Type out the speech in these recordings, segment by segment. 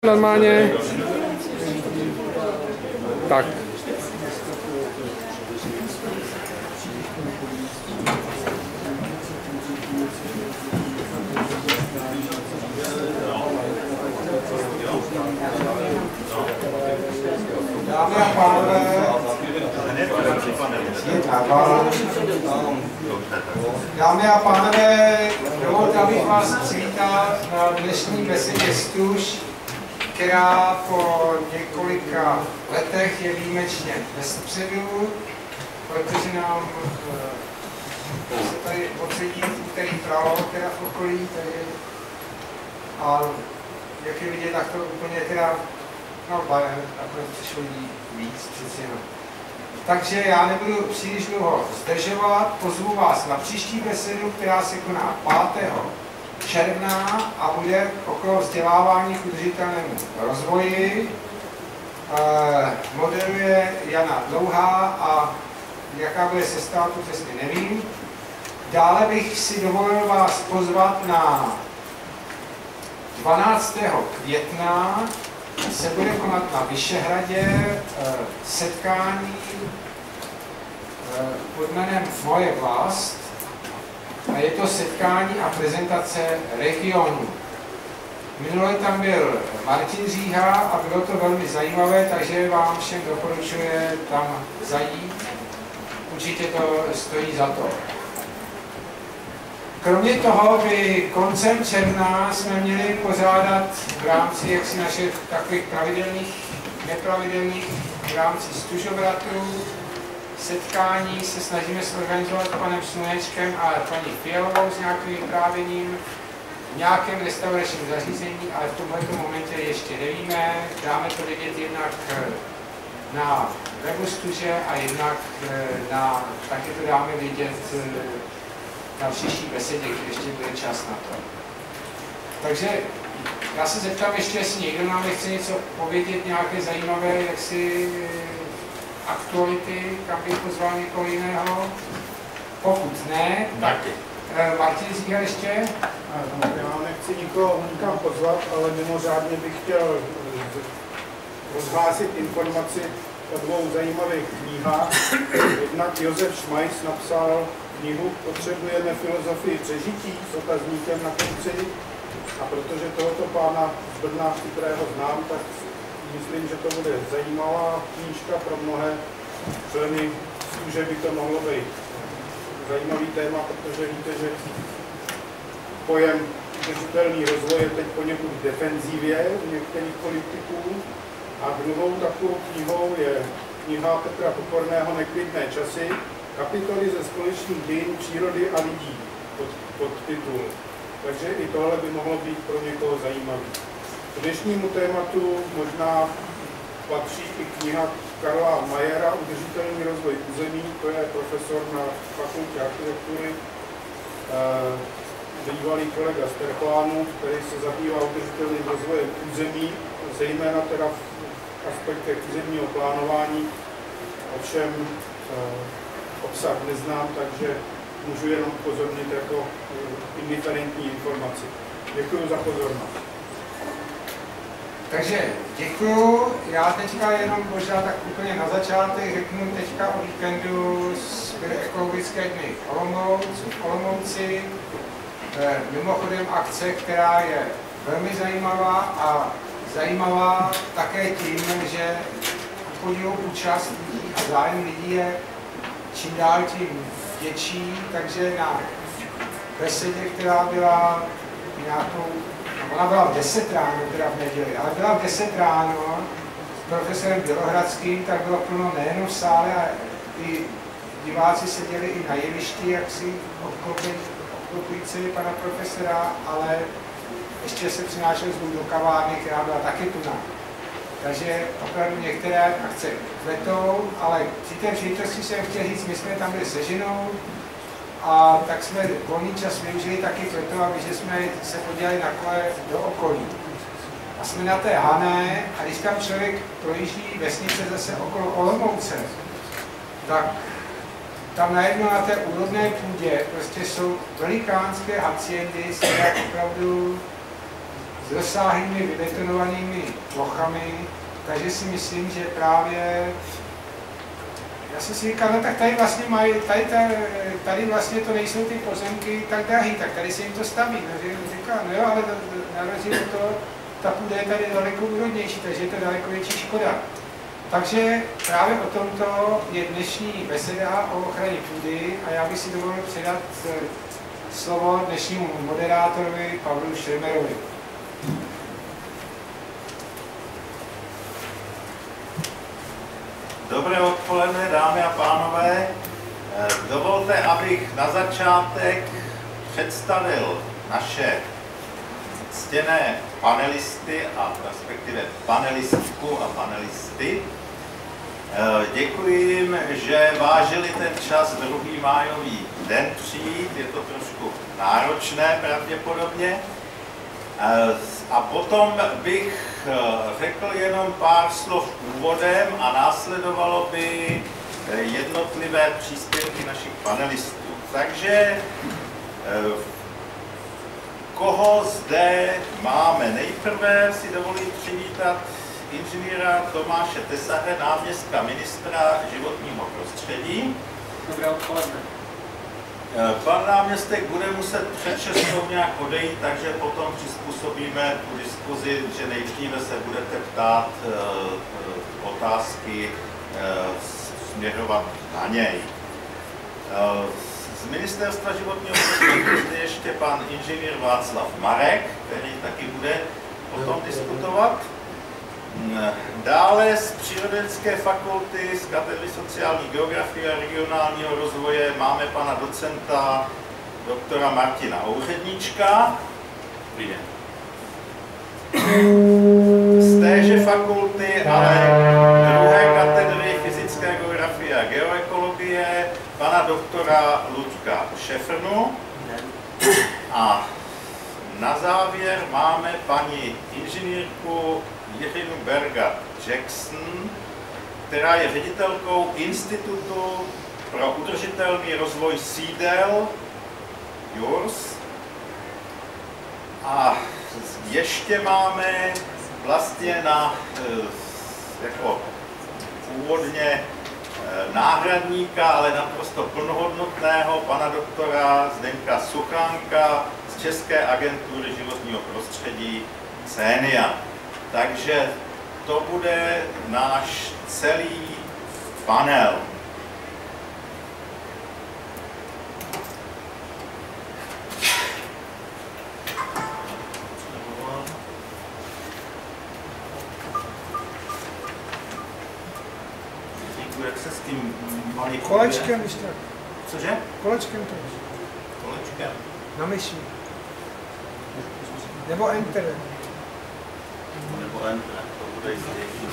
Normálně. Tak. Dámy a pánové, dovolte, abych vás přivítal na dnešní besedě Stuž, která po několika letech je výjimečně ve středu, protože nám se tady potředí úterý pravo, teda v okolí, a jak je vidět, tak to úplně teda, no takhle přišlo víc přeci jenom. Takže já nebudu příliš dlouho zdržovat, pozvu vás na příští besedu, která se koná 5. června a bude okolo vzdělávání k udržitelnému rozvoji. Moderuje Jana Dlouhá a jaká bude sestava, to přesně nevím. Dále bych si dovolil vás pozvat na 12. května se bude konat na Vyšehradě setkání pod jménem Moje vlast a je to setkání a prezentace regionu. Minule tam byl Martin Říha a bylo to velmi zajímavé, takže vám všem doporučuji tam zajít. Určitě to stojí za to. Kromě toho by koncem června jsme měli pořádat v rámci jaksi našich takových pravidelných, nepravidelných, v rámci Stužobratrů setkání se snažíme zorganizovat s panem Slunečkem a paní Fialovou s nějakým vyprávěním v nějakém restauračním zařízení, ale v tomto momentě ještě nevíme. Dáme to vidět jednak na webu Stuže a jednak taky to dáme vidět na příští besedě, když ještě bude čas na to. Takže já se zeptám ještě, jestli někdo nám chce něco povědět, nějaké zajímavé jaksi aktuality, kam bych pozval někoho jiného. Pokud ne, tak Martin Zíha ještě. Já nechci nikoho nikam pozvat, ale mimořádně bych chtěl rozhlásit informaci o 2 zajímavých knihách. Jednak Josef Šmajc napsal knihu Potřebujeme filozofii přežití s otazníkem na konci. A protože tohoto pána z Brna, kterého znám, tak myslím, že to bude zajímavá knížka pro mnohé členy Stuže, by to mohlo být zajímavý téma, protože víte, že pojem udržitelný rozvoj je teď poněkud v defenzivě u některých politiků. A druhou takovou knihou je kniha Petra Pokorného Neklidné časy, kapitoly ze společných dějin přírody a lidí pod titul. Takže i tohle by mohlo být pro někoho zajímavý. K dnešnímu tématu možná patří i kniha Karla Majera Udržitelný rozvoj území, to je profesor na fakultě architektury, bývalý kolega z Terplánu, který se zabývá udržitelným rozvojem území, zejména teda v aspektech územního plánování, ovšem obsah neznám, takže můžu jenom upozornit jako indiferentní informaci. Děkuji za pozornost. Takže děkuju. Já teďka jenom možná tak úplně na začátek řeknu teďka o víkendu byly ekologické dny v Olomouci. Mimochodem akce, která je velmi zajímavá a zajímavá také tím, že podíl účast lidí a zájem lidí je čím dál tím větší, takže na besedě, která byla nějakou, ona byla v 10 ráno, teda v neděli, ale byla v 10 ráno s profesorem Bělohradským, tak bylo plno nejen v sále, ale i diváci seděli i na jevišti, jak si obklopující pana profesora, ale ještě se přinášel zvuk do kavárny, která byla taky plná. Takže opravdu některé akce kvetou, ale při té příležitosti jsem chtěl říct, my jsme tam byli se ženou a tak jsme volný čas využili taky proto, aby že jsme se podívali na kole do okolí. A jsme na té Hané a když tam člověk projíždí vesnice zase okolo Olomouce, tak tam najednou na té úrodné půdě prostě jsou velikánské haciendy s opravdu s rozsáhlými vybetonovanými plochami, takže si myslím, že právě já jsem si říkal, no tak tady vlastně mají, tady vlastně to nejsou ty pozemky tak drahý, tak tady se jim to staví. No, říkal, no jo, ale na rozdíl od toho, ta půda je tady daleko úrodnější, takže je to daleko větší škoda. Takže právě o tomto je dnešní beseda o ochraně půdy a já bych si dovolil předat slovo dnešnímu moderátorovi Pavlu Šremerovi. Dobré odpoledne, dámy a pánové. Dovolte, abych na začátek představil naše ctěné panelisty a respektive panelistku a panelisty. Děkuji jim, že vážili ten čas 2. májový den přijít, je to trošku náročné pravděpodobně. A potom bych řekl jenom pár slov úvodem a následovalo by jednotlivé příspěvky našich panelistů. Takže koho zde máme? Nejprve si dovolím přivítat inženýra Tomáše Tesaře, náměstka ministra životního prostředí. Dobré odpoledne. Pan náměstek bude muset před 6 nějak odejít, takže potom přizpůsobíme tu diskuzi, že nejdříve se budete ptát otázky směrovat na něj. Z ministerstva životního prostředí je ještě pan inženýr Václav Marek, který taky bude o tom diskutovat. Dále z Přírodovědecké fakulty, z katedry sociální geografie a regionálního rozvoje máme pana docenta doktora Martina Ouředníčka. Z téže fakulty, ale druhé katedry fyzické geografie a geoekologie pana doktora Luďka Šefrnu. A na závěr máme paní inženýrku Jiřinu Bergat-Jackson, která je ředitelkou Institutu pro udržitelný rozvoj sídel JURS. A ještě máme vlastně jako původně náhradníka, ale naprosto plnohodnotného pana doktora Zdeňka Suchánka z České agentury životního prostředí CENIA. Takže to bude náš celý panel. Jak se s tím malý Kolečkem, když tak. Cože? Kolečkem to. Kolečkem. Na myši. Nebo enter. Nebo enter, to bude jistější.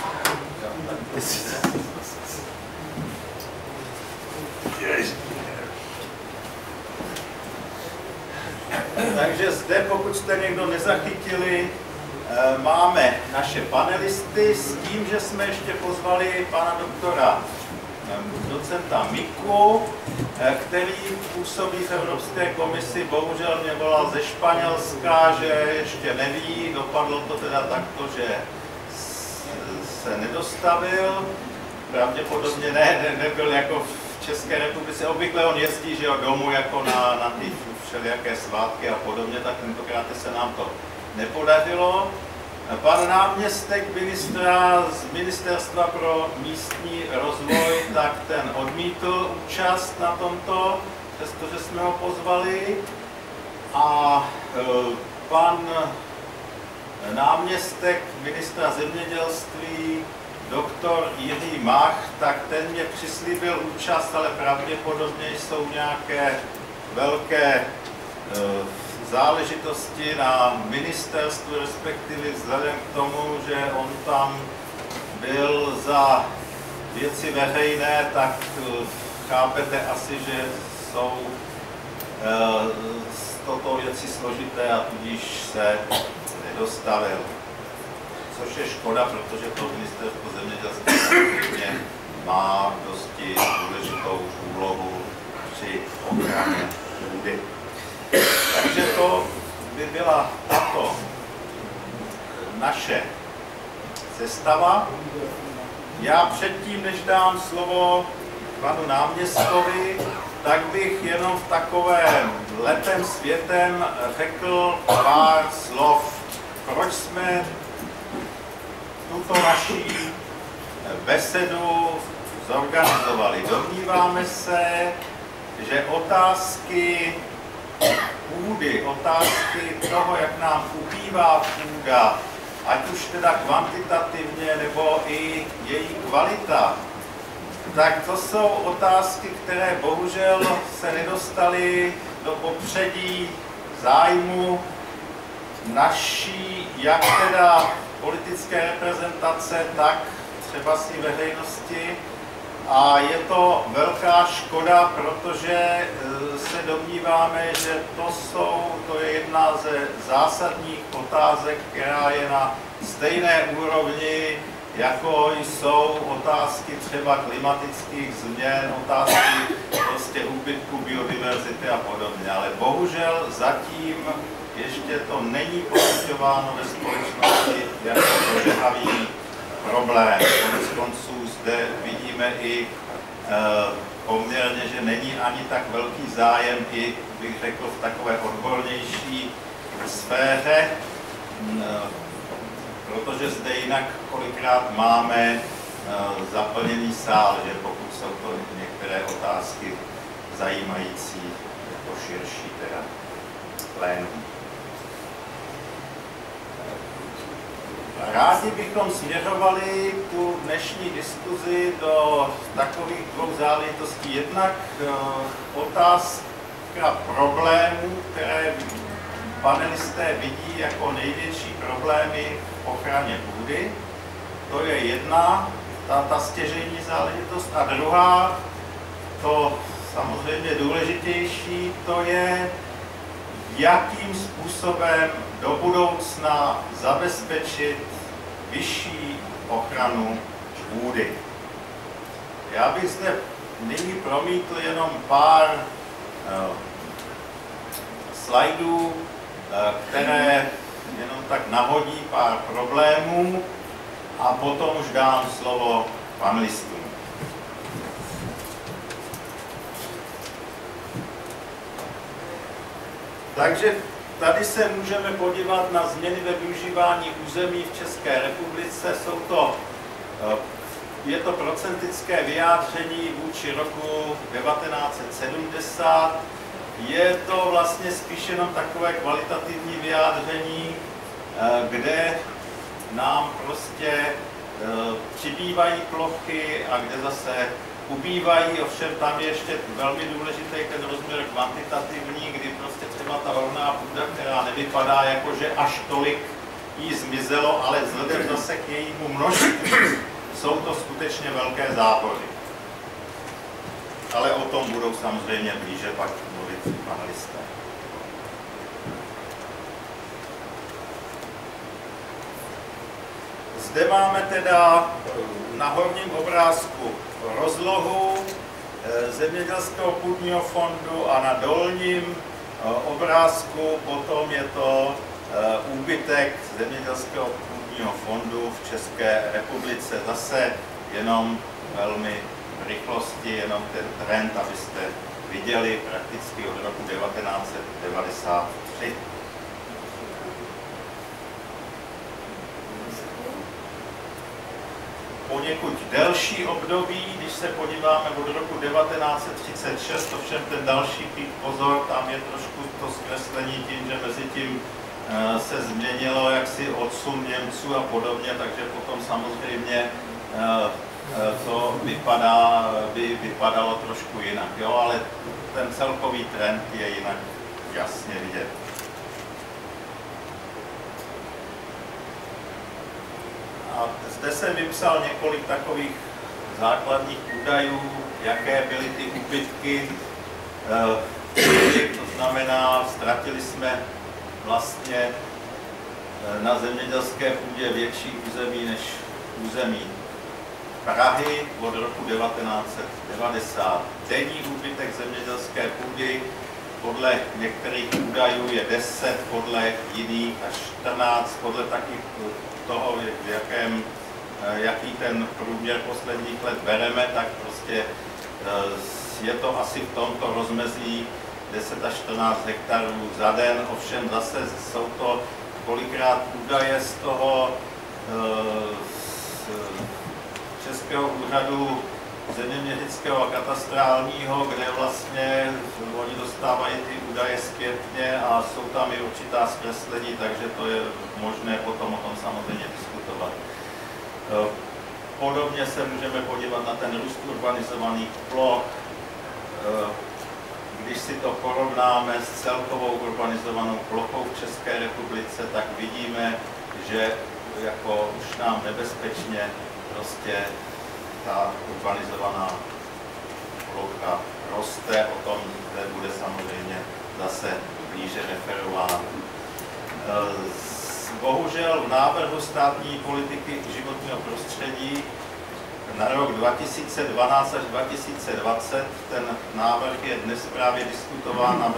Takže zde, pokud jste někdo nezachytili, máme naše panelisty s tím, že jsme ještě pozvali pana doktora docenta Miku, který působí v Evropské komisi, bohužel mě volal ze Španělska, že ještě neví, dopadlo to teda takto, že se nedostavil, pravděpodobně nebyl jako v České republice, obvykle on jezdí, že jo, domů jako na ty všelijaké svátky a podobně, tak tentokrát se nám to nepodařilo. Pan náměstek ministra z Ministerstva pro místní rozvoj, tak ten odmítl účast na tomto, přestože jsme ho pozvali. A pan náměstek ministra zemědělství, doktor Jiří Mach, tak ten mě přislíbil účast, ale pravděpodobně jsou nějaké velké záležitosti na ministerstvu, respektive vzhledem k tomu, že on tam byl za věci veřejné, tak chápete asi, že jsou z toto věci složité a tudíž se nedostavil. Což je škoda, protože to ministerstvo zemědělství má dosti důležitou úlohu při ochraně půdy. Takže to by byla tato naše sestava. Já předtím, než dám slovo panu náměstkovi, tak bych jenom v takovém letem světem řekl pár slov, proč jsme tuto naši besedu zorganizovali. Domníváme se, že otázky půdy, otázky toho, jak nám ubývá půda, ať už teda kvantitativně, nebo i její kvalita, tak to jsou otázky, které bohužel se nedostaly do popředí zájmu naší, jak teda politické reprezentace, tak třeba si veřejnosti. A je to velká škoda, protože se domníváme, že to je jedna ze zásadních otázek, která je na stejné úrovni, jako jsou otázky třeba klimatických změn, otázky prostě úbytku biodiverzity a podobně. Ale bohužel zatím ještě to není pocitováno ve společnosti jako ožehavý problém. Konec konců zde vidíme i poměrně, že není ani tak velký zájem, i bych řekl v takové odbornější sféře, protože zde jinak kolikrát máme zaplněný sál, že pokud jsou to některé otázky zajímající, jako širší teda plénum. Rádi bychom směřovali tu dnešní diskuzi do takových dvou záležitostí. Jednak otázka problémů, které panelisté vidí jako největší problémy v ochraně půdy. To je jedna, ta stěžejní záležitost. A druhá, to samozřejmě důležitější, to je, jakým způsobem do budoucna zabezpečit vyšší ochranu půdy. Já bych zde nyní promítl jenom pár slajdů, které jenom tak nahodí pár problémů a potom už dám slovo panelistům. Takže tady se můžeme podívat na změny ve využívání území v České republice. Je to procentické vyjádření vůči roku 1970. Je to vlastně spíš jenom takové kvalitativní vyjádření, kde nám prostě přibývají plochy a kde zase ubývají, ovšem tam je ještě velmi důležitý ten rozměr kvantitativní, kdy prostě třeba ta rovná půda, která nevypadá jako, že až tolik jí zmizelo, ale vzhledem zase k jejímu množství jsou to skutečně velké zábory. Ale o tom budou samozřejmě blíže pak mluvit panelisté. Zde máme teda na horním obrázku rozlohu zemědělského půdního fondu a na dolním obrázku potom je to úbytek zemědělského půdního fondu v České republice. Zase jenom velmi v rychlosti, jenom ten trend, abyste viděli prakticky od roku 1993. Poněkud delší období, když se podíváme od roku 1936, ovšem ten další pík, pozor, tam je trošku to zkreslení tím, že mezi tím se změnilo jaksi odsun Němců a podobně, takže potom samozřejmě to by vypadalo trošku jinak, jo, ale ten celkový trend je jinak jasně vidět. A zde jsem vypsal několik takových základních údajů, jaké byly ty úbytky. To znamená, ztratili jsme vlastně na zemědělské půdě větší území než území Prahy od roku 1990. Denní úbytek zemědělské půdy podle některých údajů je 10, podle jiných až 14, podle takých toho, v jakém jaký ten průměr posledních let bereme, tak prostě je to asi v tomto rozmezí 10 až 14 hektarů za den, ovšem zase jsou to kolikrát údaje z toho Českého úřadu zeměměřického a katastrálního, kde vlastně oni dostávají ty údaje zpětně a jsou tam i určitá zkreslení, takže to je možné potom o tom samozřejmě diskutovat. Podobně se můžeme podívat na ten růst urbanizovaných ploch. Když si to porovnáme s celkovou urbanizovanou plochou v České republice, tak vidíme, že jako už nám nebezpečně prostě ta urbanizovaná plocha roste, o tom zde bude samozřejmě zase blíže referováno. Bohužel v návrhu státní politiky životního prostředí na rok 2012 až 2020, ten návrh je dnes právě diskutován na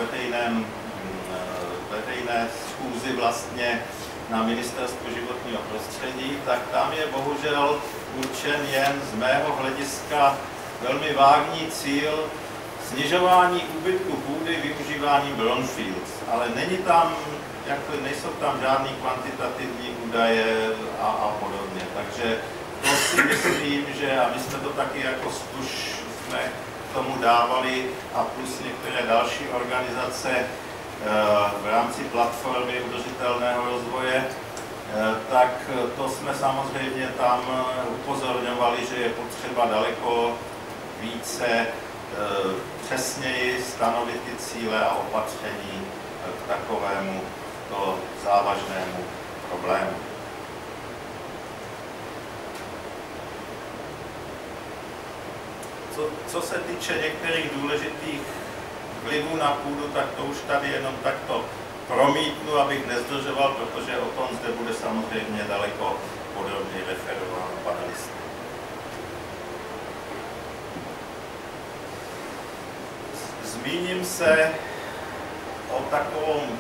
veřejné schůzi vlastně na Ministerstvu životního prostředí, tak tam je bohužel určen jen z mého hlediska velmi vágní cíl snižování úbytku půdy využíváním brownfields, ale není tam, nejsou tam žádný kvantitativní údaje a podobně. Takže to si myslím, že, a my jsme to taky jako už jsme k tomu dávali a plus některé další organizace v rámci platformy udržitelného rozvoje, tak to jsme samozřejmě tam upozorňovali, že je potřeba daleko více přesněji stanovit ty cíle a opatření k takovému to závažnému problému. Co se týče některých důležitých vlivů na půdu, tak to už tady jenom takto promítnu, abych nezdržoval, protože o tom zde bude samozřejmě daleko podrobněji referováno panelisty. Zmíním se o takovém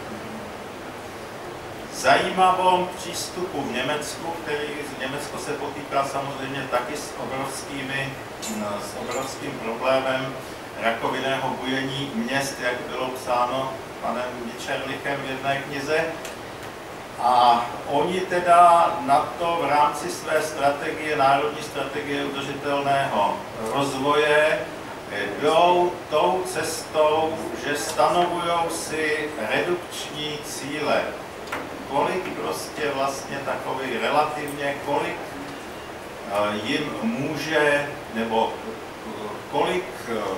zajímavém přístupu v Německu, který Německo se potýká samozřejmě taky s obrovským problémem rakovinného bujení měst, jak bylo psáno panem Mitscherlichem v jedné knize. A oni teda na to v rámci své strategie, národní strategie udržitelného rozvoje, jdou tou cestou, že stanovují si redukční cíle. Kolik prostě vlastně takový relativně, kolik jim může, nebo kolik,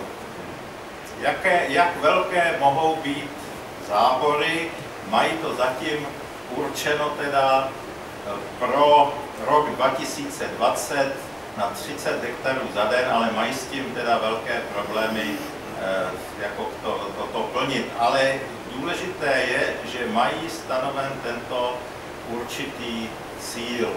jak velké mohou být zábory, mají to zatím určeno teda pro rok 2020 na 30 hektarů za den, ale mají s tím teda velké problémy, jako to plnit. Ale důležité je, že mají stanoven tento určitý cíl.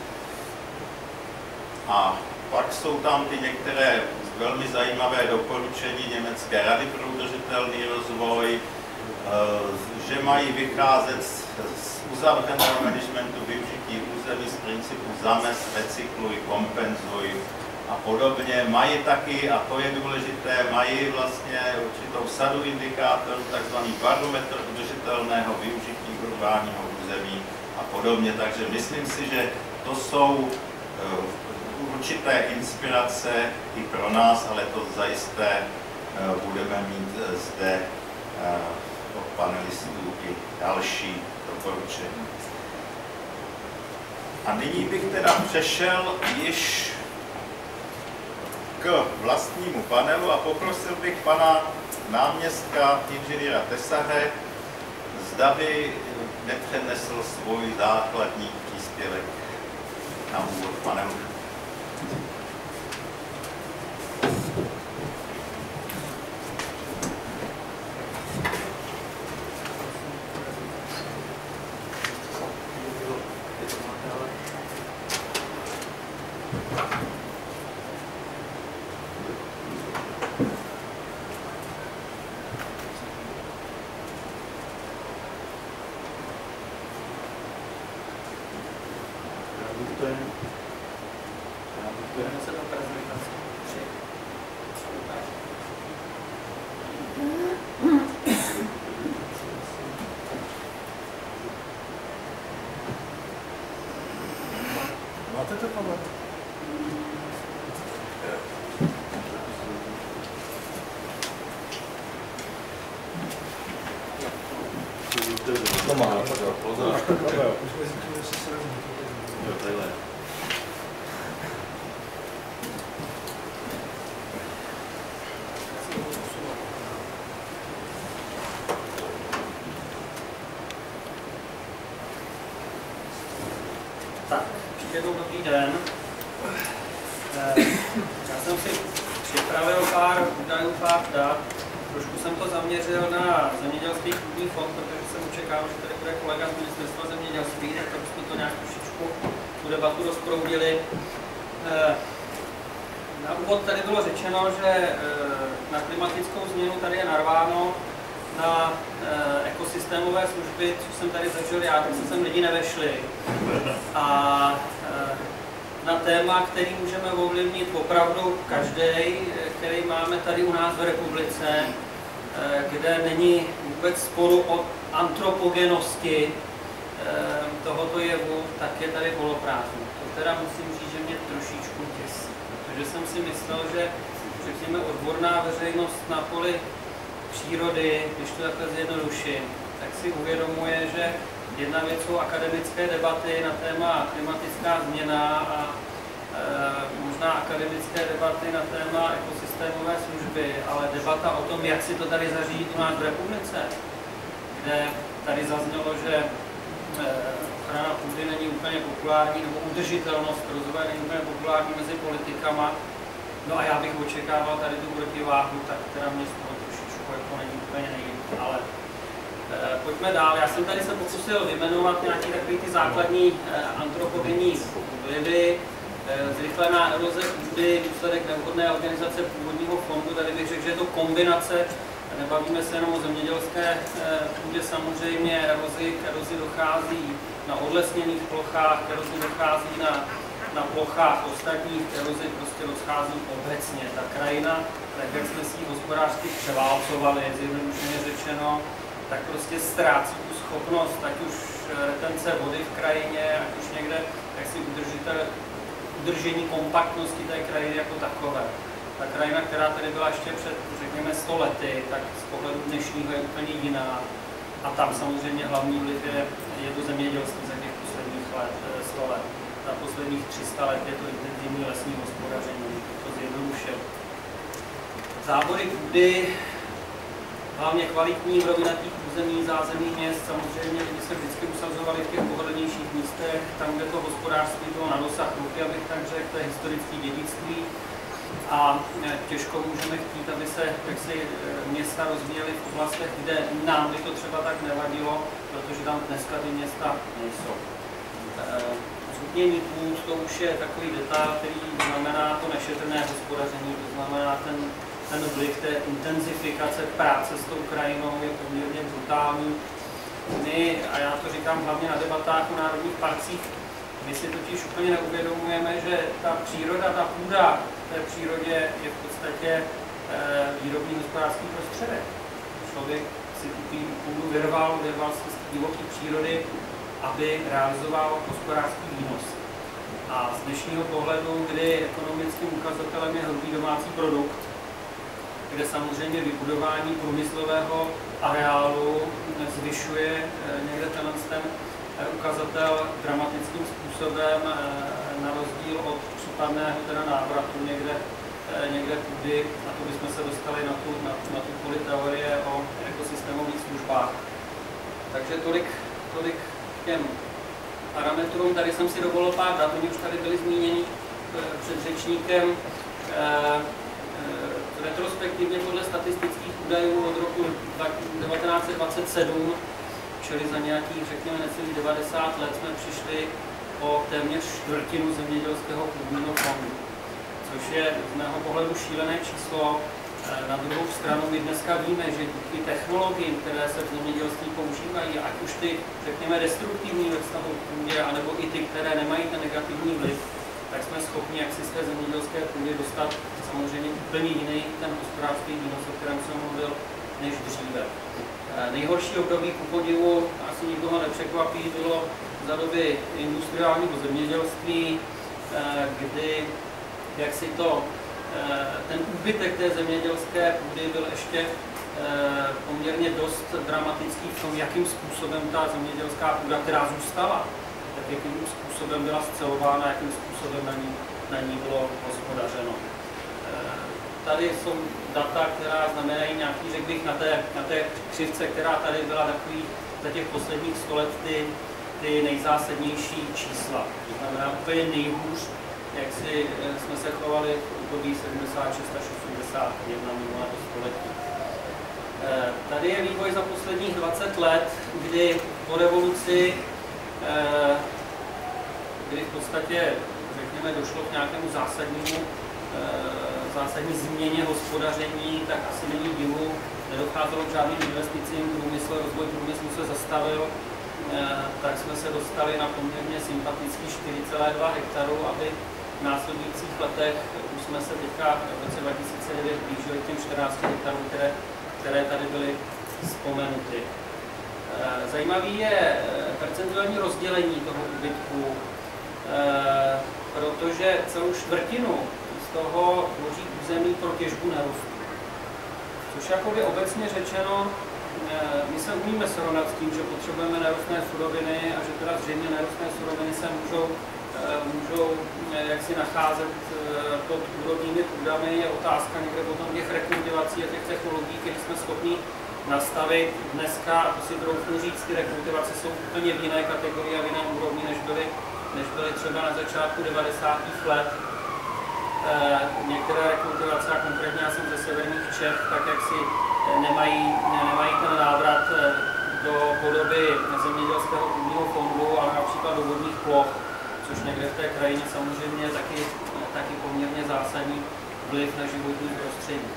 A pak jsou tam ty některé velmi zajímavé doporučení Německé rady pro udržitelný rozvoj, že mají vycházet z uzavřeného managementu využití území z principu zamez, recykluj, kompenzuj a podobně. Mají taky, a to je důležité, mají vlastně určitou sadu indikátorů, takzvaný barometr udržitelného využití urbánního území a podobně. Takže myslím si, že to jsou určité inspirace i pro nás, ale to zajisté budeme mít zde od panelistů i další doporučení. A nyní bych teda přešel již k vlastnímu panelu a poprosil bych pana náměstka inženýra Tesaře, zda by nepřednesl svůj základní příspěvek na úvod panelu. Budeme se do prezentace. Máte to pamat? To má, pozor. Jo, takhle. Tak, ještě jednou dobrý den. Já jsem si připravil pár údajů, pár dat. Trošku jsem to zaměřil na zemědělský půdní fond, protože jsem očekával, že tady bude kolega z ministerstva zemědělství, tak jsme to nějak trošičku tu debatu rozproudili. Na úvod tady bylo řečeno, že na klimatickou změnu tady je narváno, na ekosystémové služby, co jsem tady zažil já, tak se sem lidi nevešli. A na téma, který můžeme ovlivnit opravdu každý, který máme tady u nás v republice, kde není vůbec sporu o antropogenosti tohoto jevu, tak je tady poloprázdno. To teda musím říct, že mě trošičku děsí, protože jsem si myslel, že řekněme odborná veřejnost na poli přírody, když to takhle zjednoduším, tak si uvědomuje, že jedna věc jsou akademické debaty na téma klimatická změna a možná akademické debaty na téma ekosystémové služby, ale debata o tom, jak si to tady zařídit u nás v republice, kde tady zaznělo, že ochrana půdy není úplně populární, nebo udržitelnost rozvoje není úplně populární mezi politikama. No a já bych očekával tady tu protiváhu, tak teda mě z toho trošičku jako není úplně nejde. Ale pojďme dál. Já jsem tady se pokusil vyjmenovat nějaké takové ty základní antropogenní vlivy. Zrychlená eroze půdy, důsledek nevhodné organizace původního fondu. Tady bych řekl, že je to kombinace. Nebavíme se jenom o zemědělské půdě, samozřejmě erozi dochází na odlesněných plochách, erozi dochází na plochách ostatních, erozi prostě dochází obecně. Ta krajina, tak jak jsme si ji hospodářsky převálcovali, zjednodušeně řečeno, tak prostě ztrácí tu schopnost, ať už retence vody v krajině, ať už někde jaksi udržení kompaktnosti té krajiny jako takové. Ta krajina, která tady byla ještě před, řekněme, 100 lety, tak z pohledu dnešního je úplně jiná. A tam samozřejmě hlavní vliv je to zemědělství za těch posledních 100 let. Za posledních 300 let je to intenzivní lesní hospodaření, to zjednodušil. Zábory půdy, hlavně kvalitní rovnatých území, zázemí měst, samozřejmě lidi se vždycky usazovali v těch pohodlnějších místech, tam, kde to hospodářství bylo na dosah ruky, abych tak řekl, to je historické dědictví. A těžko můžeme chtít, aby se jaksi města rozvíjely v oblastech, kde nám by to třeba tak nevadilo, protože tam dneska ty města nejsou. Zhutnění půd, to už je takový detail, který znamená to nešetrné hospodaření, to znamená ten vliv té intenzifikace práce s tou krajinou je poměrně brutální. My, a já to říkám hlavně na debatách o národních parcích, my si totiž úplně neuvědomujeme, že ta příroda, ta půda v té přírodě je v podstatě výrobní hospodářský prostředek. Člověk si tu půdu vyrval si z divoké přírody, aby realizoval hospodářský výnos. A z dnešního pohledu, kdy ekonomickým ukazatelem je hrubý domácí produkt, kde samozřejmě vybudování průmyslového areálu zvyšuje někde ten ukazatel dramatickým způsobem, na rozdíl od případného teda návratu někde půdy, a to bychom se dostali na tu poli teorie o ekosystémových službách. Takže tolik k těm parametrům. Tady jsem si dovolil pár dat, oni už tady byli zmíněni před řečníkem. Retrospektivně podle statistických údajů od roku 1927, čili za nějakých, řekněme, necelých 90 let, jsme přišli o téměř čtvrtinu zemědělského půdního fondu, což je z mého pohledu šílené číslo. Na druhou stranu my dneska víme, že díky technologiím, které se v zemědělství používají, ať už ty, řekněme, destruktivní ve vztahu k půdě, anebo i ty, které nemají ten negativní vliv, tak jsme schopni jak si z té zemědělské půdy dostat samozřejmě úplně jiný ten hospodářský výnos, o kterém jsem mluvil, než dříve. Nejhorší období ku podivu, asi nikoho nepřekvapí, bylo za doby industriálního zemědělství, kdy ten úbytek té zemědělské půdy byl ještě poměrně dost dramatický v tom, jakým způsobem ta zemědělská půda, která zůstala, tak jakým způsobem byla scelována, jakým způsobem na ní bylo hospodařeno. Tady jsou data, která znamenají nějaký, řekl bych, na té křivce, která tady byla takový za těch posledních 100 let ty nejzásadnější čísla. To znamená úplně nejhůř, jak si jsme se chovali v období 76 až 81 minulého století. Tady je vývoj za posledních 20 let, kdy po revoluci, kdy v podstatě, řekněme, došlo k nějakému zásadní změně hospodaření, tak asi není divu, nedocházelo k žádným investicím, rozvoj průmyslu se zastavil, tak jsme se dostali na poměrně sympatický 4,2 hektaru, aby v následujících letech už jsme se teďka v roce 2009 blížili k těm 14 hektarům, které tady byly vzpomenuty. Zajímavý je percentuální rozdělení toho úbytku, protože celou čtvrtinu z toho tvoří území pro těžbu nerostů. Což jakoby obecně řečeno, my se umíme srovnat s tím, že potřebujeme nerostné suroviny a že teda zřejmě nerostné suroviny se můžou jaksi nacházet pod úrodnými půdami. Je otázka někde potom těch rekultivací a těch technologií, které jsme schopni nastavit dneska, a to si troufnu říct, ty rekultivace jsou úplně v jiné kategorii a v jiné úrovni, než byly třeba na začátku 90. let. Některé rekultivace, a konkrétně já jsem ze severních Čech, tak jak si nemají ten návrat do podoby zemědělského půdního fondu, ale například do vodních ploch, což někde v té krajině samozřejmě je taky poměrně zásadní vliv na životní prostředí.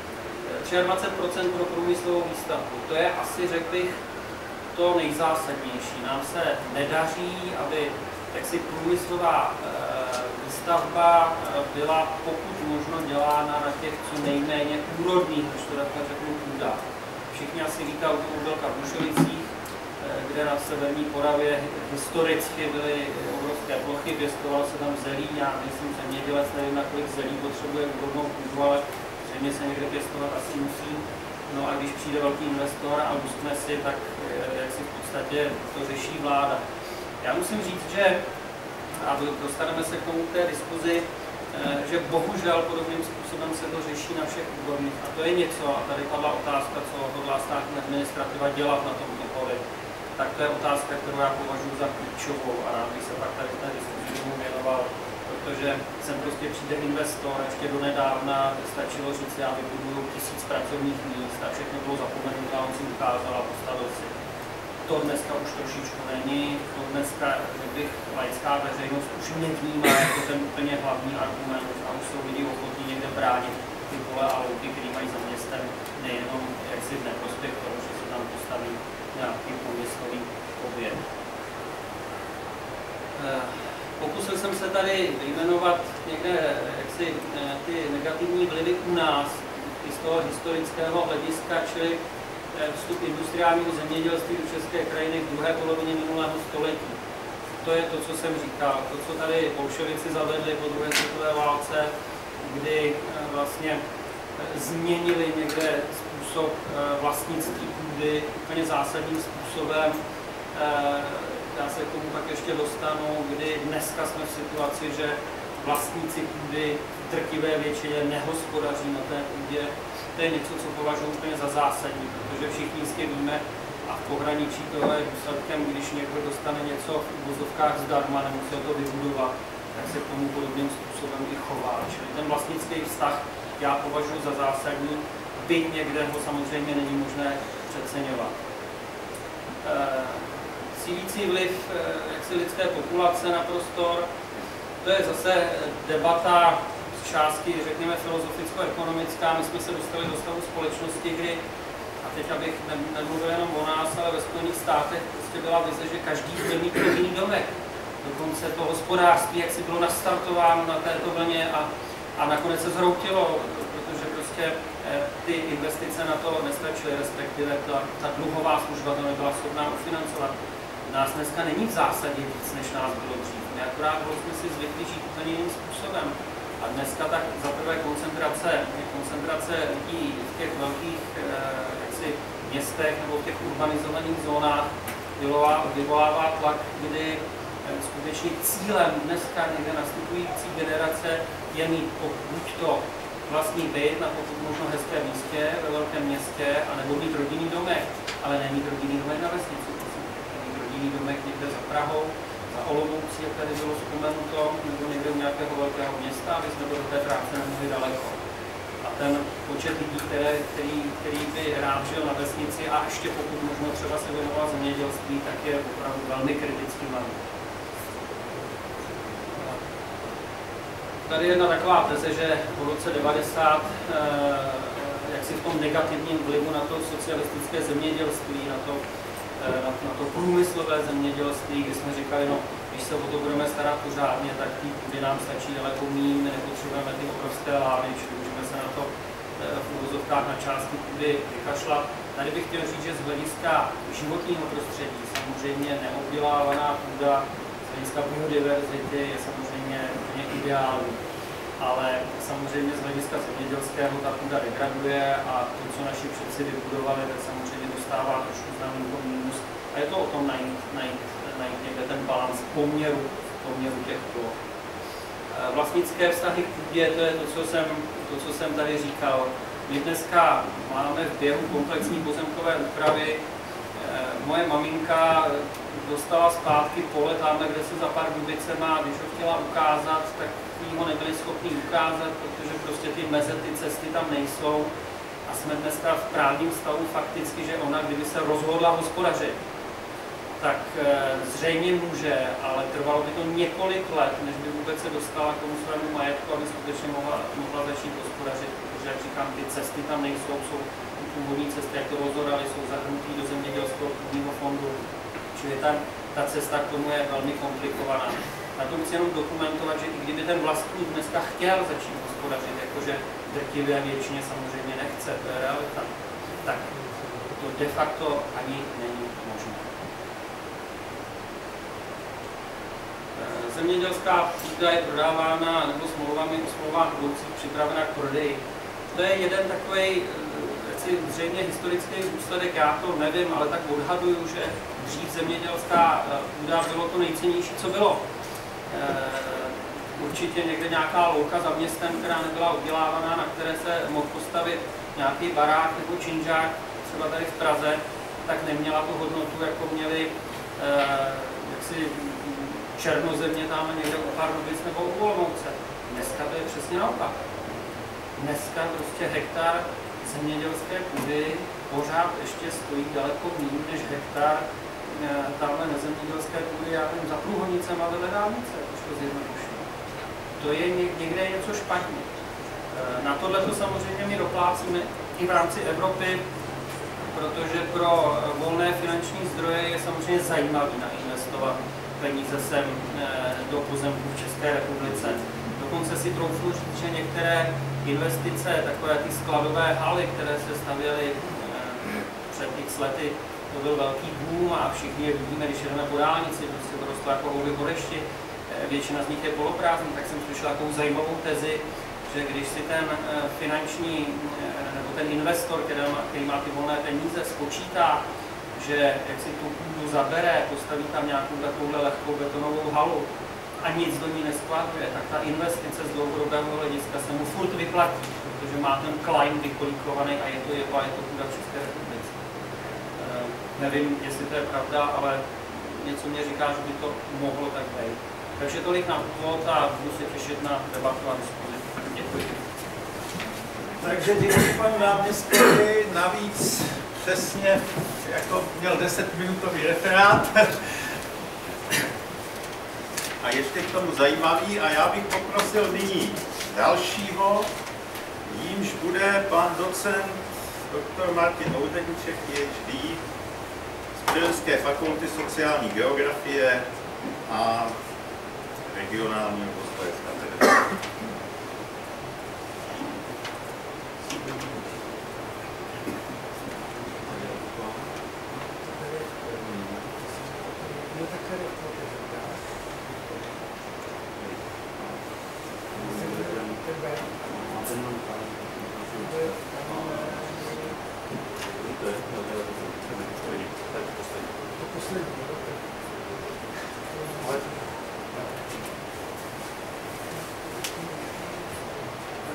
23% pro průmyslovou výstavbu, to je asi, řekl bych, to nejzásadnější. Nám se nedaří, aby průmyslová výstavba byla pokud možno dělána na těch co nejméně úrodných, když to takhle řeknu, půdách. Všichni asi víte automobilka v Bušovicích, kde na severní Moravě historicky byly obrovské plochy, pěstovalo se tam zelí, já nejsem zemědělec, nevím, na kolik zelí potřebuje úrodnou půdu, ale zřejmě se někde pěstovat asi musí. No a když přijde velký investor a uskne si, tak jak si v podstatě to řeší vláda. Já musím říct, že, a dostaneme se k tomu té diskuzi, že bohužel podobným způsobem se to řeší na všech úrovních. A to je něco, a tady padla otázka, co hodlá státní administrativa dělat na tomto poli. Tak to je otázka, kterou já považuji za klíčovou a rád bych se pak tady v té diskuzi tomu věnoval, protože sem prostě přijde investor, ještě do nedávna stačilo říct, já vybuduju 1000 pracovních míst a všechno bylo zapomenuté a on si ukázal a postavil si. To dneska už trošičku není, to dneska, bych laická veřejnost už nevnímá jako ten úplně hlavní argument a už jsou lidi ochotní někde bránit ty pole a louky, které mají za městem, nejenom jaksi v neprospěch toho, že se tam postaví nějaký průmyslový objekt. Pokusil jsem se tady vyjmenovat někde jaksi ty negativní vlivy u nás i z toho historického hlediska, čili vstup industriálního zemědělství do české krajiny v druhé polovině minulého století. To je to, co jsem říkal, to, co tady bolševici zavedli po druhé světové válce, kdy vlastně změnili někde způsob vlastnictví půdy úplně zásadním způsobem. Já se k tomu pak ještě dostanu, kdy dneska jsme v situaci, že vlastníci půdy v drtivé většině nehospodaří na té půdě. To je něco, co považuji úplně za zásadní, protože všichni jistě víme a v pohraničí toho je důsledkem, když někdo dostane něco v uvozovkách zdarma, nemusí to vybudovat, tak se k tomu podobným způsobem i chová. Čili ten vlastnický vztah já považuji za zásadní, byť někde ho samozřejmě není možné přeceňovat. Sílící vliv lidské populace na prostor, to je zase debata z částky, řekněme, filozoficko-ekonomická. My jsme se dostali do stavu společnosti, kdy, a teď abych nemluvil jenom o nás, ale ve Spojených státech prostě byla vize, že každý bude mít rodinný domek. Dokonce to hospodářství, jak si bylo nastartováno na této vlně a A nakonec se zhroutilo, protože prostě ty investice na to nestačily, respektive ta dluhová služba to nebyla schopná ufinancovat. Nás dneska není v zásadě víc, než nás bylo dřív. My akorát jsme si zvykli žít úplně jiným způsobem. A dneska tak za prvé koncentrace lidí v těch velkých městech nebo v těch urbanizovaných zónách vyvolává tlak, kdy skutečně cílem dneska někde nastupující generace je mít buď to vlastní byt na pokud možno hezkém místě, ve velkém městě, anebo mít rodinný domek, ale nemít rodinný domek na vesnici. Mít rodinný domek někde za Prahou, za Olomoucí, jak tady bylo vzpomenuto, nebo někde u nějakého velkého města, aby jsme do té práce nemohli daleko. A ten počet lidí, který by rád žil na vesnici a ještě pokud možno třeba se věnoval zemědělství, tak je opravdu velmi kritický malý. Tady je jedna taková teze, že po roce 90, jak si v tom negativním vlivu na to socialistické zemědělství, na to průmyslové zemědělství, kdy jsme říkali, no, když se o to budeme starat pořádně, tak ty půdy nám stačí daleko míň, my nepotřebujeme ty obrovské lávy, čili můžeme se na to v uvozovkách na části půdy vykašlat. Tady bych chtěl říct, že z hlediska životního prostředí samozřejmě neobdělávaná půda z hlediska biodiverzity je samozřejmě úplně ideální. Ale samozřejmě z hlediska zemědělského ta půda degraduje a to, co naši předci vybudovali, tak samozřejmě dostává trošku znamenko mínus. A je to o tom najít někde ten balans poměru těch ploch. Vlastnické vztahy k půdě, to je to, co jsem tady říkal. My dneska máme v běhu komplexní pozemkové úpravy. Moje maminka dostala zpátky pole tamhle, kde se za Pardubicema, když ho chtěla ukázat, tak ho nebyli schopni ukázat, protože prostě ty meze, ty cesty tam nejsou. A jsme dneska v právním stavu fakticky, že ona, kdyby se rozhodla hospodařit, tak zřejmě může, ale trvalo by to několik let, než by vůbec se dostala k tomu svému majetku, aby skutečně mohla začít hospodařit, protože, jak říkám, ty cesty tam nejsou, jsou původní cesty, jak to rozhodali, jsou zahrnutý do zemědělského půdního fondu, čili ta cesta k tomu je velmi komplikovaná. Na tom chci jenom dokumentovat, že i kdyby ten vlastník dneska chtěl začít hospodařit, jakože drtivé většině samozřejmě nechce, to je realita, tak to de facto ani není možné. Zemědělská půda je prodávána nebo smlouvách budoucích připravena k prodeji. To je jeden takový zřejmě historický důsledek, já to nevím, ale tak odhaduju, že dřív zemědělská půda bylo to nejcennější, co bylo. Určitě někde nějaká louka za městem, která nebyla obdělávaná, na které se mohl postavit nějaký barák nebo činžák, třeba tady v Praze, tak neměla tu hodnotu, jako měli černozemě tam někde u Pardubic nebo u Olomouce. Dneska to je přesně naopak. Dneska prostě hektar zemědělské půdy pořád ještě stojí daleko méně než hektar tamhle nezemědělské půdy, já nevím, za Průhonicem a vedle dálnice, když to zjednoduším. To je někde něco špatně. Na tohle to samozřejmě my doplácíme i v rámci Evropy, protože pro volné finanční zdroje je samozřejmě zajímavý nainvestovat peníze sem do pozemků v České republice. Dokonce si troufnu říct, že některé investice, takové ty skladové haly, které se stavěly před x lety, to byl velký boom a všichni je vidíme, když jedeme po dálnici, prostě to rostlo jako houby po dešti, většina z nich je poloprázdný, tak jsem slyšel takovou zajímavou tezi, že když si ten finanční nebo ten investor, který má ty volné peníze, spočítá, že jak si tu půdu zabere, postaví tam nějakou takovouhle lehkou betonovou halu a nic do ní neskladuje, tak ta investice z dlouhodobého hlediska se mu furt vyplatí, protože má ten claim vykolíkovaný a je to půda v České republice. Nevím, jestli to je pravda, ale něco mě říká, že by to mohlo tak být. Takže tolik na úvod a budu se těšit na debatu a diskuzi. Děkuji. Takže děkuji panu náměstkovi, navíc přesně jako měl 10-minutový referát a ještě k tomu zajímavý a já bych poprosil nyní dalšího, jímž bude pan docent dr. Martin Oudeníček, PhD z Přírodovědecké fakulty sociální geografie a regionálního rozvoje z katedry.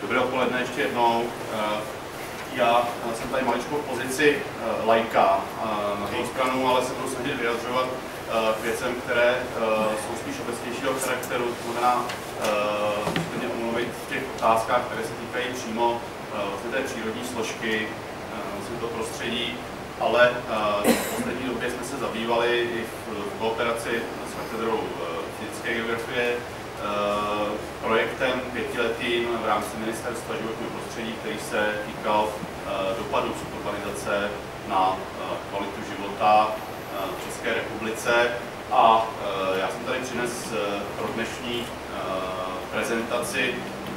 Dobré odpoledne ještě jednou. Já jsem tady maličkou v pozici laika na druhou stranu, ale se budu snažit vyjadřovat k věcem, které jsou spíš obecnějšího charakteru, to znamená mě omluvit v těch otázkách, které se týkají přímo té přírodní složky toho prostředí, ale v poslední době jsme se zabývali i v kooperaci s katedrou fyzické geografie projektem 5letým v rámci Ministerstva životního prostředí, který se týkal dopadů suburbanizace na kvalitu života v České republice. A já jsem tady přinesl pro dnešní prezentaci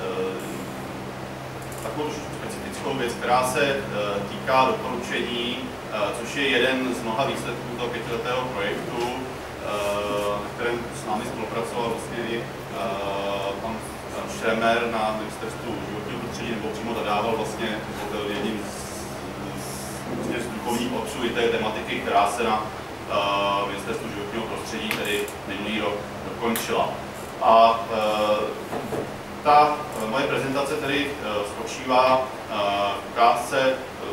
takovou specifickou věc, která se týká doporučení, což je jeden z mnoha výsledků toho 5letého projektu, na kterém s námi spolupracoval vlastně i pan Šremer na Ministerstvu životního prostředí, nebo přímo zadával vlastně, byl jedním z duchovních otců i té tematiky, která se na Ministerstvu životního prostředí tedy minulý rok dokončila. A ta moje prezentace tedy spočívá v ukázce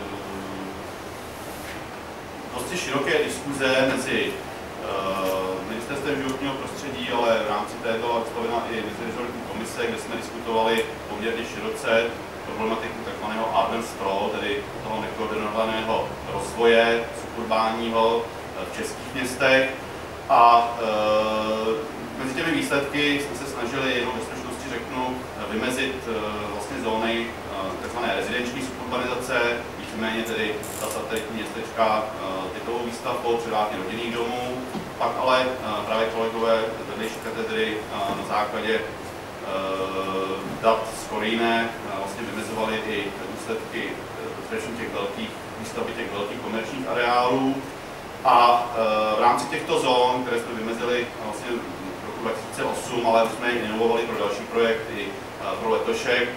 dosti široké diskuze mezi Ministerstvem životního prostředí, ale v rámci této vyslovena i meziresortní komise, kde jsme diskutovali poměrně široce problematiku tzv. urban sprawl, tedy toho nekoordinovaného rozvoje suburbánního v českých městech. A mezi těmi výsledky jsme se snažili, jenom ve stručnosti řeknu, vymezit vlastně zóny tzv. Rezidenční suburbanizace, víceméně tedy ta satelitní městečka typovou výstavbou, převážně rodinných domů. Pak ale právě kolegové z vedlejší katedry na základě dat z Koríne vlastně vymezovali i důsledky především těch velkých výstavby těch velkých komerčních areálů. A v rámci těchto zón, které jsme vymezili vlastně v roku 2008, ale už jsme je inovovali pro další projekt i pro letošek,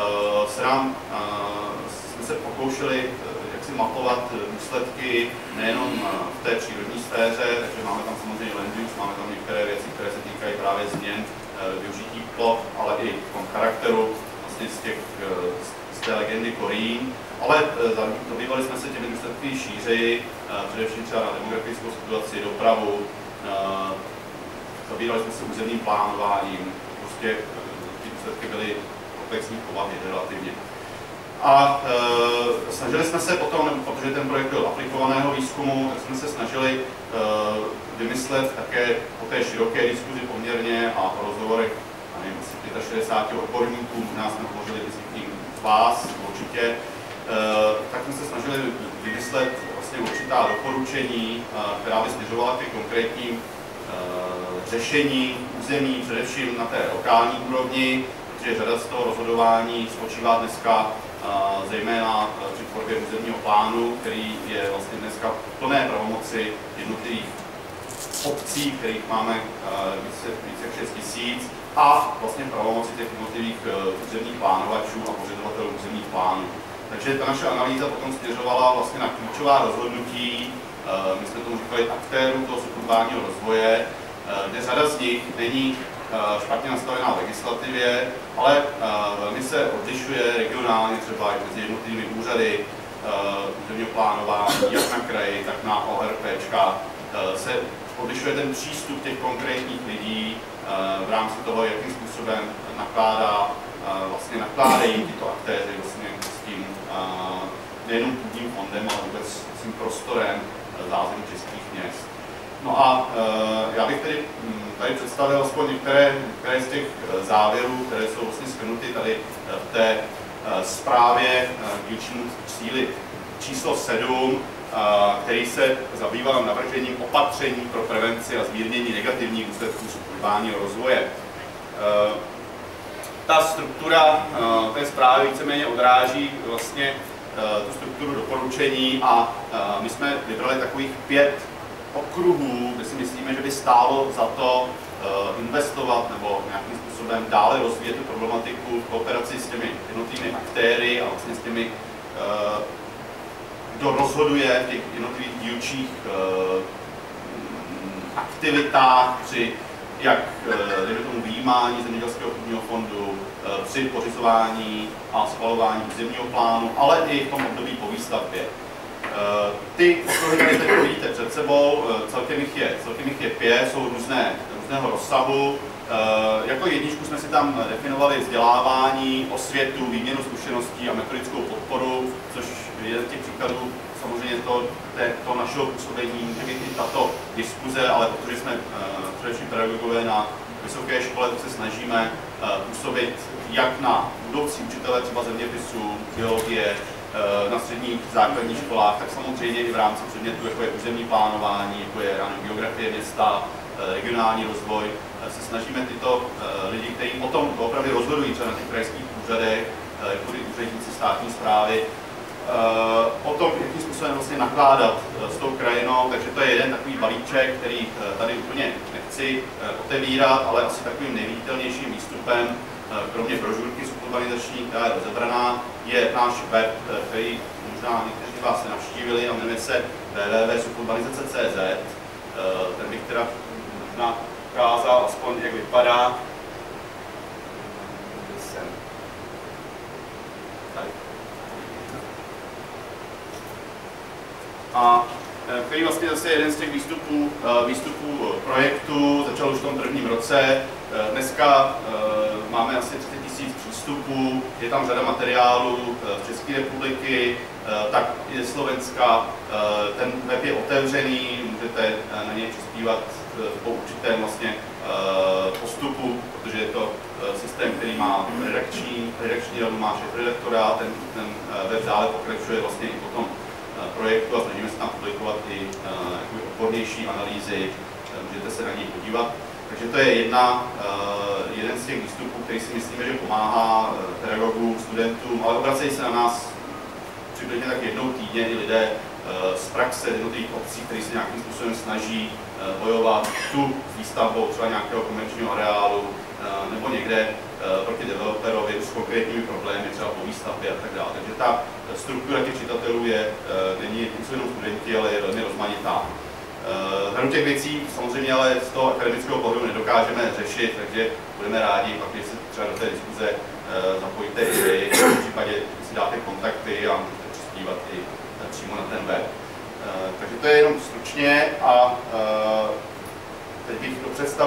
jsme se pokoušeli jaksi mapovat důsledky nejenom v té přírodní sféře, takže máme tam samozřejmě land use, máme tam některé věci, které se týkají právě změn využití ploch, ale i v tom charakteru vlastně z té legendy Korín. Ale zabývali jsme se těmi důsledky šířeji, především třeba na demografickou situaci, dopravu, zabývali jsme se územním plánováním, prostě ty důsledky byly komplexní povahy relativně. A snažili jsme se potom, protože ten projekt byl aplikovaného výzkumu, tak jsme se snažili vymyslet také po té široké diskuzi poměrně a po rozhovorech, nevím, asi 65 odborníků, možná jsme hovořili i z vás určitě, tak jsme se snažili vymyslet vlastně určitá doporučení, která by směřovala ke konkrétním řešení území, především na té lokální úrovni, protože řada z toho rozhodování spočívá dneska zejména při tvorbě územního plánu, který je vlastně dneska v plné pravomoci jednotlivých obcí, kterých máme více jak 6 000, a vlastně pravomoci těch jednotlivých územních plánovačů a pořizovatelů územních plánů. Takže ta naše analýza potom směřovala vlastně na klíčová rozhodnutí, my jsme tomu říkali aktérů toho suburbánního rozvoje, kde řada z nich není špatně nastavená v legislativě, ale velmi se odlišuje regionálně třeba i mezi jednotlivými úřady územního plánování, jak na kraji, tak na ORPčka. Se odlišuje ten přístup těch konkrétních lidí v rámci toho, jakým způsobem nakládají tyto aktéři vlastně s tím nejenom půdním fondem, ale vůbec s tím prostorem zázemí českých měst. No a já bych tedy tady představil aspoň některé z těch závěrů, které jsou vlastně shrnuty tady v té zprávě k dílčímu cíli číslo 7, který se zabýval navržením opatření pro prevenci a zmírnění negativních důsledků suburbánního rozvoje. Ta struktura té zprávy víceméně odráží vlastně tu strukturu doporučení a my jsme vybrali takových 5 okruhů, kde si myslíme, že by stálo za to investovat nebo nějakým způsobem dále rozvíjet tu problematiku v kooperaci s těmi jednotlivými aktéry a vlastně s těmi, kdo rozhoduje v těch jednotlivých dílčích aktivitách při jak tomu vyjímání zemědělského půdního fondu, při pořizování a schvalování územního plánu, ale i v tom období po výstavbě. Ty okruhy, které teď vidíte před sebou, celkem jich je 5, jsou různého rozsahu. Jako jedničku jsme si tam definovali vzdělávání, osvětu, výměnu zkušeností a metodickou podporu, což je z těch příkladů samozřejmě to našeho působení, může být i tato diskuze, ale protože jsme především pedagogové na vysoké škole, tak se snažíme působit jak na budoucí učitele třeba zeměpisu, biologie, na středních základních školách, tak samozřejmě i v rámci předmětů, jako je územní plánování, jako je geografie města, regionální rozvoj, se snažíme tyto lidi, kteří potom opravdu rozhodují třeba na těch krajských úřadech, jako úředníci státní správy, o tom, jakým způsobem vlastně nakládat s tou krajinou, takže to je jeden takový balíček, který tady úplně nechci otevírat, ale asi takovým nejviditelnějším výstupem, kromě brožurky suburbanizační, která je rozebraná, je náš web, který možná někteří z vás se navštívili a jmenuje se www.suburbanizace.cz. Ten bych teda možná ukázal aspoň, jak vypadá. Tady. A který vlastně zase je jeden z těch výstupů projektu, začal už v tom prvním roce. Dneska máme asi 30 000 přístupů, je tam řada materiálů z České republiky, tak i ze Slovenska. Ten web je otevřený, můžete na něj přispívat po určitém vlastně postupu, protože je to systém, který má redakční radu, má šéfredaktora, ten web dále pokračuje vlastně i po tom projektu a snažíme se tam publikovat i odbornější analýzy, můžete se na něj podívat. Takže to je jeden z těch výstupů, který si myslíme, že pomáhá pedagogům, studentům, ale obracejí se na nás přibližně tak jednou týdně i lidé z praxe jednotlivých obcí, kteří se nějakým způsobem snaží bojovat tu s výstavbou třeba nějakého komerčního areálu nebo někde proti developerovi s konkrétními problémy, třeba po výstavbě a tak dále. Takže ta struktura těch čitatelů není jenom studenti, ale je velmi rozmanitá. Řadu těch věcí samozřejmě ale z toho akademického pohledu nedokážeme řešit, takže budeme rádi, pak když se třeba do té diskuze zapojíte i vy, v případě si dáte kontakty a můžete přispívat i přímo na ten web. Takže to je jenom stručně a teď bych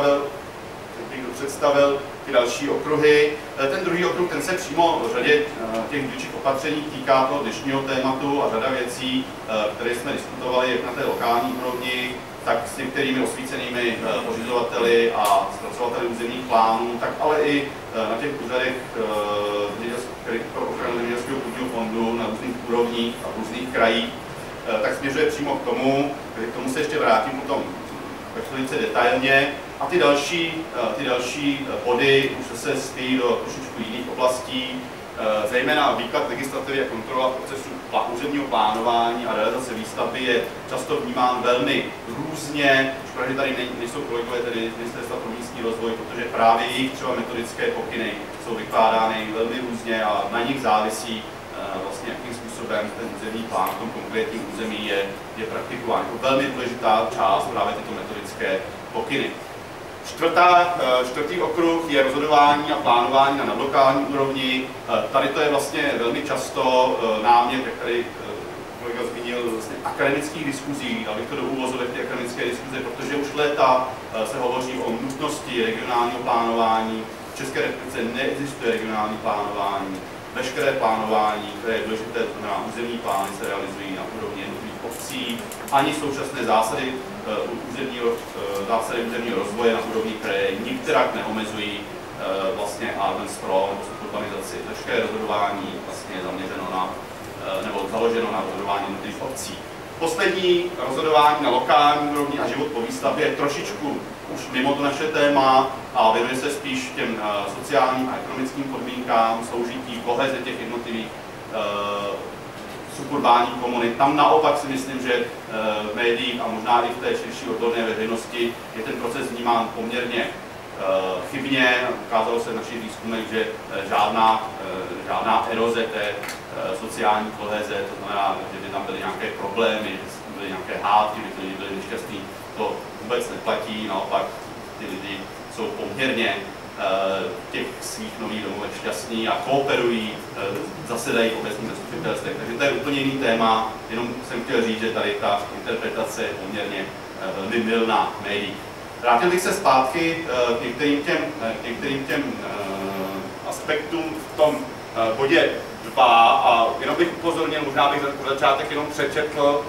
představil ty další okruhy. Ten druhý okruh, ten se přímo v řadě těch dílčích opatření týká toho dnešního tématu a řada věcí, které jsme diskutovali jak na té lokální úrovni, tak s některými osvícenými pořizovateli a zpracovateli územních plánů, tak ale i na těch úřadech pro ochranu zemědělského půdního fondu na různých úrovních a v různých krajích, tak směřuje přímo k tomu se ještě vrátím potom velice detailně. A ty další body už se spíjí do trošičku jiných oblastí, zejména výklad legislativy a kontrola procesu územního plánování a realizace výstavby je často vnímán velmi různě. Škoda, že tady nejsou kolegové tedy z Ministerstva pro místní rozvoj, protože právě jejich třeba metodické pokyny jsou vykládány velmi různě a na nich závisí vlastně jakým způsobem ten územní plán v tom konkrétním území je praktikován. To velmi důležitá část právě tyto metodické pokyny. Čtvrtý okruh je rozhodování a plánování na nadlokální úrovni. Tady to je vlastně velmi často námět, jak tady kolega zmínil, vlastně akademických diskuzí, abych to do úvozovek ty akademické diskuze, protože už léta se hovoří o nutnosti regionálního plánování. V České republice neexistuje regionální plánování. Veškeré plánování, které je důležité, to znamená územní plány, se realizují na úrovni jednotlivých obcí, ani současné zásady územního rozvoje na úrovni kraje nikterak neomezují vlastně Urban Sprawl nebo suburbanizaci. Veškeré rozhodování vlastně je zaměřeno nebo založeno na rozhodování jednotlivých obcí. Poslední rozhodování na lokální úrovni a život po výstavbě je trošičku už mimo to naše téma a věnuje se spíš těm sociálním a ekonomickým podmínkám, soužití, koheze těch jednotlivých suburbánních komunit. Tam naopak si myslím, že v médiích a možná i v té širší odborné veřejnosti je ten proces vnímán poměrně chybně. Ukázalo se v našich výzkumech, že žádná eroze té sociální koheze, to znamená, že by tam byly nějaké problémy, že byly nějaké hádky, že byli nešťastní, to vůbec neplatí, naopak ty lidi jsou poměrně těch svých nových domovech šťastní a kooperují, zasedají v obecních zastupitelstvech. Takže to je úplně jiný téma, jenom jsem chtěl říct, že tady ta interpretace je poměrně velmi mylná v médiích. Vrátil bych se zpátky k některým těm aspektům v tom bodě 2 a jenom bych upozornil, možná bych na začátek jenom přečetl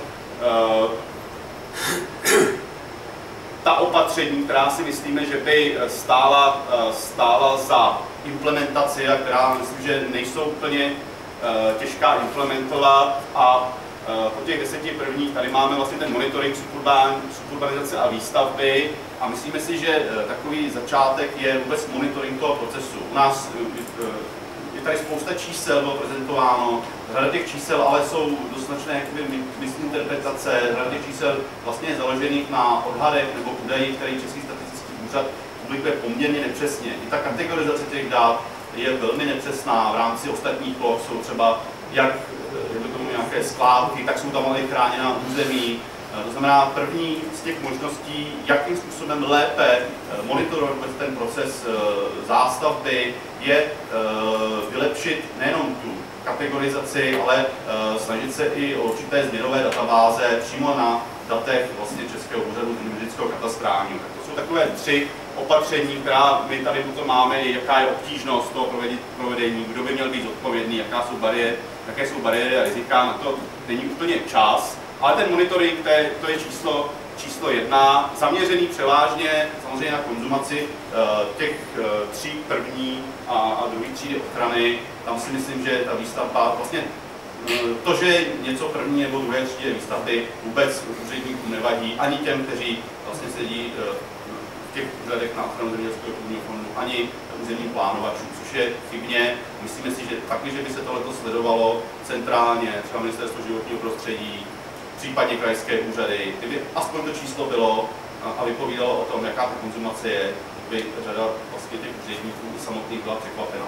ta opatření, která si myslíme, že by stála za implementaci a která myslím, že nejsou úplně těžká implementovat. A po těch 10 prvních tady máme vlastně ten monitoring suburbanizace a výstavby a myslíme si, že takový začátek je vůbec monitoring toho procesu. U nás je tady spousta čísel, bylo prezentováno, řada těch čísel ale jsou dostatečné misinterpretace, řada těch čísel vlastně je založených na odhadech nebo údajích, které Český statistický úřad publikuje poměrně nepřesně. I ta kategorizace těch dat je velmi nepřesná. V rámci ostatních ploch jsou třeba jak tomu nějaké skládky, tak jsou tam ale chráněná území. To znamená, první z těch možností, jakým způsobem lépe monitorovat ten proces zástavby, je vylepšit nejenom tu kategorizaci, ale snažit se i o určité změnové databáze přímo na datech vlastně Českého úřadu zeměměřického katastrálního. Tak to jsou takové 3 opatření, která my tady potom máme, jaká je obtížnost toho provedení, kdo by měl být zodpovědný, jaké jsou bariéry a rizika, na to není úplně čas. Ale ten monitoring, to je číslo 1, zaměřený převážně samozřejmě na konzumaci těch 3 první a druhé třídy ochrany. Tam si myslím, že ta výstavba, vlastně to, že něco první nebo druhé třídy výstavby vůbec úředníkům nevadí, ani těm, kteří vlastně sedí v těch úřadech na ochranu zemědělského půdního fondu, ani územním plánovačům, což je chybně. Myslíme si, že taky, že by se tohleto sledovalo centrálně, třeba Ministerstvo životního prostředí, případně krajské úřady, kdyby aspoň to číslo bylo a vypovídalo o tom, jaká ta konzumace je, by řada vlastně těch úředníků samotných byla překvapena.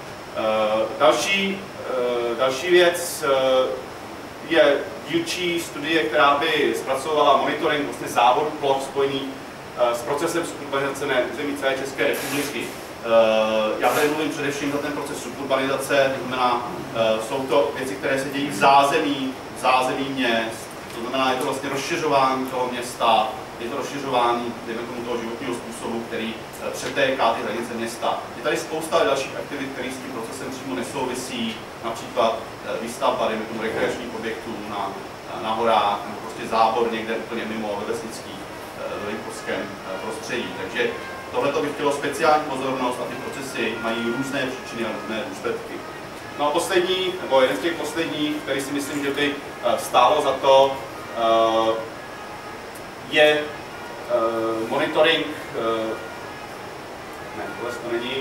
Další věc je dílčí studie, která by zpracovala monitoring vlastně závodu ploch spojený s procesem suburbanizace na území celé České republiky. Já tady mluvím především za ten proces suburbanizace, to znamená, jsou to věci, které se dějí v zázemí měst. To znamená, je to vlastně rozšiřování toho města, je to rozšiřování toho životního způsobu, který přetéká ty hranice města. Je tady spousta dalších aktivit, které s tím procesem přímo nesouvisí, například výstavba rekreačních objektů na horách, nebo prostě zábor někde úplně mimo ve vesnických, ve venkovském prostředí. Takže tohle by chtělo speciální pozornost a ty procesy mají různé příčiny a různé důsledky. No a poslední, nebo jeden z těch posledních, který si myslím, že by stálo za to, je monitoring, to není,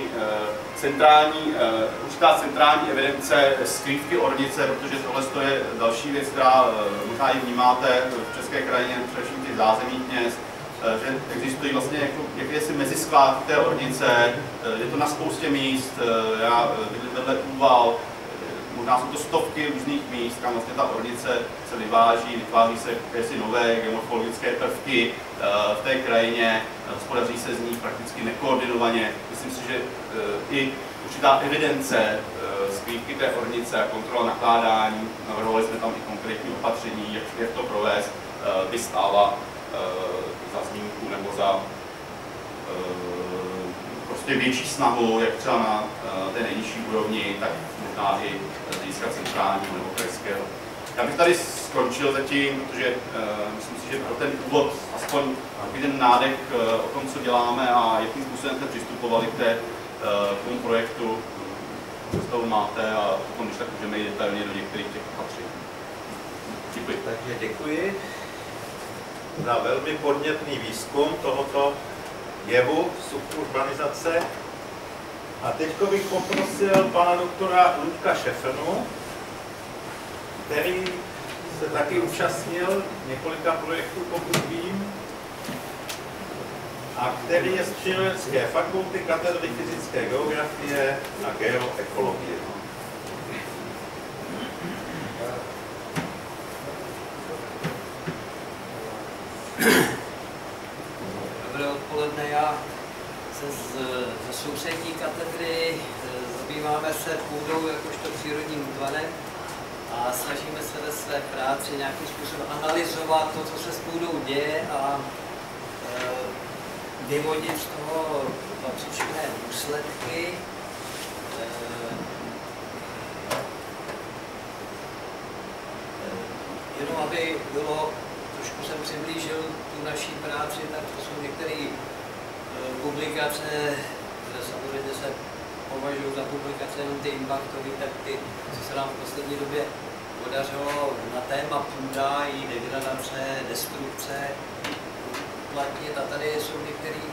určitá centrální evidence skrývky ornice, protože tohle je další věc, která možná i vnímáte v české krajině, především těch zázemích měst, že existují vlastně jakési meziskládky té ornice, je to na spoustě míst, já bydlím vedle Úval, možná jsou to stovky různých míst, kam vlastně ta ornice se vyváží, vytváří se jakési nové geomorfologické prvky v té krajině, hospodaří se z ní prakticky nekoordinovaně. Myslím si, že i určitá evidence skrývky té ornice a kontrola nakládání, navrhovali jsme tam i konkrétní opatření, jak to provést, by stála za zmínku nebo za prostě větší snahu, jak třeba na té nejnižší úrovni, tak možná i z hlediska centrálního nebo krajského. Já bych tady skončil zatím, protože myslím si, že pro ten úvod aspoň jeden nádech o tom, co děláme a jakým způsobem jsme přistupovali k tomu projektu, co máte a potom, když tak můžeme jít detailně do některých těch opatření. Děkuji. Takže děkuji za velmi podnětný výzkum tohoto jevu suburbanizace. A teď bych poprosil pana doktora Luďka Šefrnu, který se taky účastnil několika projektů, pokud vím, a který je z Přírodovědecké fakulty katedry fyzické geografie a geoekologie. Dobré odpoledne, já ze sousední katedry zabýváme se půdou jakožto přírodním útvarem a snažíme se ve své práci nějakým způsobem analyzovat to, co se s půdou děje a vyvodit z toho patřičné důsledky. Jenom aby bylo, trošku jsem přiblížil tu naší práci, tak to jsou některé publikace, které samozřejmě se považují za publikace jenom ty impactové, tak ty, co se nám v poslední době podařilo na téma půda, její degradace, destrukce uplatnit. A tady jsou některé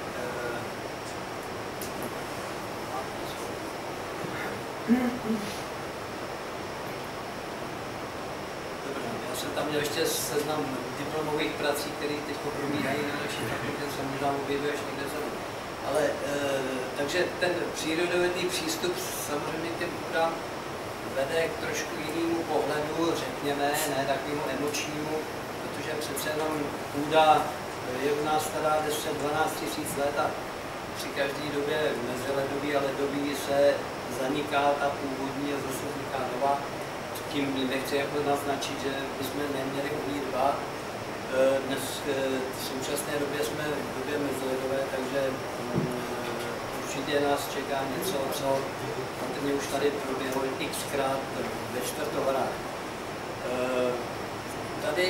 já jsem tam měl ještě seznam diplomových prací, které teď probíhají na naší fakultě, jsem možná objevil až někde vzadu. Ale takže ten přírodovědný přístup samozřejmě k těm půdám vede k trošku jinému pohledu, řekněme, ne takovému emočnímu, protože přece jenom půda je u nás stará 10-12 tisíc let a při každé době meziledový a ledový se zaniká ta původní a zase vzniká nová. Tím nechci jako naznačit, že bychom neměli o ní dbát. Dnes v současné době jsme v době meziledové, takže určitě nás čeká něco, co patrně už tady proběhlo xkrát ve čtvrtohorách. Tady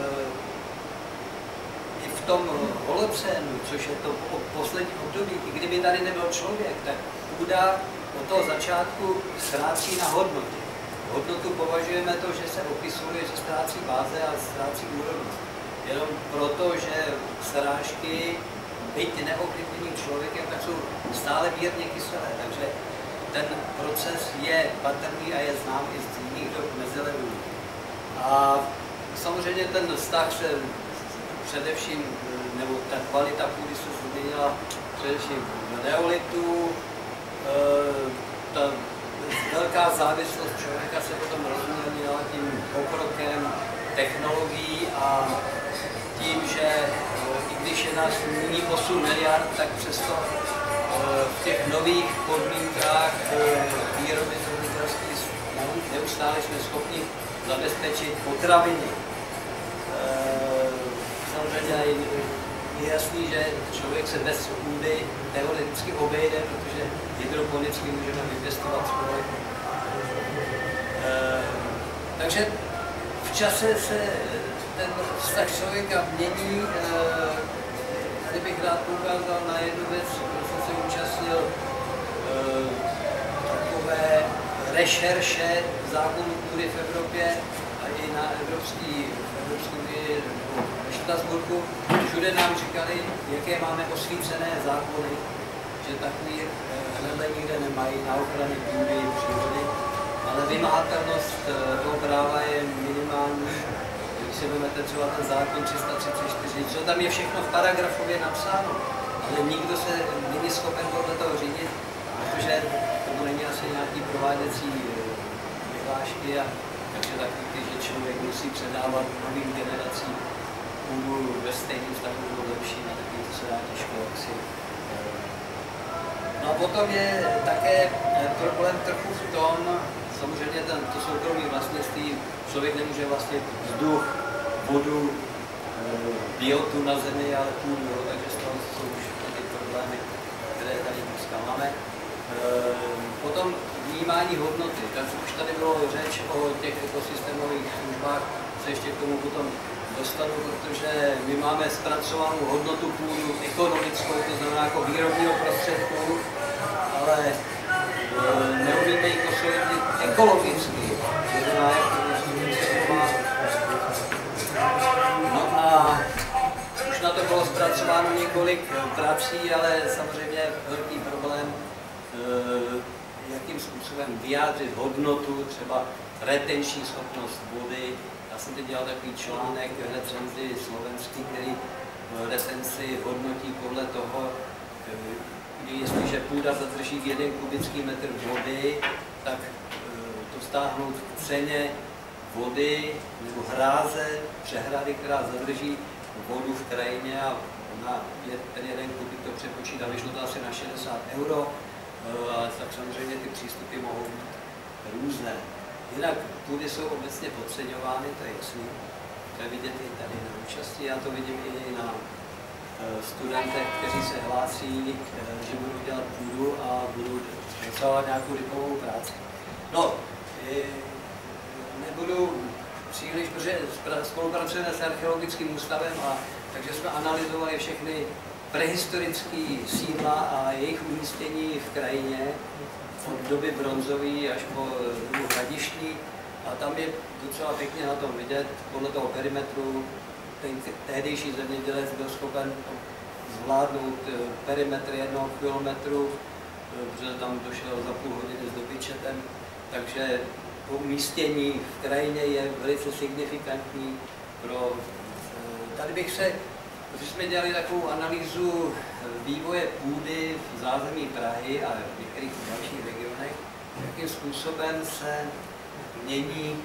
i v tom holocénu, což je to poslední období, i kdyby tady nebyl člověk, tak půda od toho začátku ztrácí na hodnotě. Hodnotu považujeme to, že se opisuje, že ztrácí báze a ztrácí úrodnost. Jenom proto, že srážky, byť neovlivněný člověkem, tak jsou stále mírně kyselé. Takže ten proces je patrný a je znám i z jiných dob meziledů. A samozřejmě ten vztah se především, nebo ta kvalita půdy se změnila především v neolitu. Ta velká závislost člověka se potom rozměnila tím pokrokem technologií a tím, že i když je nás nyní 8 miliard, tak přesto v těch nových podmínkách výroby zemědělských neustále jsme schopni zabezpečit potraviny. Samozřejmě je jasný, že člověk se bez půdy teoreticky obejde, protože hydroponicky můžeme vypěstovat svoje. Takže v čase se ten vztah člověka mění. Tady bych rád poukázal na jednu věc, protože jsem se účastnil takové rešerše zákonů půdy v Evropě a i na Evropské unii ve Štrasburku. Všude nám říkali, jaké máme osvícené zákony, že takový hnedle nikde nemají na ochrany půdy, přírody, ale vymahatelnost toho práva je minimální. Když si vezmete třeba ten zákon 334, co tam je všechno v paragrafově napsáno, ale nikdo se není schopen podle toho řídit, protože tomu není asi nějaký prováděcí vyhlášky, a takže takový, že člověk musí předávat novým generacím půdu ve stejným stavu bylo lepší, na takový to se dá těžko asi. No a potom je také problém trochu v tom, samozřejmě to soukromí vlastnictví, člověk nemůže vlastně vzduch, vodu, biotu na zemi, ale půdu, takže z toho jsou už ty problémy, které tady dneska máme. Potom vnímání hodnoty, takže už tady bylo řeč o těch ekosystémových službách, se ještě k tomu potom dostanu, protože my máme zpracovanou hodnotu půdu ekonomickou, to znamená jako výrobního prostředku, ale neumíme ji posoudit ekologicky. No a už na to bylo zpracováno několik prací, ale samozřejmě velký problém, jakým způsobem vyjádřit hodnotu, třeba retenční schopnost vody. Já jsem teď dělal takový článek v recenzi slovenský, který retenci hodnotí podle toho, jestliže půda zadrží 1 kubický metr vody, tak to stáhnout k ceně vody nebo hráze, přehrady, která zadrží vodu v krajině a ten jeden kubík to přepočítal, vyšlo to asi na 60 €, tak samozřejmě ty přístupy mohou být různé. Jinak půdy jsou obecně podceňovány, to je jasný. To je vidět i tady na účasti, já to vidím i na studentech, kteří se hlásí, že budou dělat půdu a budou docávat nějakou diplomovou práci. No, nebudu příliš, protože spolupracujeme s archeologickým ústavem, takže jsme analyzovali všechny prehistorické sídla a jejich umístění v krajině od doby bronzové až po dobu hradištní. A tam je docela pěkně na tom vidět, podle toho perimetru, ten tehdejší zemědělec byl schopen zvládnout perimetr 1 kilometru, protože tam došel za půl hodiny s dobyčetem, takže to umístění v krajině je velice signifikantní pro... Tady bych se, protože jsme dělali takovou analýzu vývoje půdy v zázemí Prahy a v některých dalších regionech, jakým způsobem se mění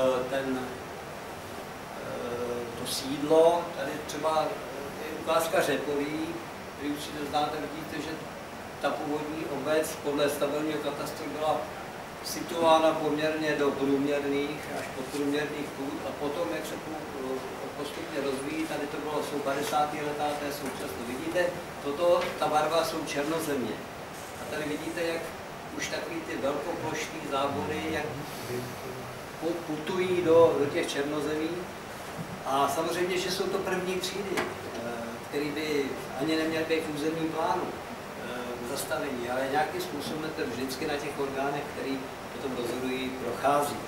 to sídlo. Tady třeba je ukázka Řepoví, vy určitě znáte, vidíte, že ta původní obec podle stavebního katastru byla situována poměrně do průměrných až podprůměrných půd a potom, jak se postupně rozvíjí, tady to bylo, jsou 50. letá, to je současno. Vidíte, ta barva jsou černozemě. A tady vidíte, jak už takový ty velkoplošní zábory, jak putují do těch černozemí. A samozřejmě, že jsou to první třídy, které by ani neměly být v územním plánu zastavení, ale nějakým způsobem to vždycky na těch orgánech, který potom rozhodují, prochází.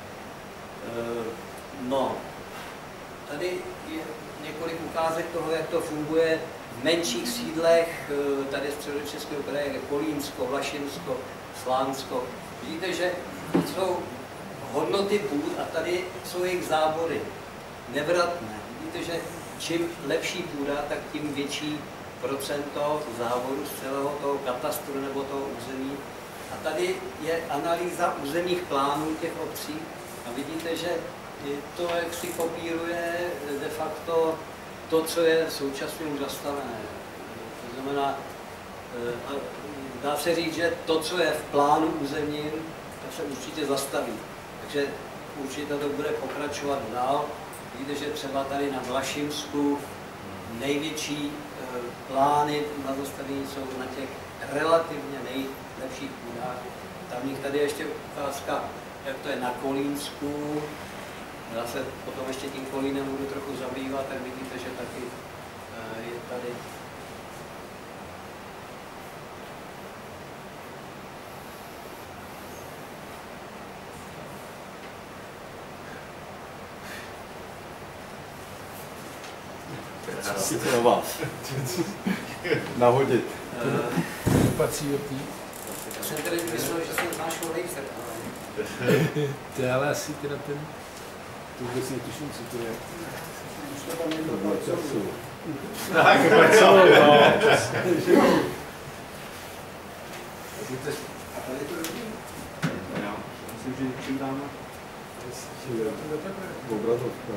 No, tady je několik ukázek toho, jak to funguje v menších sídlech, tady Středočeského kraje, Kolínsko, Vlašimsko, Slánsko. Vidíte, že to jsou hodnoty půd a tady jsou jejich zábory nevratné. Vidíte, že čím lepší půda, tak tím větší procento závodu z celého toho katastru nebo toho území. A tady je analýza územních plánů těch obcí a vidíte, že to, jak si kopíruje de facto to, co je současně už zastavené. To znamená, dá se říct, že to, co je v plánu územním, tak se určitě zastaví. Takže určitě to bude pokračovat dál. Vidíte, že třeba tady na Vlašimsku největší plány na zastavení jsou na těch relativně nejlepších půdách. Tam tady ještě ukázka, jak to je na Kolínsku. Já se potom ještě tím Kolínem budu trochu zabývat, tak vidíte, že taky je tady. Si to na vás. Nahodit. Patří od ní. Já jsem tady myslel, že jsem znášel laser. To je ale asi teda ten... To vůbec netuším, co to je. Už to tam někdo pracoval. Tak, pracoval, no. A tady to robí? Já myslím, že čím dáme? Obrazovka.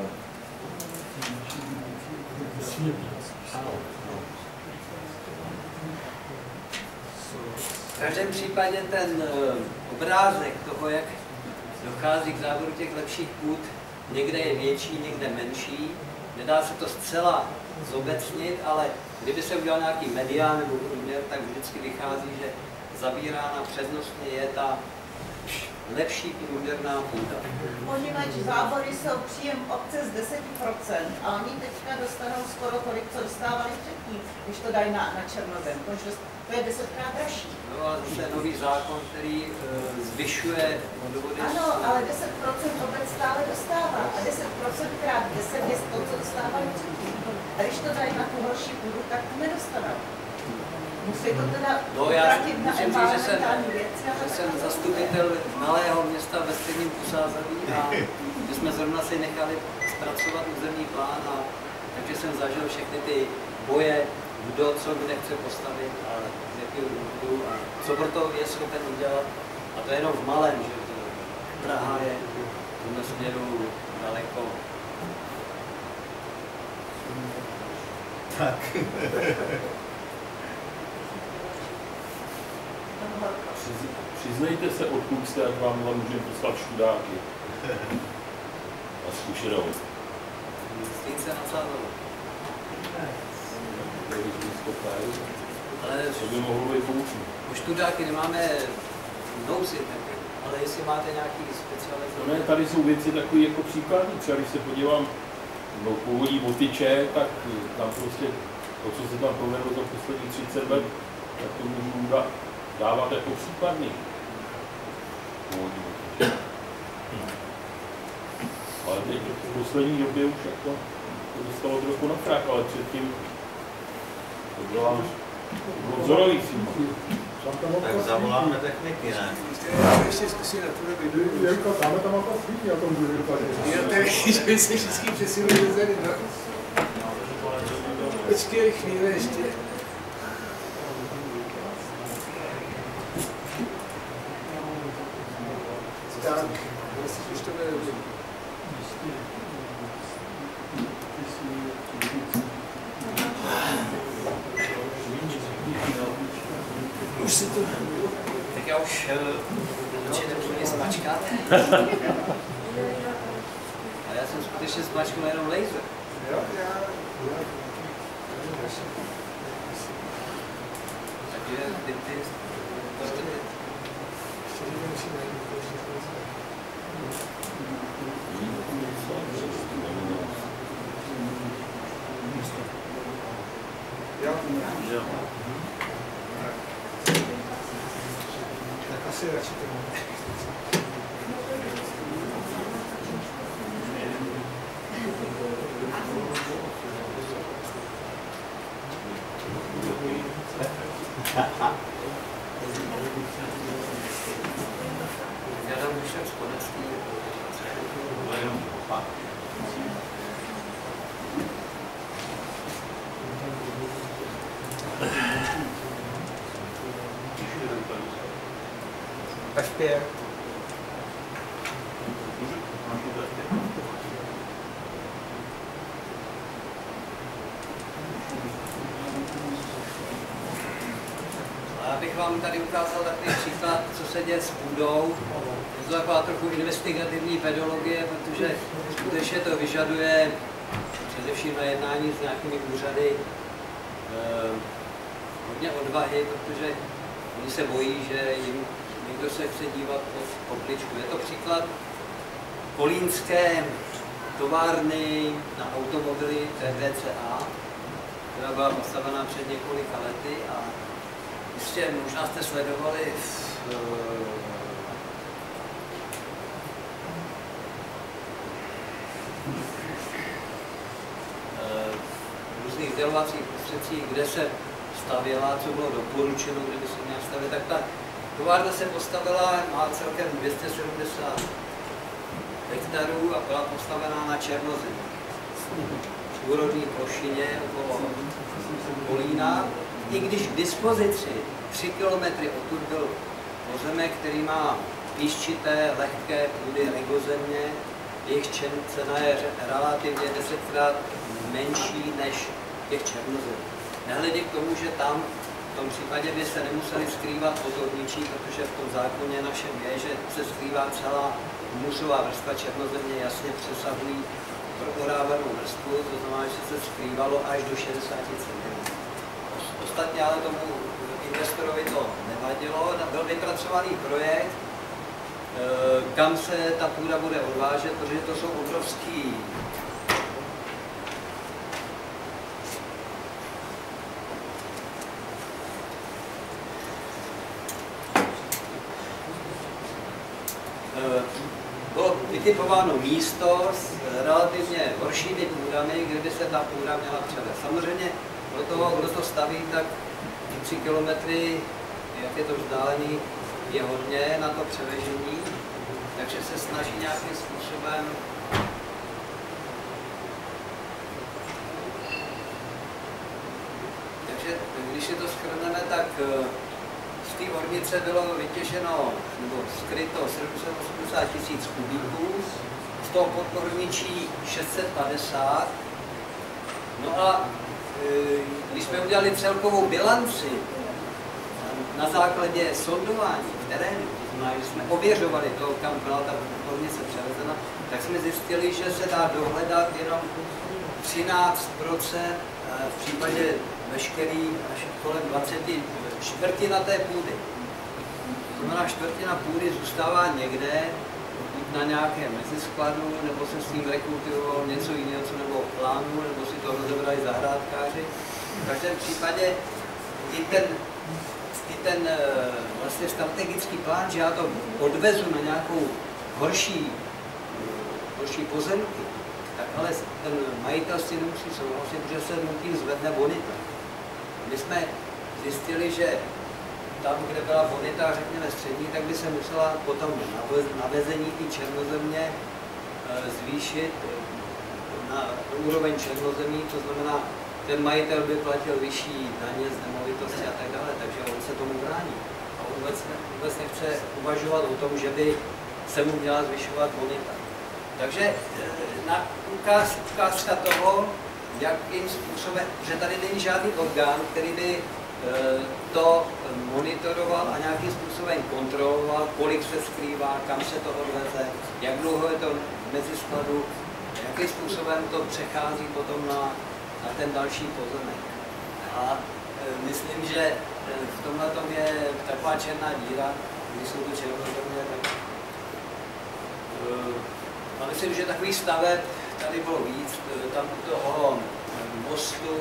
V každém případě ten obrázek toho, jak dochází k závodu těch lepších půd, někde je větší, někde menší. Nedá se to zcela zobecnit, ale kdyby se udělal nějaký medián nebo průměr, tak vždycky vychází, že zabírána přednostně je ta lepší průměrná půda. Poněvadž zábory jsou příjem obce z 10% a oni teďka dostanou skoro tolik, co dostávali předtím, když to dají na černozem. To je 10krát dražší. No ale zase nový zákon, který zvyšuje odvody. Ano, ale 10% obec stále dostává a 10% krát 10 je to, co dostávali předtím. A když to dají na tu horší půdu, tak to nedostanou. Musí to teda utratit na environmentální věci. Já jsem zastupitel malého města ve středním Kusázaví a my jsme zrovna si nechali zpracovat územní plán, takže jsem zažil všechny ty boje, kdo co kde chce postavit a z jakého důvodu a co proto je schopen udělat. A to je jenom v malém, že Praha je v tomhle směru daleko. Tak. Přiznejte se, odkud jste, ať vám můžeme poslat študáky. A zkušenou. Stýce na Zádoru. Ale to by mohlo být poučný. Už študáky nemáme nouzi, ale jestli máte nějaký specializovaný... No ne, tady jsou věci takové jako příkladní. Třeba když se podívám do původní Botyče, tak tam prostě to, co se tam povedlo za posledních 30 let, tak to můžu dávat jako příkladný. Původní Botyče. Ale teď v poslední době už jako to dostalo trochu na frak, ale předtím to bylo vzorový film. Tak zavoláme techniky, ne? Já ještě zkusím na tuhle vidu. Jirko, tam mapa svítí na tom druhém dopadě. Jo, to je, že se vždycky přesunuli do zady, no. Počkej chvíli ještě. Tak, jestli už to bude dobře. Už si to... Tak já už určitě nebudu nic zmačkat. A já jsem skutečně zmačkal jenom laser. Jo, Takže ty Jo. Tak asi radši to máme. Já dám vyšel z konectví. F5. Abych vám tady ukázal takový příklad, co se děje s půdou. Je to taková trochu investigativní pedologie, protože skutečně to vyžaduje především na jednání s nějakými úřady hodně odvahy, protože oni se bojí, že jim někdo se chce dívat pod popličku. Je to příklad kolínské továrny na automobily TVCA, která byla postavená před několika lety a jistě možná jste sledovali v různých sdělovacích prostředcích, kde se stavěla, co bylo doporučeno, kde by se měla stavět, tak ta továrna se postavila, má celkem 270 hektarů a byla postavená na černozem. V úrodné plošině okolo Kolína, i když k dispozici 3 kilometry odtud byl pozemek, který má písčité, lehké půdy rigozemě, jejich cena je relativně 10krát menší než těch černozemí. Nehledě k tomu, že tam v tom případě by se nemuseli skrývat potorničí, protože v tom zákoně našem je, že se skrývá celá humusová vrstva černozemě, jasně přesahují prokorávanou vrstvu, to znamená, že se skrývalo až do 60 cm. Ostatně ale tomu investorovi to nevadilo, byl vypracovaný projekt, kam se ta půda bude odvážet, protože to jsou obrovský bylo vytipováno místo s relativně horšími půdami, kde by se ta půda měla převést. Samozřejmě pro toho, kdo to staví, tak 3 kilometry, jak je to vzdálený, je hodně na to převežení, takže se snaží nějakým způsobem takže když si to shrneme, tak z té ornice bylo vytěženo nebo skryto 780 000 kubíků, z toho podporničí 650. No a když jsme udělali celkovou bilanci na základě sondování v terénu, to znamená, že jsme ověřovali to, kam byla ta hornice převezena, tak jsme zjistili, že se dá dohledat jenom 13% v případě veškerý až kolem 20 čtvrtina té půdy. To znamená, čtvrtina půdy zůstává někde, na nějakém meziskladu, nebo se s ním rekultivoval něco jiného, co nebylo v plánu, nebo si to rozebrali zahrádkáři. V každém případě i ten vlastně strategický plán, že já to odvezu na nějakou horší pozemky, tak ale ten majitel si nemusí souhlasit, že se mu tím zvedne bonita. My jsme zjistili, že tam, kde byla bonita, řekněme střední, tak by se musela potom navezení té černozemě zvýšit na úroveň černozemí, to znamená, ten majitel by platil vyšší daně z nemovitosti a tak dále, takže on se tomu brání. A on vůbec nechce uvažovat o tom, že by se mu měla zvyšovat bonita. Takže ukázka toho, jakým způsobem, že tady není žádný orgán, který by to monitoroval a nějakým způsobem kontroloval, kolik se skrývá, kam se to odveze, jak dlouho je to mezi skladu, jakým způsobem to přechází potom na ten další pozemek. A myslím, že v tomhle tom je taková černá díra, když jsou to černozemě, tak a myslím, že takový staveb tady bylo víc, tam toho mostu,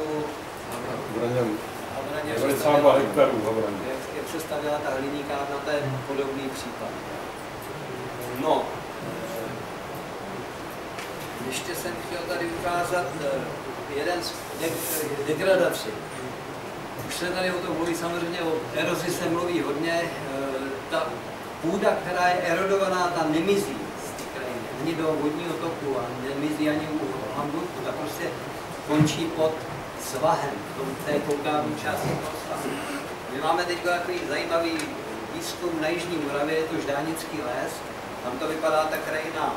jak se stavěla ta hliníkárna, to je podobný případ. No, ještě jsem chtěl tady ukázat jeden z degradací. Už se tady o tom mluví, samozřejmě o erozi se mluví hodně. Ta půda, která je erodovaná, ta nemizí z té krajiny, ani do vodního toku a nemizí ani u Hamburku, ta prostě končí pod svahem, v té konkávní části toho svahu. My máme teď takový zajímavý výzkum na Jižní Moravě, je to Ždánický les, tam to vypadá ta krajina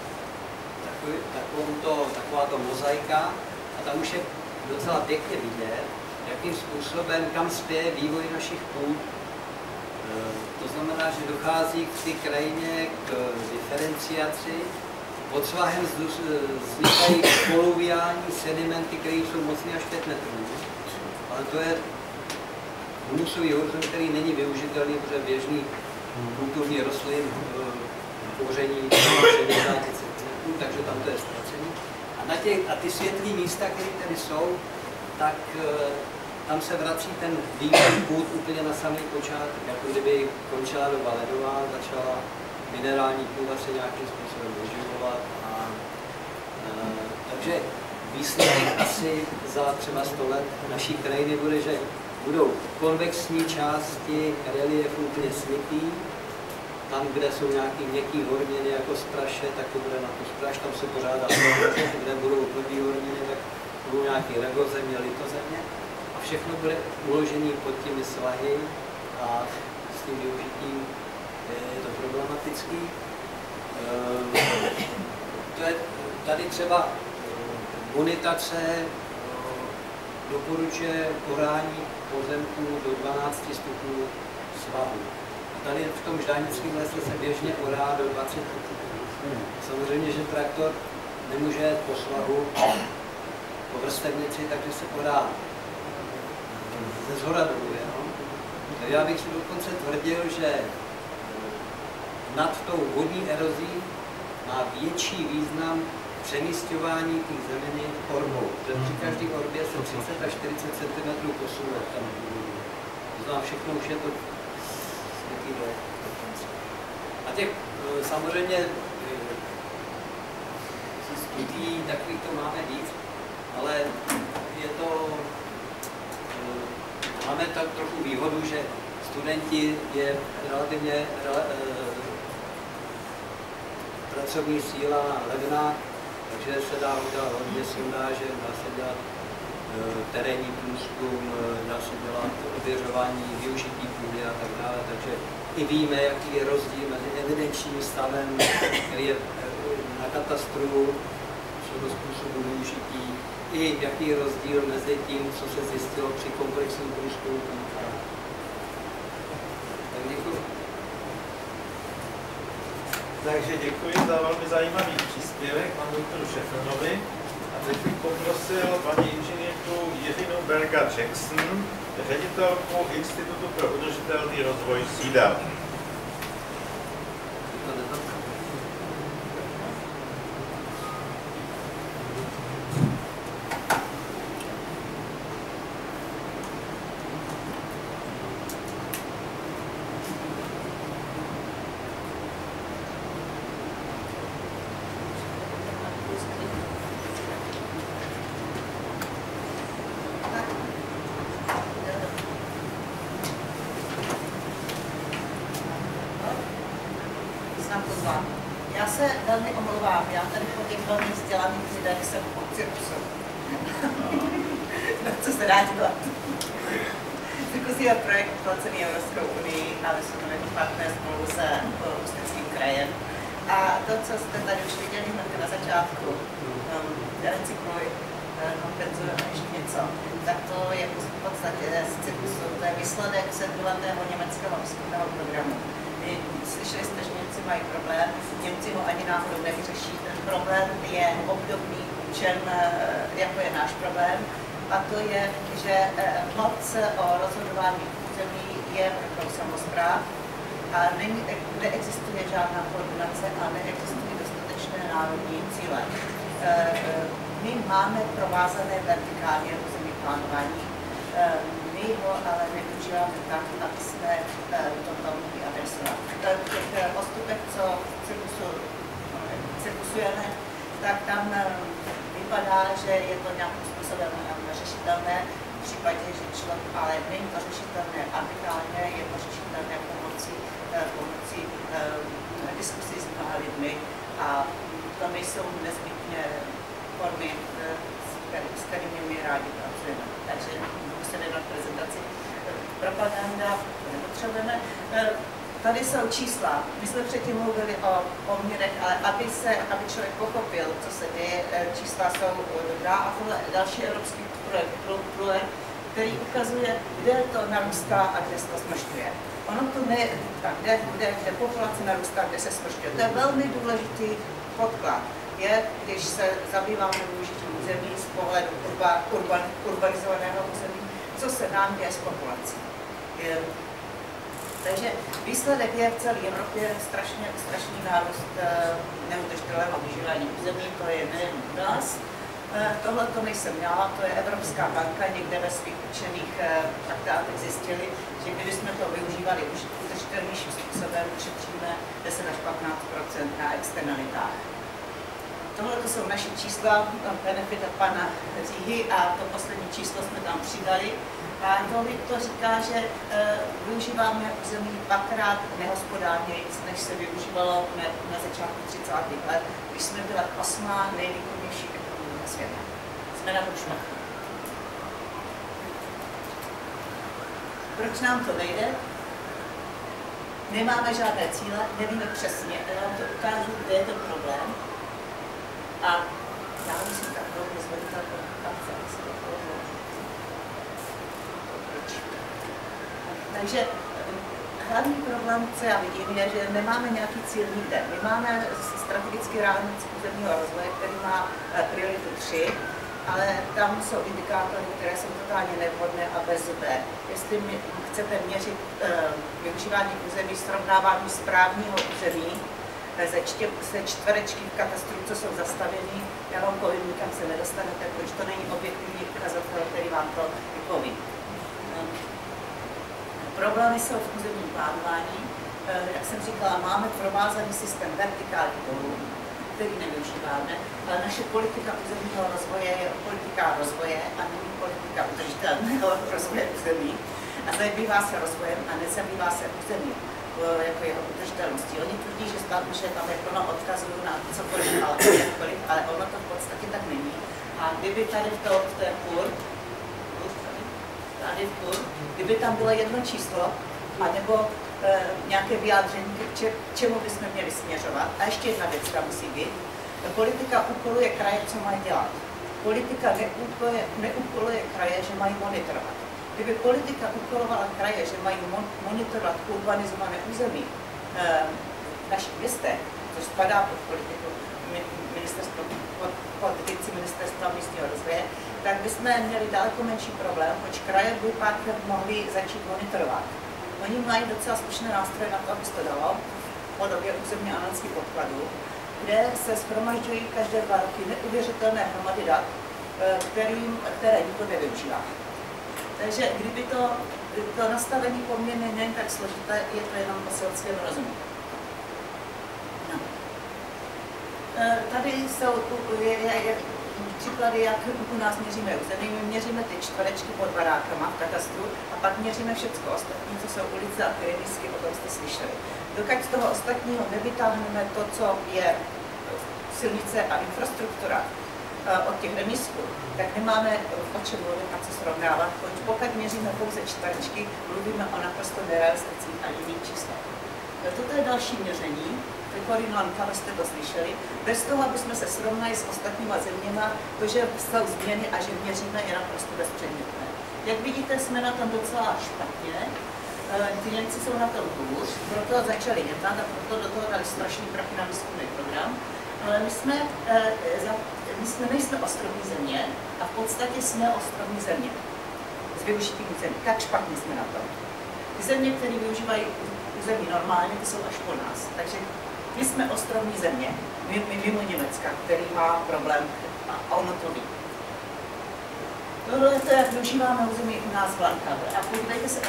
takováto mozaika a tam už je docela pěkně vidět, jakým způsobem, kam spěje vývoj našich půd. To znamená, že dochází k té krajině k diferenciaci. Pod svahem vznikají koluviální sedimenty, které jsou mocné až 5 metrů. Ale to je humusový horizont, který není využitelný, protože běžný kulturní rostlin koření 60 cm, takže tam to je ztracený. A ty světlé místa, které tady jsou, tak tam se vrací ten vývoj půd úplně na samý počátek, jako kdyby končila doba ledová, začala minerální půda se nějakým způsobem oživovat. Takže výsledek asi za třeba 100 let naší krajiny bude, že budou konvexní části reliefu úplně smitý. Tam, kde jsou nějaký měkký horniny jako spraše, tak to bude na tu spraš, tam se pořádá kde budou tvrdý horniny, tak budou nějaké ragozemě, litozemě. A všechno bude uložené pod těmi svahy a s tím využitím je to problematický. To je tady třeba bonitace doporučuje orání pozemků do 12 stupňů svahu. A tady v tom Ždánickém lese se běžně orá do 20 stupňů. Samozřejmě, že traktor nemůže po svahu, po vrstevnici, takže se orá ze zhora dolů. Já bych si dokonce tvrdil, že nad tou vodní erozí má větší význam přemísťování těch zeminy orbou. Při každé orbě se 30 až 40 cm posune. To znamená, všechno už je to světlý do konce. A těch samozřejmě studií takových to máme víc, ale je to, máme tak trochu výhodu, že studenti je relativně pracovní síla levná, takže se dá udělat hodně sondáže, dá se dělat terénní průzkum, dá se dělat ověřování využití půdy a tak dále, takže i víme, jaký je rozdíl mezi evidenčním stavem, který je na katastru, co do způsobu využití, i jaký je rozdíl mezi tím, co se zjistilo při komplexním průzkumu. Tak děkuji. Takže děkuji za velmi zajímavý příspěvek panu doktoru Šefrnovi. A teď bych poprosil paní inženýrku Jiřinu Berga-Jackson, ředitelku Institutu pro udržitelný rozvoj sídel. Já se velmi omlouvám, já tady po těch velmi vzdělaných lidech jsem od cirkusu. Co se dá dělat? Cirkus je projekt placený Evropskou unii a my jsme to partner spolu se Ústeckým krajem. A to, co jste tady už viděli na začátku, recykluj, kompenzuje a ještě něco, tak to je v podstatě z cirkusu. To je výsledek 7letého německého výzkumného programu. Slyšeli jste, že Němci mají problém, Němci ho ani náhodou nevyřeší. Ten problém je obdobný čem, jako je náš problém, a to je, že moc o rozhodování území je v rukou samospráv a neexistuje žádná koordinace a neexistují dostatečné národní cíle. My máme provázané vertikálně územní plánování, my ho ale nevyužíváme tak, aby jsme toto mohli adresovat. V těch postupech, co cirkusujeme, tak tam vypadá, že je to nějakým způsobem řešitelné. V případě, že člověk, ale není to řešitelné arbitrálně, je to řešitelné pomocí diskusí s mnoha lidmi a to nejsou nezbytně formy, s kterými my rádi pracujeme. Takže musím věnovat prezentaci. Propaganda nepotřebujeme. Tady jsou čísla. My jsme předtím mluvili o poměrech, ale aby člověk pochopil, co se děje, čísla jsou dobrá. A tohle další evropský projekt, který ukazuje, kde to narůstá a kde se to smršťuje. Ono to ne tak, kde populace narůstá, kde se smršťuje. To je velmi důležitý podklad. Je, když se zabýváme využitím území z pohledu urbanizovaného území, co se nám děje s populací. Takže výsledek je v celé Evropě strašný nárůst neudržitelného využívání území, to je nejen u nás. Tohle to nejsem já, to je Evropská banka, někde ve svých učených traktátech zjistili, že kdybychom to využívali už udržitelnějším způsobem, ušetříme 10 až 15% na externalitách. Tohle to jsou naše čísla, benefit od pana Říhy a to poslední číslo jsme tam přidali. A to říká, že využíváme území dvakrát nehospodárněji, než se využívalo na začátku 30. let, když jsme byli 8. nejvýkonnější ekonomie na světě. Jsme na tom šmachu. Proč nám to nejde? Nemáme žádné cíle, nevíme přesně, já vám to ukážu, kde je ten problém. A já musím takovou nezveditelnou kancelář. Takže hlavní problém, co já vidím, je, že nemáme nějaký cíl nikde. My máme strategický rámec územního rozvoje, který má prioritu 3, ale tam jsou indikátory, které jsou totálně nevhodné a bezzubé. Jestli chcete měřit využívání území, srovnávání správního území ze čtverečky v katastru, co jsou zastaveny, já vám povím, nikam se nedostanete, protože to není objektivní ukazatel, který vám to vypoví. Problémy jsou v územním plánování. Jak jsem říkala, máme provázaný systém vertikální dolů, který nevyužíváme, ale naše politika územního rozvoje je politika rozvoje a není politika udržitelného rozvoje území. A zabývá se rozvojem a nezabývá se území jako jeho udržitelností. Oni tvrdí, že tam je plno odkazů na cokoliv, ale ono to v podstatě tak není. A kdyby tady v té kdyby tam bylo jedno číslo, anebo nějaké vyjádření, k čemu bychom měli směřovat. A ještě jedna věc tam musí být. Politika úkoluje kraje, co mají dělat. politika neúkoluje kraje, že mají monitorovat. Kdyby politika úkolovala kraje, že mají monitorovat urbanizované území v našich městech, což spadá pod politiku pod dikci Ministerstva místního rozvoje, tak bychom měli daleko menší problém, proč kraje by pak mohli začít monitorovat. Oni mají docela slušné nástroje na to, aby se to dalo, v podobě územně analytických podkladů, kde se shromažďují každé 2 roky neuvěřitelné hromady dat, které nikdo nevyužívá. Takže kdyby to nastavení poměrně není tak složité, je to jenom o selském rozumu. No. Tady jsou příklady, jak u nás měříme území. My měříme ty čtverečky pod barákama v katastru a pak měříme všechno ostatní, co jsou ulice a periodisky, o tom jste slyšeli. Dokud z toho ostatního nevytáhneme to, co je silnice a infrastruktura od těch remízků, tak nemáme o čem mluvit a co srovnávat. Pokud měříme pouze čtverečky, mluvíme o naprosto nerealistických a jiných číslech. Toto je další měření. Koordinovanka, jste to slyšeli, bez toho, aby jsme se srovnali s ostatníma zeměma, to, že jsou změny a že měříme, je naprosto bezpředmětné. Jak vidíte, jsme na tom docela špatně, ty Němci jsou na tom hůř, proto začali jednat a proto do toho dali strašný prachy na výzkumný program, ale my nejsme ostrovní země a v podstatě jsme ostrovní země s využitím území. Tak špatně jsme na tom. Ty země, které využívají území normálně, ty jsou až po nás. Takže my jsme ostrovní země, mimo Německa, který má problém a ono to ví. Tohle je to, jak využíváme území u nás v Lankabe. A podívejte se, 80%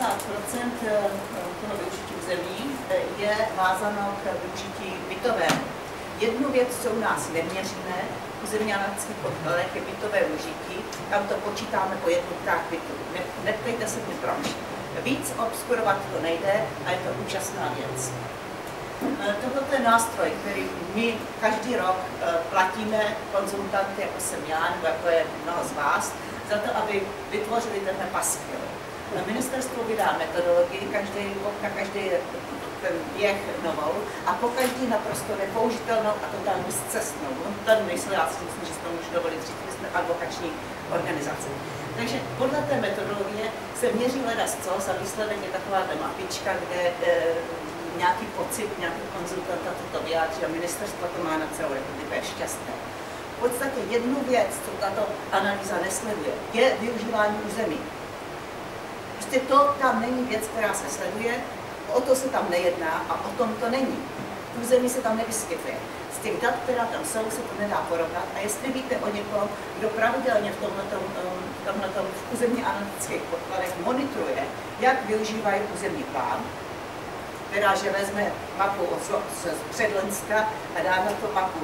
toho využití území je vázáno k využití bytovému. Jednu věc, co u nás neměříme, územní analytických podkladech, je bytové využití, tam to počítáme po jednotkách bytů. Neptejte se mě proč. Víc obskurovat to nejde a je to úžasná věc. Tohle je nástroj, který my každý rok platíme konzultanty, jako jsem já, nebo jako je mnoho z vás, za to, aby vytvořili tenhle paskvil. Ministerstvo vydá metodologii na každý ten běh novou a po každý naprosto nepoužitelnou a totálně zcestnou. Tady nejsou, já si myslím, že si to můžu dovolit říct, my jsme advokační organizace. Takže podle té metodologie se měří ledacos a výsledek je taková mapička, kde nějaký pocit, nějaký konzultanta toto vyjádří a ministerstvo to má na celou republiku, je šťastné. V podstatě jednu věc, co tato analýza nesleduje, je využívání území. Prostě to tam není věc, která se sleduje, o to se tam nejedná a o tom to není. Území se tam nevyskytuje. Z těch dat, která tam jsou, se to nedá porovnat. A jestli víte o někom, kdo pravidelně v tomhletom v územně analytických podkladech monitoruje, jak využívají územní plán, teda, že vezme mapu z Předlenska a dá na to mapu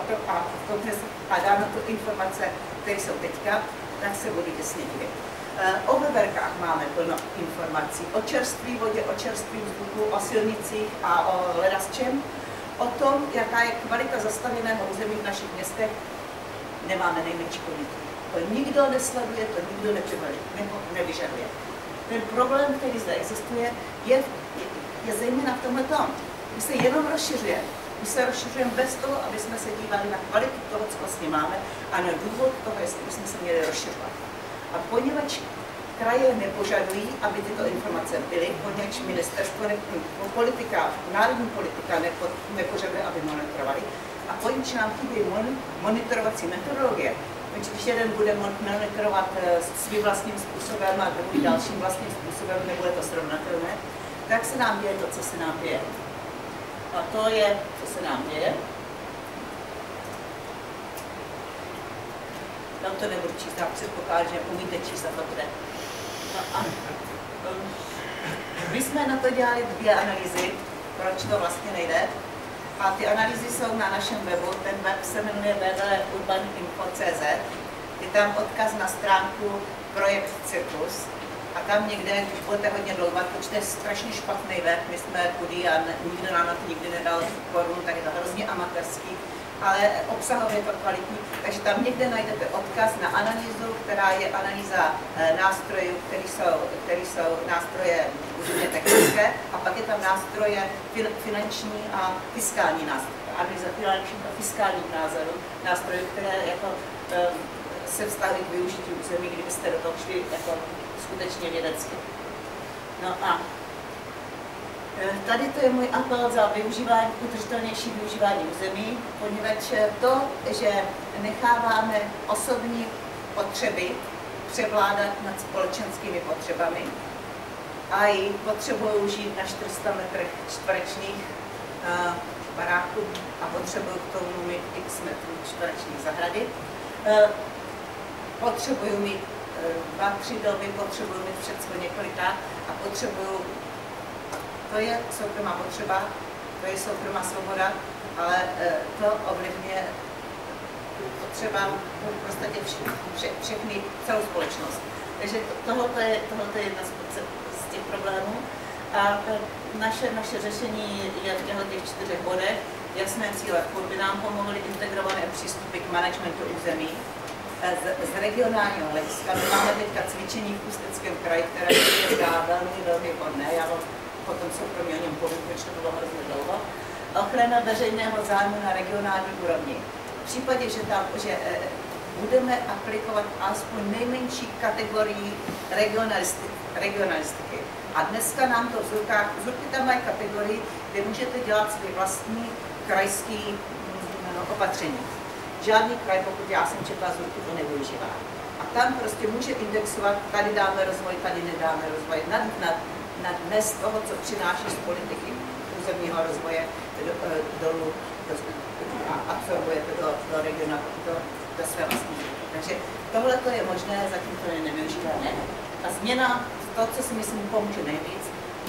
a dá na to informace, které jsou teďka, tak se budu těsně divit. O veverkách máme plno informací, o čerstvé vodě, o čerstvém vzduchu, o silnicích a o ledasčem. O tom, jaká je kvalita zastavěného území v našich městech, nemáme nejmenší ponětí. To nikdo nesleduje, to nikdo nevyžaduje. Ten problém, který zde existuje, je zejména v tomhle tom. My se jenom rozšiřujeme. My se rozšiřujeme bez toho, aby jsme se dívali na kvalitu toho, co vlastně máme, a na důvod toho, jestli bychom se měli rozšiřovat. A poněvadž kraje nepožadují, aby tyto informace byly, poněvadž ministerstvo, národní politika nepožaduje, aby monitorovali, a poněvadž nám chybí monitorovací metodologie, když jeden bude monitorovat svým vlastním způsobem a druhý dalším vlastním způsobem, nebude to srovnatelné, tak se nám děje to, co se nám děje. A to je, co se nám děje. Tam to nebudu číst, já předpokládám, že umíte číst a to bude. No a my jsme na to dělali 2 analýzy, proč to vlastně nejde. A ty analýzy jsou na našem webu, ten web se jmenuje www.urbaninfo.cz. Je tam odkaz na stránku Projekt Cirkus. A tam někde, když budete hodně dlouhat, protože je strašně špatný web, my jsme chudí a nikdo nám na to nikdy nedal korunu, tak je to hrozně amatérský, ale obsahově je to kvalitní. Takže tam někde najdete odkaz na analýzu, která je analýza nástrojů, které jsou nástroje územně technické, a pak je tam nástroje finanční a fiskální nástroje. Analýza finančních a fiskálních názorů, nástrojů, které jako se vztahují k využití území, kdybyste do toho šli jako skutečně vědecky. No a tady to je můj apel za udržitelnější využívání území, poněvadž to, že necháváme osobní potřeby převládat nad společenskými potřebami a i potřebují žít na 400 metrech čtverečních baráků a potřebují k tomu mít x metrů čtverečních zahrady. Potřebují mít 2-3 domy, potřebují mít všechno několikrát a potřebují, to je soukromá potřeba, to je soukromá svoboda, ale to ovlivňuje potřeba prostě všechny, celou společnost. Takže tohle je jedna z těch problémů. A naše řešení je v těch 4 bodech. Jasné cíle, pokud by nám pomohly integrované přístupy k managementu území. Z regionálního hlediska my máme teďka cvičení v Ústeckém kraji, které je dá velmi vhodné. Já vám potom soukromně o něm povím, protože to bylo hrozně dlouho. Ochrana veřejného zájmu na regionální úrovni. V případě, že budeme aplikovat alespoň nejmenší kategorii regionalistiky. A dneska nám to v Zurky tam mají kategorii, kde můžete dělat svůj vlastní krajský opatření. Žádný kraj, pokud já jsem četla Zurky, to nevyužívá. A tam prostě může indexovat, tady dáme rozvoj, tady nedáme rozvoj. Na dnes toho, co přináší z politiky územního rozvoje dolů a absorbujete do regionu, do své vlastní. Takže tohle to je možné, zatím to je nevyužívané. A změna, to, co si myslím pomůže nejvíc,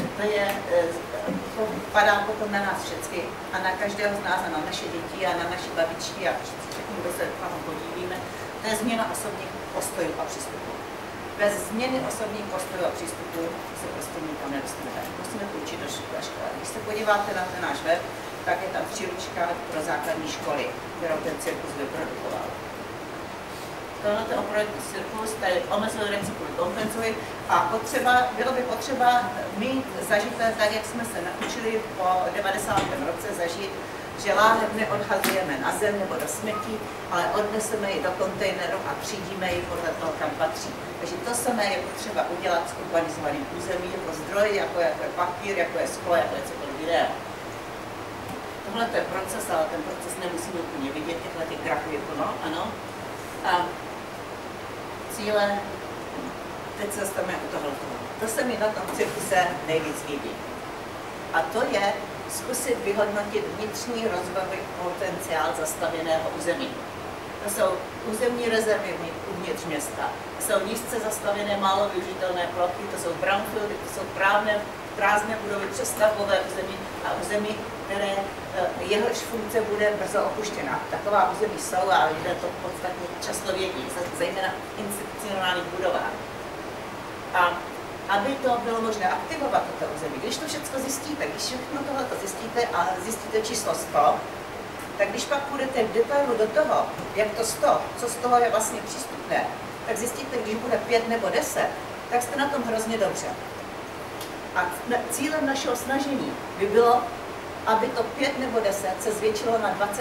to padá potom na nás všechny a na každého z nás a na naše děti a na naše babičky a všechny, kdo se tam podívíme, to je změna osobních postojů a přístupů. Bez změny osobních postojů a přístupů se prostě nikam nedostaneme. Musíme to učit do školy. Když se podíváte na ten náš web, tak je tam příručka pro základní školy, kterou ten cirkus vyprodukoval. Tohle je o projektu Cirkus, tady omezuji, recykluji, kompenzuji a bylo by potřeba mít zažité, tak jak jsme se naučili po 90. roce zažít, že láhev neodhazujeme na zem nebo do smetí, ale odneseme ji do kontejneru a třídíme ji podle toho, kam patří. Takže to samé je potřeba udělat s urbanizovaným území jako zdroj, jako je papír, jako je sklo, jako je cokoliv jiného. Tohle je proces, ale ten proces nemusíme úplně vidět, těch grafů je plno, ano. A cíle, teď se zastavíme u tohoto. To se mi na tom cirkuse nejvíc líbí. A to je zkusit vyhodnotit vnitřní rozvojový potenciál zastavěného území. To jsou územní rezervy uvnitř města. To jsou nízce zastavěné, málo využitelné plochy, to jsou brownfieldy, to jsou prázdné budovy, přestavbové území a území, které jehož funkce bude brzo opuštěna. Taková území jsou a lidé to v podstatě často vědí, zejména v institucionálních budovách. A aby to bylo možné aktivovat toto území, když to všechno zjistíte, když všechno tohleto zjistíte a zjistíte číslo 100, tak když pak půjdete v detailu do toho, jak to 100, co z toho je vlastně přístupné, tak zjistíte, když bude 5 nebo 10, tak jste na tom hrozně dobře. A cílem našeho snažení by bylo, aby to 5 nebo 10 se zvětšilo na 20-30.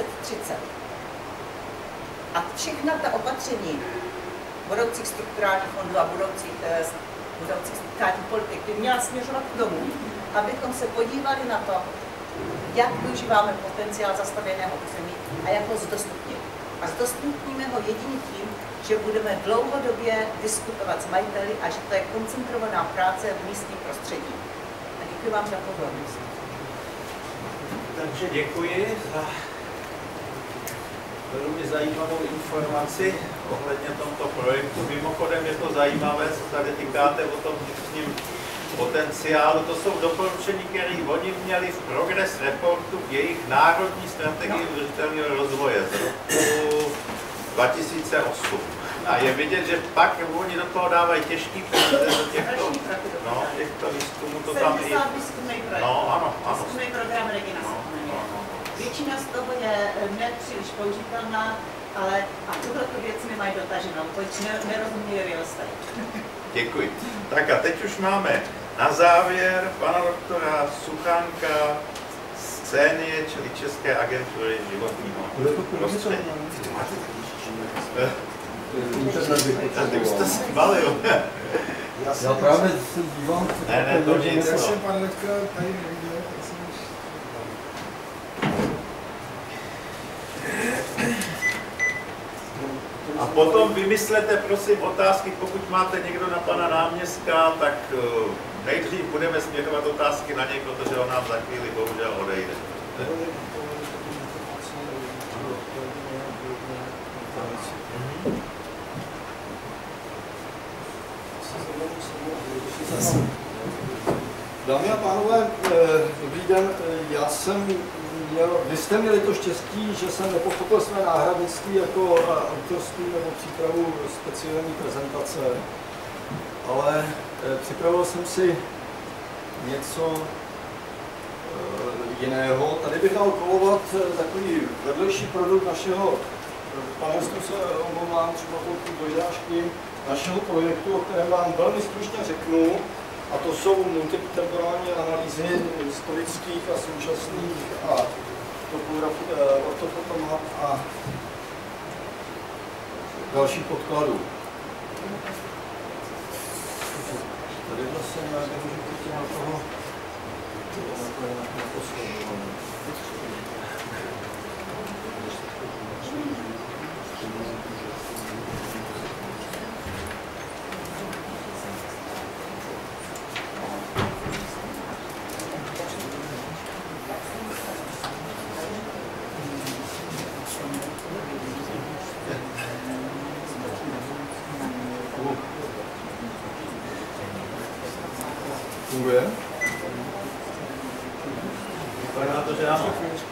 A všechna ta opatření budoucích strukturálních fondů a budoucích státních politik by měla směřovat k tomu, abychom se podívali na to, jak využíváme potenciál zastavěného území a jak ho zdostupnit. A zdostupníme ho jedině tím, že budeme dlouhodobě diskutovat s majiteli a že to je koncentrovaná práce v místním prostředí. A děkuji vám za pozornost. Takže děkuji za velmi zajímavou informaci ohledně tomto projektu. Mimochodem je to zajímavé, co tady říkáte o tom vnitřním potenciálu. To jsou doporučení, které oni měli v Progress Reportu k jejich národní strategii udržitelného rozvoje z roku 2008. A je vidět, že pak oni do toho dávají těžký peníze do těchto výzkumů. To tam i... ano. Výzkumný program Regina. Většina z toho je nepříliš použitelná, ale a tuto věc mi mají dotaženou, proč nerozumějí real estate. Děkuji. Tak a teď už máme na závěr pana doktora Suchánka z CENIE, čili České agentury životního prostředí. internet bych Ty už jste potřeboval. se chvalil. Já právě se dívám, Ne, to nic. Já jsem pan Letka tady neviděl, tak jsem už... A potom vymyslete, prosím, otázky, pokud máte někdo na pana náměstka, tak nejdřív budeme směrovat otázky na něj, protože on nám za chvíli bohužel odejde. Dámy a pánové, dobrý den. Vy jste měli to štěstí, že jsem nepochopil své náhradnictví jako autorství nebo přípravu speciální prezentace, ale připravil jsem si něco jiného. Tady bych dal kolovat takový vedlejší produkt našeho, panelistu se omlouvám, třeba po dojdášky, našeho projektu, o kterém vám velmi stručně řeknu. A to jsou multitemporální analýzy historických a současných a ortofotomap a dalších podkladů. Tady vlastně nějak nemůžu chytit na toho, funguje? Vypadá to, že ano.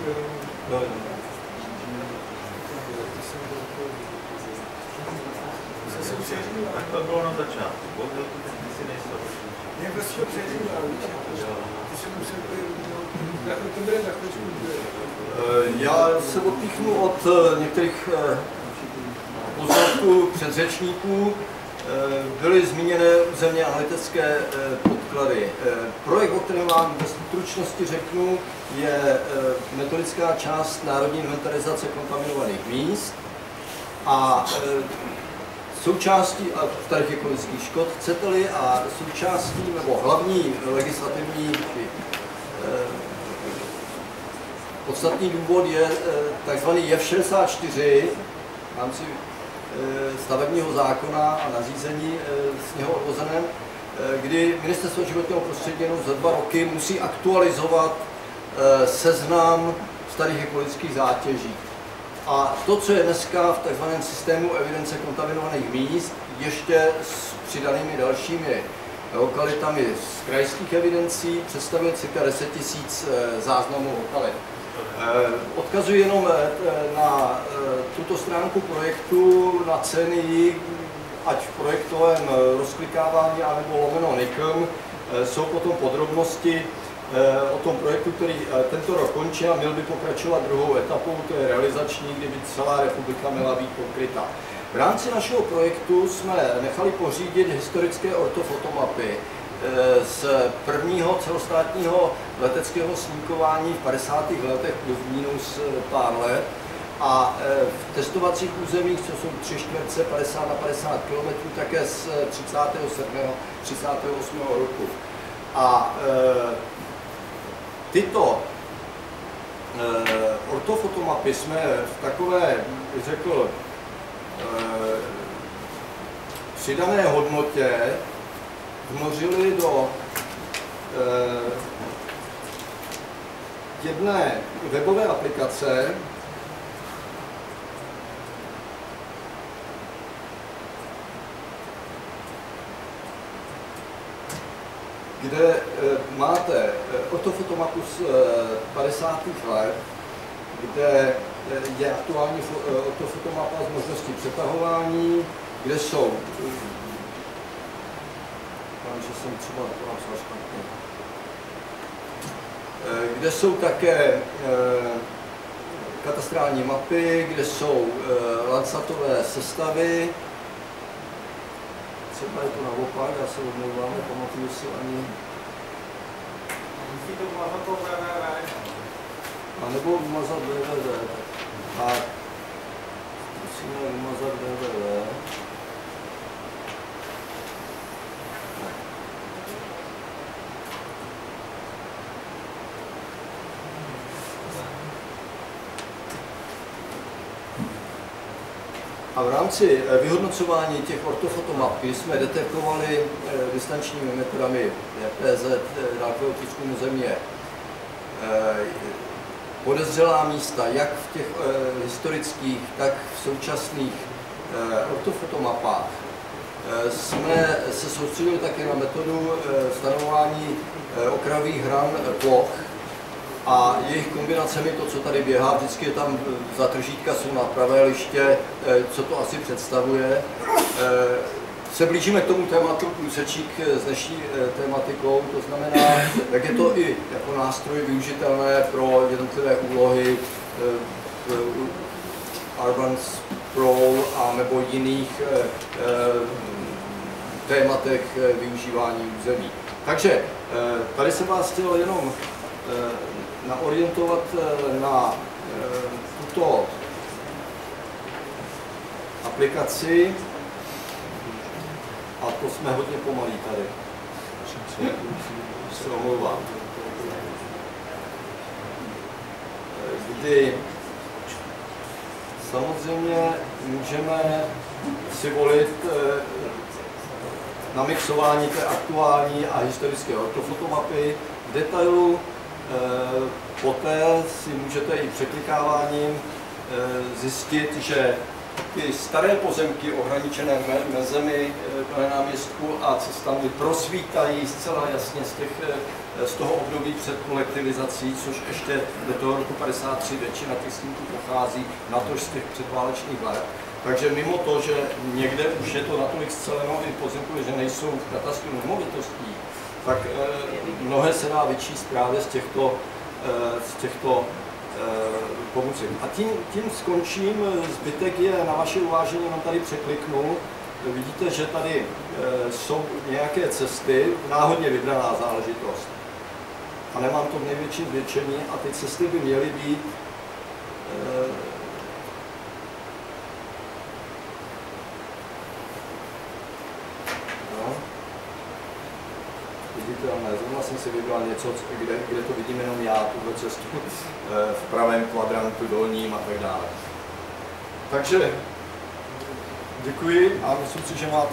Tak to bylo na začátku. Bohužel ty technici nejsou. Jak vás to přežívá, ty se musel to bude za chvíličku. Já se odpíchnu od některých poznatků předřečníků. Byly zmíněné územně analytické podklady. Projekt, o kterém vám ve stručnosti řeknu, je metodická část národní inventarizace kontaminovaných míst a součástí starých ekologických škod, chcete-li, a součástí nebo hlavní legislativní podstatný důvod je takzvaný JEF 64 v rámci stavebního zákona a nařízení z něho odvozeném, kdy Ministerstvo životního prostředí jenom za 2 roky musí aktualizovat seznam starých ekologických zátěží. A to, co je dneska v tzv. Systému evidence kontaminovaných míst, ještě s přidanými dalšími lokalitami z krajských evidencí, představuje cirka 10 000 záznamů lokalit. Odkazuji jenom na tuto stránku projektu, na ceny, ať v projektovém rozklikávání, anebo lomeno NICM, jsou potom podrobnosti o tom projektu, který tento rok končí a měl by pokračovat druhou etapou, to je realizační, kdyby celá republika měla být pokryta. V rámci našeho projektu jsme nechali pořídit historické ortofotomapy z prvního celostátního leteckého snímkování v 50. letech plus minus pár let a v testovacích územích, co jsou 3 čtverce 50 na 50 km, také z 38. roku. A tyto ortofotomapy jsme v takové, bych řekl, přidané hodnotě vnořili do jedné webové aplikace, kde máte ortofotomapu z 50. let, kde je aktuální ortofotomapa s možností přetahování, kde jsou, že jsem třeba napsal špatně, kde jsou také katastrální mapy, kde jsou landsatové sestavy. Třeba je to naopak, já se omlouvám, nepamatuju si ani. Musí to mazat po www. A nebo vymazat www. Tak musíme vymazat www. A v rámci vyhodnocování těch ortofotomap jsme detekovali distančními metodami PZ, dálkového průzkumu země, podezřelá místa, jak v těch historických, tak v současných ortofotomapách. Jsme se soustředili také na metodu stanovování okrajových hran ploch a jejich kombinacemi, to, co tady běhá, vždycky je tam zatržítka, jsou na pravé liště, co to asi představuje. Se blížíme k tomu tématu průsečík s dnešní tématikou, to znamená, jak je to i jako nástroj využitelné pro jednotlivé úlohy Urban Sprawl a nebo jiných tématech využívání území. Takže tady jsem vás chtěl jenom naorientovat na tuto aplikaci. A to jsme hodně pomalí tady. Se omlouvám. Kdy samozřejmě můžeme si volit na mixování té aktuální a historické ortofotomapy. V detailu poté si můžete i překlikáváním zjistit, že ty staré pozemky ohraničené mezemi na náměstku a cestami prosvítají zcela jasně z toho období před kolektivizací, což ještě do toho roku 53 většina těch snímků pochází, natož z těch předválečných let. Takže mimo to, že někde už je to natolik sceleno i pozemky, že nejsou v katastru nemovitostí, tak mnohé se dá vyčíst právě z těchto pomůcek. A tím skončím, zbytek je na vaše uvážení, jenom tady překliknu. Vidíte, že tady jsou nějaké cesty, náhodně vybraná záležitost. A nemám to v největším zvětšení a ty cesty by měly být viditelné. Zrovna jsem si vybral něco, kde to vidím jenom já, tuhle cestu v pravém kvadrantu dolním a tak dále. Takže děkuji a myslím si, že máte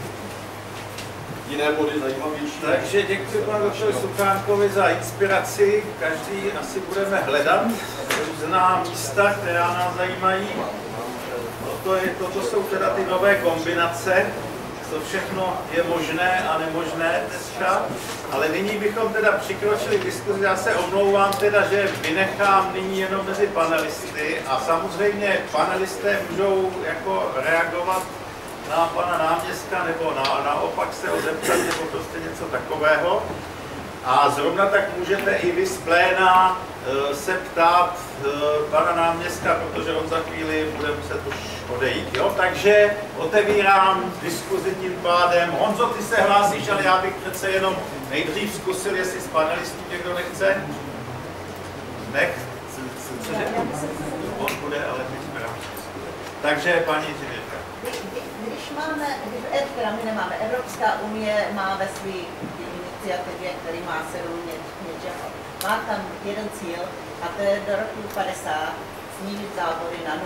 jiné body zajímavější. Takže děkuji panu doktoru Suchánkovi za inspiraci. Každý asi budeme hledat různá místa, která nás zajímají. Toto jsou teda ty nové kombinace. To všechno je možné a nemožné dneska, ale nyní bychom teda přikročili k diskuzi. Já se omlouvám teda, že vynechám nyní jenom mezi panelisty a samozřejmě panelisté můžou jako reagovat na pana náměstka nebo naopak se odeptat nebo prostě něco takového. A zrovna tak můžete i vy z pléna se ptát pana náměstka, protože on za chvíli bude muset už odejít. Jo? Takže otevírám diskuzi tím pádem. Honzo, ty se hlásíš, ale já bych přece jenom nejdřív zkusil, jestli z panelistů někdo nechce. Cože? On bude, ale teď takže paní inženýrka. Když my nemáme, Evropská unie má ve své iniciativě, který má 7 něčeho, má tam jeden cíl a to je do roku 50 snížit závody na 0.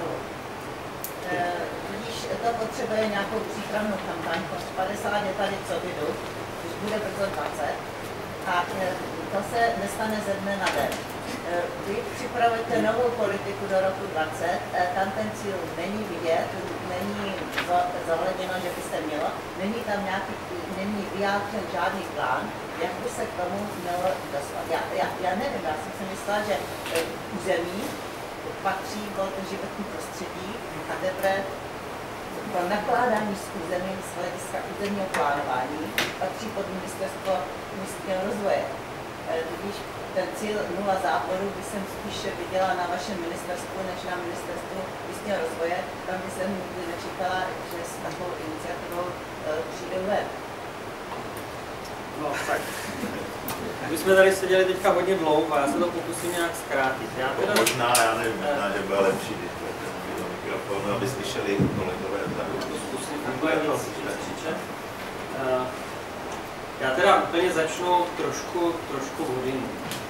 Když to potřebuje nějakou přípravnou kampaň, z 50 je tady co vyjdu, když bude brzo 20 a to se nestane ze dne na den. Vy připravujete novou politiku do roku 20, tam ten cíl není vidět, není zohledněno, že byste mělo, není vyjádřen žádný plán, jak by se k tomu mělo dostat. Já nevím, já jsem si myslela, že území patří pod životní prostředí a teprve pro nakládání s územím z hlediska územního plánování patří pod ministerstvo místního rozvoje. Když ten cíl 0 záporů by jsem spíše viděla na vašem ministerstvu, než na ministerstvu místního rozvoje, tam by jsem nikdy nečekala, že s takovou iniciativou přijde ven. No, tak. My jsme tady seděli teďka hodně dlouho a já se to pokusím nějak zkrátit. Možná, já nevím, možná, že bude lepší, když do mikrofonu, aby slyšeli kolegové. Zkusím funguje víc křičet. Já teda úplně začnu trošku hodinu.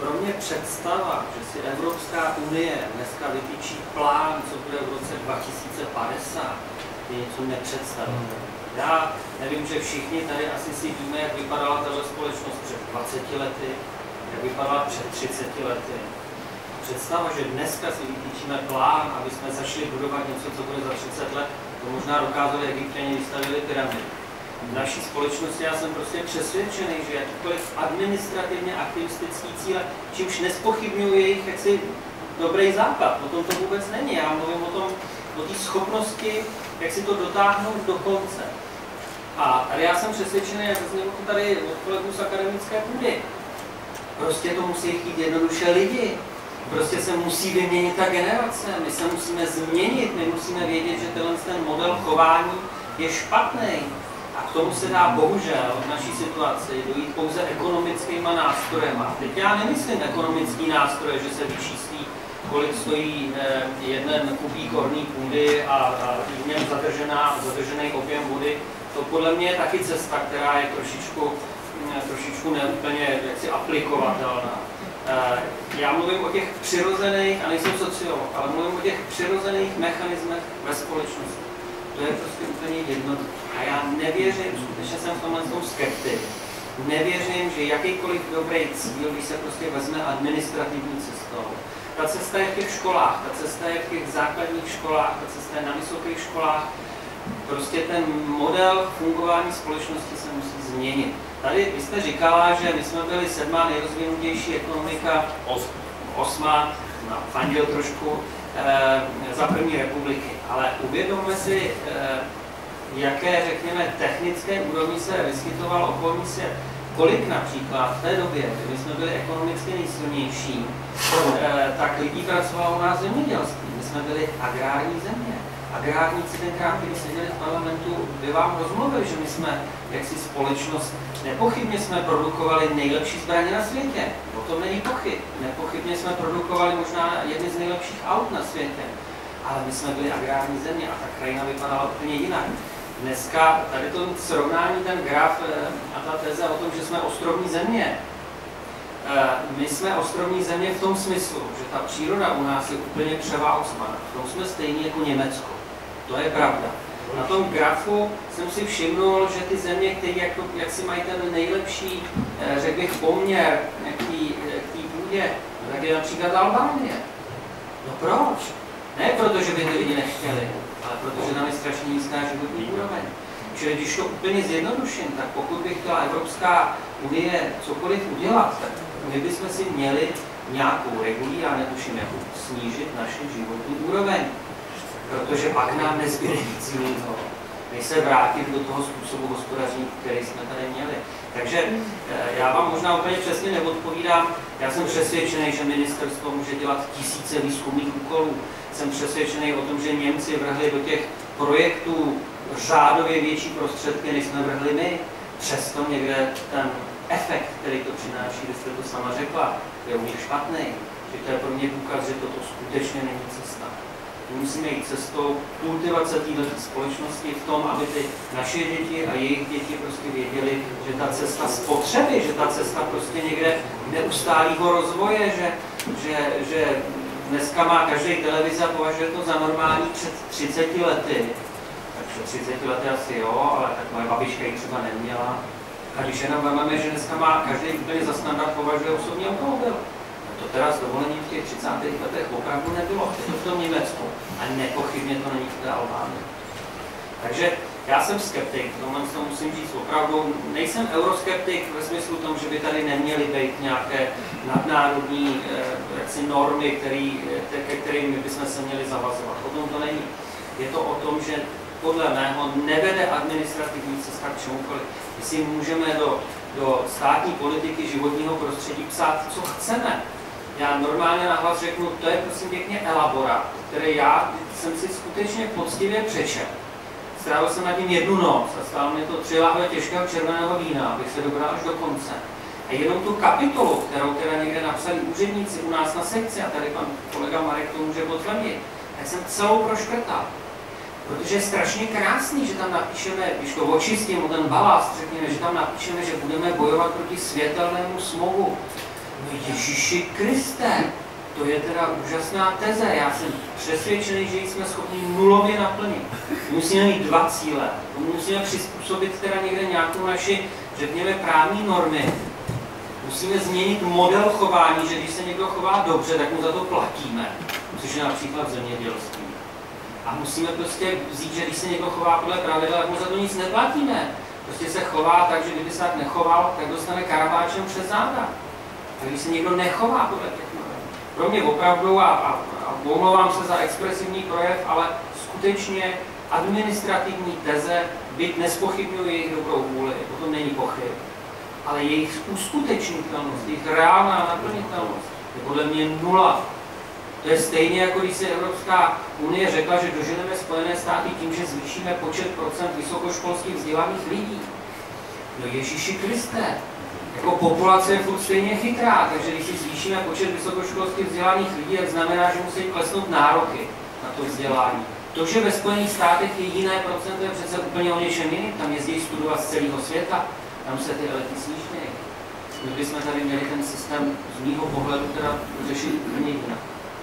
pro mě představa, že si Evropská unie dneska vytýčí plán, co bude v roce 2050, je něco nepředstavitelného. Já nevím, že všichni tady asi si víme, jak vypadala tato společnost před 20 lety, jak vypadala před 30 lety. Představa, že dneska si vytýčíme plán, aby jsme začali budovat něco, co bude za 30 let, to možná dokázali Egypťani, vystavili pyramidy. V naší společnosti já jsem prostě přesvědčený, že jakýkoliv administrativně aktivistický cíle, čímž nezpochybňuji jejich jaksi dobrý základ, o tom to vůbec není. Já mluvím o té schopnosti, jak si to dotáhnout do konce. A tady já jsem přesvědčený, jak znělo to tady od kolegů z akademické půdy. Prostě to musí chtít jednoduše lidi. Prostě se musí vyměnit ta generace, my se musíme změnit, my musíme vědět, že ten model chování je špatný. A k tomu se dá bohužel v naší situaci dojít pouze ekonomickými nástroji. A teď já nemyslím ekonomický nástroj, že se vyčíslí, kolik stojí jeden kubík orný půdy a v něm zadržený objem vody. To podle mě je taky cesta, která je trošičku neúplně jaksi aplikovatelná. Já mluvím o těch přirozených, a nejsem sociolog, ale mluvím o těch přirozených mechanismech ve společnosti. To je prostě úplně jednoduché. A já nevěřím, skutečně jsem v tomhle skeptik, nevěřím, že jakýkoliv dobrý cíl, když se prostě vezme administrativní cestou, ta cesta je v těch školách, ta cesta je v těch základních školách, ta cesta je na vysokých školách. Prostě ten model fungování společnosti se musí změnit. Tady vy jste říkala, že my jsme byli 7. nejrozvinutější ekonomika, 8. fandil trošku za první republiky. Ale uvědomme si, jaké, řekněme, technické úrovni se vyskytoval okolní svět. Kolik například v té době, kdy jsme byli ekonomicky nejsilnější, tak lidí pracovalo u nás v zemědělství. My jsme byli agrární země. Agrárníci tenkrát, když seděli v parlamentu, by vám rozmluvili, že my jsme jaksi společnost, nepochybně jsme produkovali nejlepší zbraně na světě, o tom není pochyb. Nepochybně jsme produkovali možná jedny z nejlepších aut na světě, ale my jsme byli agrární země a ta krajina vypadala úplně jinak. Dneska tady to srovnání, ten graf a ta teze o tom, že jsme ostrovní země. My jsme ostrovní země v tom smyslu, že ta příroda u nás je úplně převálcovaná. V tom jsme stejní jako Německo. To je pravda. Na tom grafu jsem si všimnul, že ty země, které jak si mají ten nejlepší, řekl bych, poměr k té půdě, tak je například Albánie. No proč? Ne proto, že by ty lidi nechtěli, ale protože tam je strašně nízká životní úroveň. Čili když to úplně zjednoduším, tak pokud by chtěla Evropská unie cokoliv udělat, tak my bychom si měli nějakou reguli, já netuším, jak snížit naši životní úroveň. Protože pak nám nezbyde nic jiného, než se vrátit do toho způsobu hospodaření, který jsme tady měli. Takže já vám možná úplně přesně neodpovídám. Já jsem přesvědčený, že ministerstvo může dělat tisíce výzkumných úkolů. Jsem přesvědčený o tom, že Němci vrhli do těch projektů řádově větší prostředky, než jsme vrhli my. Přesto někde ten efekt, který to přináší, když jste to sama řekla, je u nich špatný. Že to je pro mě důkaz, že toto skutečně není cesta. My musíme jít cestou kultivace této společnosti v tom, aby ty naše děti a jejich děti prostě věděli, že ta cesta spotřeby, že ta cesta prostě někde neustálého rozvoje, že dneska má každý televize a považuje to za normální před 30 lety. Tak před 30 lety asi jo, ale tak moje babička ji třeba neměla. A když jenom máme, že dneska má každý úplně za standard považuje osobní automobil. To teda s dovolením v těch 30. letech opravdu nebylo. Je to v tom Německu. A nepochybně to není v té Albánii. Takže já jsem skeptik, to musím říct opravdu. Nejsem euroskeptik ve smyslu tom, že by tady neměly být nějaké nadnárodní normy, ke kterým bychom se měli zavazovat. O tom to není. Je to o tom, že podle mého nevede administrativní cesta k čemukoliv. My si můžeme do státní politiky životního prostředí psát, co chceme. Já normálně nahlas řeknu, to je prosím pěkně elaborát, který já jsem si skutečně poctivě přečetl. Strávil jsem nad tím jednu noc a stálo mě to 3 lahve těžkého červeného vína, abych se dobral až do konce. A jenom tu kapitolu, kterou teda někde napsali úředníci u nás na sekci, a tady pan kolega Marek to může potvrdit, tak jsem celou proškrtal. Protože je strašně krásný, že tam napíšeme, když to očistím o ten balast, řekněme, že tam napíšeme, že budeme bojovat proti světelnému smogu, No Ježíši Kriste, to je teda úžasná teze. Já jsem přesvědčený, že jsme schopni nulově naplnit. Musíme mít 2 cíle. Musíme přizpůsobit teda někde nějakou naši, řekněme, právní normy. Musíme změnit model chování, že když se někdo chová dobře, tak mu za to platíme, což je například v zemědělství. A musíme prostě vzít, že když se někdo chová podle pravidel, tak mu za to nic neplatíme. Prostě se chová tak, že kdyby se tak nechoval, tak dostane karabáčem přes záda. A když se někdo nechová podle těch norem. Pro mě opravdu, a omlouvám se za expresivní projev, ale skutečně administrativní teze, byť nezpochybňuji jejich dobrou vůli, o tom není pochyb, ale jejich uskutečnitelnost, jejich reálná naplnitelnost je podle mě 0. To je stejně, jako když se Evropská unie řekla, že doženeme Spojené státy tím, že zvýšíme počet procent vysokoškolských vzdělaných lidí. No Ježíši Kriste, jako populace je furt stejně chytrá, takže když si zvýšíme počet vysokoškolských vzdělaných lidí, tak znamená, že musí klesnout nároky na to vzdělání. To, že ve Spojených státech je jiné procento, je přece úplně o něčem jiným. Tam jezdí studovat z celého světa, tam se ty elity snížnějí. My bychom tady měli ten systém z mýho pohledu teda řešit úplně jinak.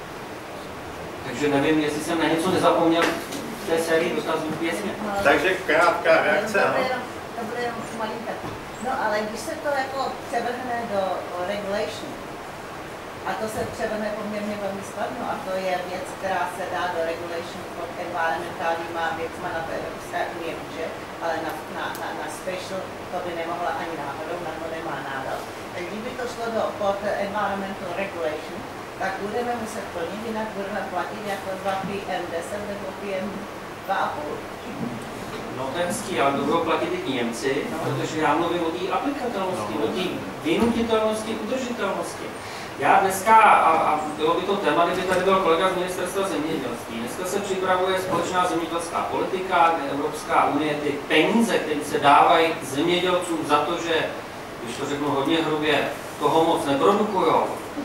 Takže nevím, jestli jsem na něco nezapomněl v té sérii dotazů pěsně. Takže krátká reakce, ano. To bude jenom malinká. No ale když se to jako převrhne do regulation, a to se převrhne poměrně velmi snadno, a to je věc, která se dá do regulation pod environmentálníma věcma na to Evropská unie může, ale na special to by nemohla ani náhodou, na to nemá nádal. Tak kdyby to šlo do pod environmental regulation, tak budeme muset plnit, jinak budeme platit jako 2 PM10 nebo PM2,5. No to je hezký, ale to budou platit i Němci, protože já mluvím o té aplikatelnosti, o té vynutitelnosti, udržitelnosti. Já dneska, a bylo by to téma, kdyby tady byl kolega z Ministerstva zemědělství, dneska se připravuje společná zemědělská politika, kde Evropská unie ty peníze, které se dávají zemědělcům za to, že, když to řeknu hodně hrubě, toho moc neprodukujou,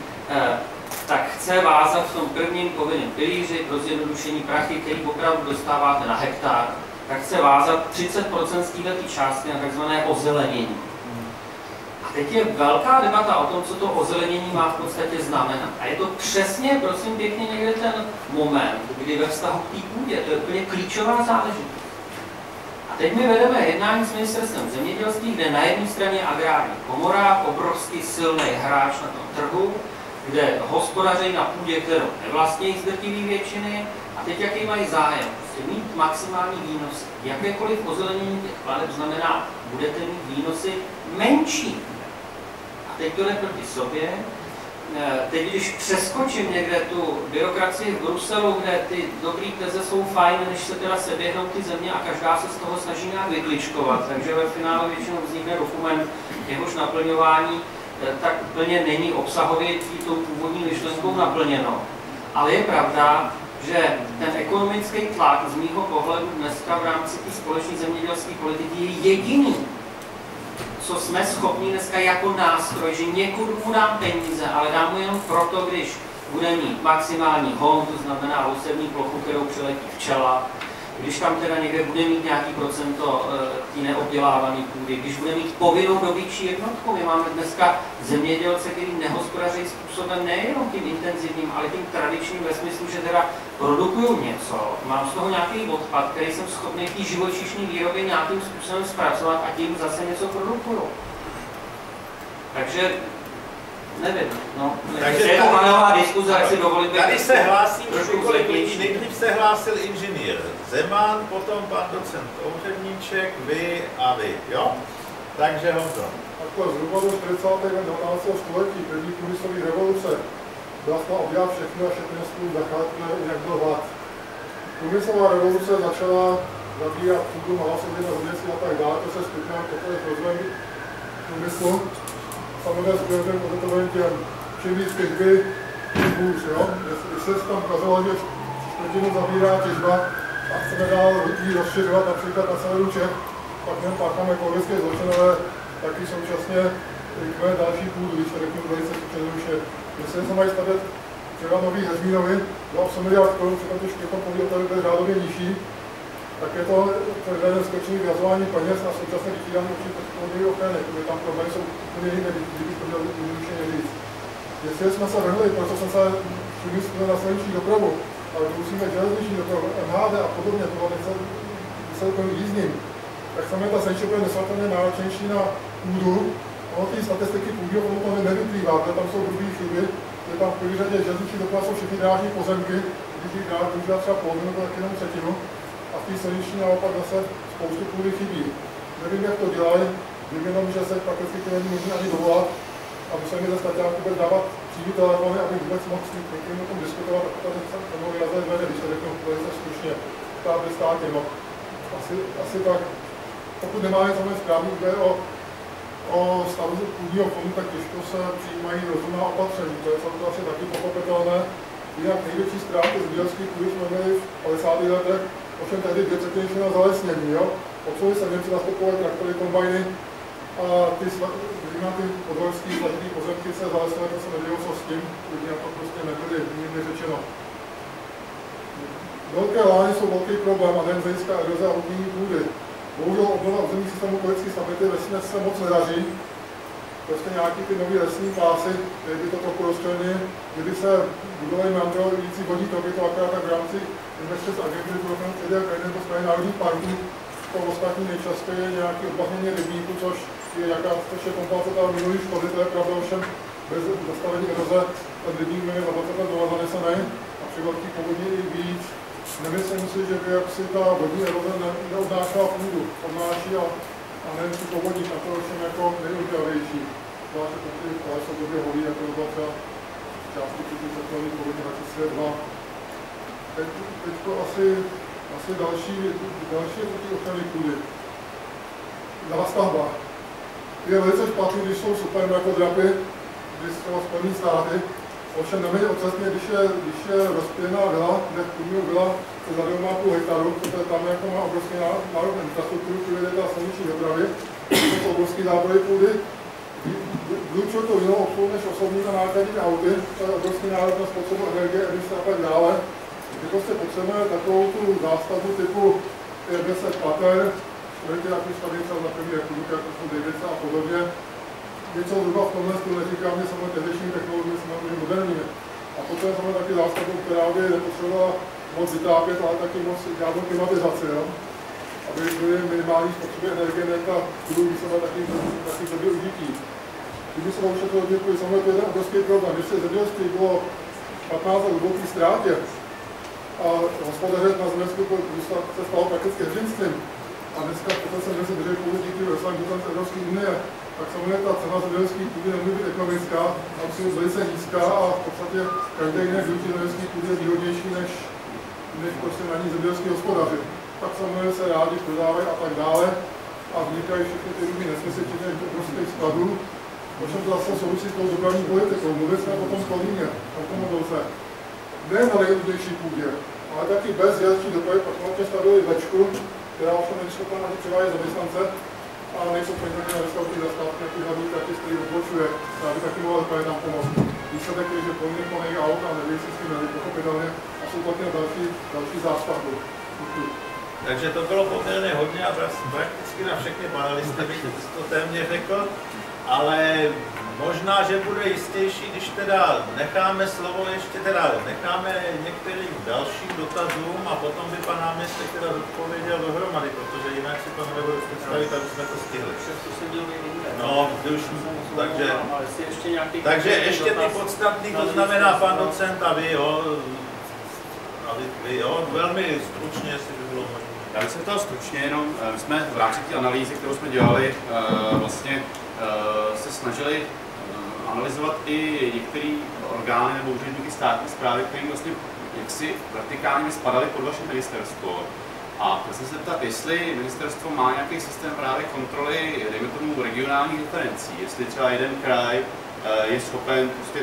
tak chce vázat v tom prvním povinném pilíři pro zjednodušení prachy, který opravdu dostáváte na hektar, tak chce vázat 30% z této částky na tzv. Ozelenění. A teď je velká debata o tom, co to ozelenění má v podstatě znamenat. A je to přesně, prosím pěkně, někde ten moment, kdy ve vztahu k té půdě, to je úplně klíčová záležitost. A teď my vedeme jednání s Ministerstvem zemědělství, kde na jedné straně agrární komora, obrovský silný hráč na tom trhu, kde hospodaří na půdě, kterou nevlastní z drtivé většiny, a teď jaký mají zájem? Prostě mít maximální výnosy. Jakékoliv ozelenění těch plateb znamená, budete mít výnosy menší. A teď to jde proti sobě. Teď, když přeskočím někde tu byrokracii v Bruselu, kde ty dobré teze jsou fajn, než se teda seběhnou ty země a každá se z toho snaží nějak vykličkovat, takže ve finále většinou vznikne dokument, jehož naplňování tak úplně není obsahově tou původní myšlenkou naplněno. Ale je pravda, že ten ekonomický tlak z mýho pohledu dneska v rámci té společné zemědělské politiky je jediný, co jsme schopni dneska jako nástroj, že někomu dám peníze, ale dám mu jenom proto, když bude mít maximální hon, to znamená lousevní plochu, kterou přiletí včela, když tam teda někde bude mít nějaký procento té neobdělávané půdy, když bude mít povinnou dobytčí jednotku. My máme dneska zemědělce, který nehospodaří způsobem nejenom tím intenzivním, ale tím tradičním ve smyslu, že teda produkuju něco, mám z toho nějaký odpad, který jsem schopný v té živočišní výrobě nějakým způsobem zpracovat a tím zase něco produkuju. Takže nevím, no. Takže je to panelová diskuze, jak si dovolíte. Tady se hlásí už několik lidí, nejdřív se hlásil inženýr Zeman, potom pan docent Ouřevníček, vy a vy, jo? Takže Honzo. Takhle zhruba do 40. let 19. století, první průmyslový revoluce, byla jsme obdělat všechno a všechno spolu zachat, jak byl hlad. Průmyslová revoluce začala zabírat půdu, mala se na zemědělství a tak dále, to se stupňuje s rozvojem průmyslu. Samozřejmě s během odhotovení těm, čím víc těžby, tím hůř, jo? Jestli se tam ukazovalo, že čtvrtinu zabírá těžba a chceme dál ji rozšiřovat například na severu Čech, pak jen pácháme ekologické zločinové, taky současně rychle další půdu, když to řeknu velice přeruše. Jestli se mají stavět třeba nový Hezmínovi za 8 miliard korun, třeba to štěpom podíl tady bude řádově nižší, tak je to jeden skočný vyhazování peněz a současně vykýdání určitě technologií ochrany, protože tam problémy jsou úplně jiné, kdybych to měl jednoduše říct. jestli jsme se vrhli, proto jsem se přemyslel na silniční dopravu, ale musíme železniční dopravu, MHD a podobně, toho výsledkovým jízdním, tak samozřejmě ta silnice bude nesmírně náročnější na půdu. Ono ty statistiky půdy to nevyplývá, protože tam jsou hrubé chyby, že tam v první řadě železniční doprava jsou všechny drážní pozemky, když jich dráž využívá třeba polovinu, tak jenom třetinu, a v té silniční naopak zase spoustu půdy chybí. Nevím, jak to dělají, vím jenom, že se prakticky to není možné ani dovolat, a musím mi ze staťáku vůbec dávat přímý telefony, aby vůbec mohl s někým o tom diskutovat, a protože se to mnou jazyk vede, když to řeknu velice stručně, stát ve státě. No. Asi tak, pokud nemáme samozřejmě správný údaje o stavu půdního fondu, tak těžko se přijímají rozumná opatření, to je asi taky pochopitelné. Jinak největší ztráty zemědělských půdy jsme měli v 50. letech, ovšem tehdy 2/3 šly na zalesnění. Odsunuli se Němci nastupovali traktory, kombajny a ty podhorský sladitý pozemky se zalesnily, to se nevědělo, co s tím, lidi na to prostě nebyli, mírně řečeno. Velké lány jsou velký problém a nejen z hlediska eroze a odmění půdy. Bohužel obnova územních systémů ekologické stability vesměs se moc nedaří. Prostě nějaký ty nový lesní pásy, kde by to trochu rozčlenili, kdyby se budovaly meandrující vodní toky, to akorát tak v rámci investice agentury pro ochranu přírody a krajiny nebo správy národních parků. To ostatní nejčastěji je nějaké odbahnění rybníku, což je kompenzace minulý škody, to je pravda, ovšem bez zastavení eroze ten rybník měl za 20 let dole zanesený a při velký povodní i víc. Nemyslím si, že by jaksi ta vodní eroze neodnášela půdu, odnáší a nejen tu povodní, a to ovšem jako nejultiavější. Zvláště pokud ale jsou době holí, jako byla třeba části při světovní povodní 2002. Teď to asi další ochrany půdy. Zástavba. Je velice špatný, když jsou super mrakodrapy, když jsou Spojené státy. Ovšem neméně otřesně, když je rozpěná vila, kde v průměru vila se za 2,5 hektaru, protože tam jako má obrovský nárok na infrastrukturu, který jde ta silniční dopravy, to jsou obrovský zábory půdy. Vylučuje to jinou obsluhu než osobní a nákladní auty, to je obrovský nárok na spotřebu energie, emise a tak dále. My prostě potřebujeme takovou tu zástavbu typu 5-10 pater, jak už tady třeba na první republiky, jako jsou Davidsa a podobně. Něco zhruba v tomhle stylu, neříkám, že samozřejmě tehdejšími technologiemi jsme můžeme moderními. A potom je samozřejmě taky zástavbu, která by nepotřebovala moc vytápět, ale taky moc žádnou klimatizaci, jo? Aby byly minimální spotřeby energie, než ta budou výsledovat taky době užití. Kdyby se ušetřilo děkuji, samozřejmě to je jeden obrovský problém. Když se zemědělství bylo 15 let hluboký ztrátě a hospodařit na Zemensku se stalo prakticky hřinstvím, a dneska potom se drží pouze díky rozsahu dotace Evropské unie, tak samozřejmě ta cena zemědělské půdy nemůže být ekonomická, a musí být velice nízká a v podstatě každé jiné využití zemědělské půdy je výhodnější než prostě na ní zemědělský hospodaři. Tak samozřejmě se rádi prodávají a tak dále a vznikají všechny ty různé nesmysly, včetně obrovských skladů. Ovšem to zase souvisí s tou dopravní politikou. Mluvili jsme o tom Kolíně, automobilce. Ne na nejrůznější půdě, ale taky bez železniční dopravy, pak jsme stavili vlečku, která ovšem není schopná ani přivádět zaměstnance a nejsou peníze na restauraci za stát, nějaký hlavní trati, který odbočuje, která by taky mohla dopravit nám pomoct. Výsledek je, že Kolíny plný aut a neví si s tím neví, pochopitelně, a jsou taky na další zástavby. Takže to bylo poměrně hodně a prakticky na všechny panelisty bych to téměř řekl, ale možná, že bude jistější, když teda necháme slovo ještě, necháme některým dalším dotazům a potom by pan náměstek teda odpověděl dohromady, protože jinak si to nebudu představit, aby jsme to stihli. No, takže ještě ty podstatný, to znamená pan docent a vy, jo, velmi stručně, jestli by bylo možné. Já bych se ptal stručně, jenom my jsme v rámci té analýzy, kterou jsme dělali, vlastně se snažili analyzovat i některé orgány nebo úředníky státní správy, které vlastně jaksi vertikálně spadaly pod vaše ministerstvo. A chci se zeptat, jestli ministerstvo má nějaký systém právě kontroly, dejme tomu, regionálních diferencí, jestli třeba jeden kraj je schopen prostě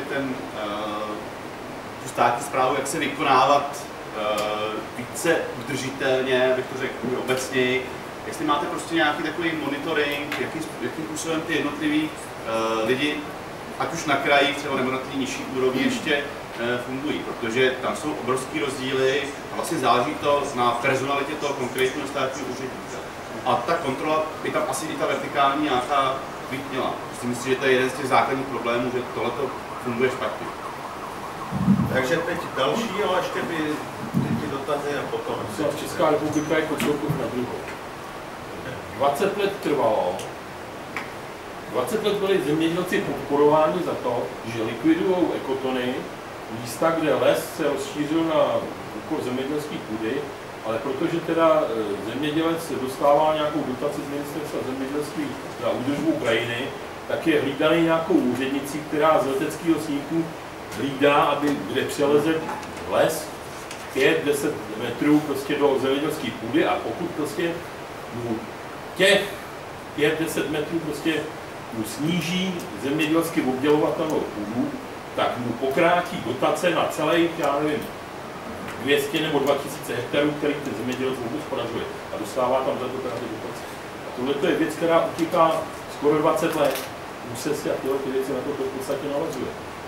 tu státní správu jaksi vykonávat více udržitelně, abych to řekl obecněji. Jestli máte prostě nějaký takový monitoring, jakým způsobem ty jednotliví lidi, ať už na kraji třeba nebo na té nižší úrovni ještě fungují, protože tam jsou obrovský rozdíly a vlastně záleží to na personalitě toho konkrétního státního úředníka. A ta kontrola by tam asi i ta vertikální nějaká být měla. Myslím si, že to je jeden z těch základních problémů, že tohleto funguje špatně. Takže teď další, ale ještě by ty dotazy a potom. Česká republika jako celku na druhou. 20 let trvalo. 20 let byli zemědělci podporováni za to, že likvidují ekotony, místa, kde les se rozšířil na úkor zemědělské půdy, ale protože teda zemědělec dostává nějakou dotaci z ministerstva zemědělství na údržbu krajiny, tak je hlídaný nějakou úřednicí, která z leteckého snímku hlídá, aby kde přeleze les 5-10 metrů prostě do zemědělské půdy a pokud prostě těch 5-10 metrů prostě mu sníží zemědělsky obdělovatelnou půdu, tak mu pokrátí dotace na celý, já nevím, 200 nebo 2000 hektarů, který ten zemědělec obhospodařuje a dostává tam za to teda ty dotace. A tohle je věc, která utíká skoro 20 let. Musí si a tyhle ty věci na to v podstatě navazuje.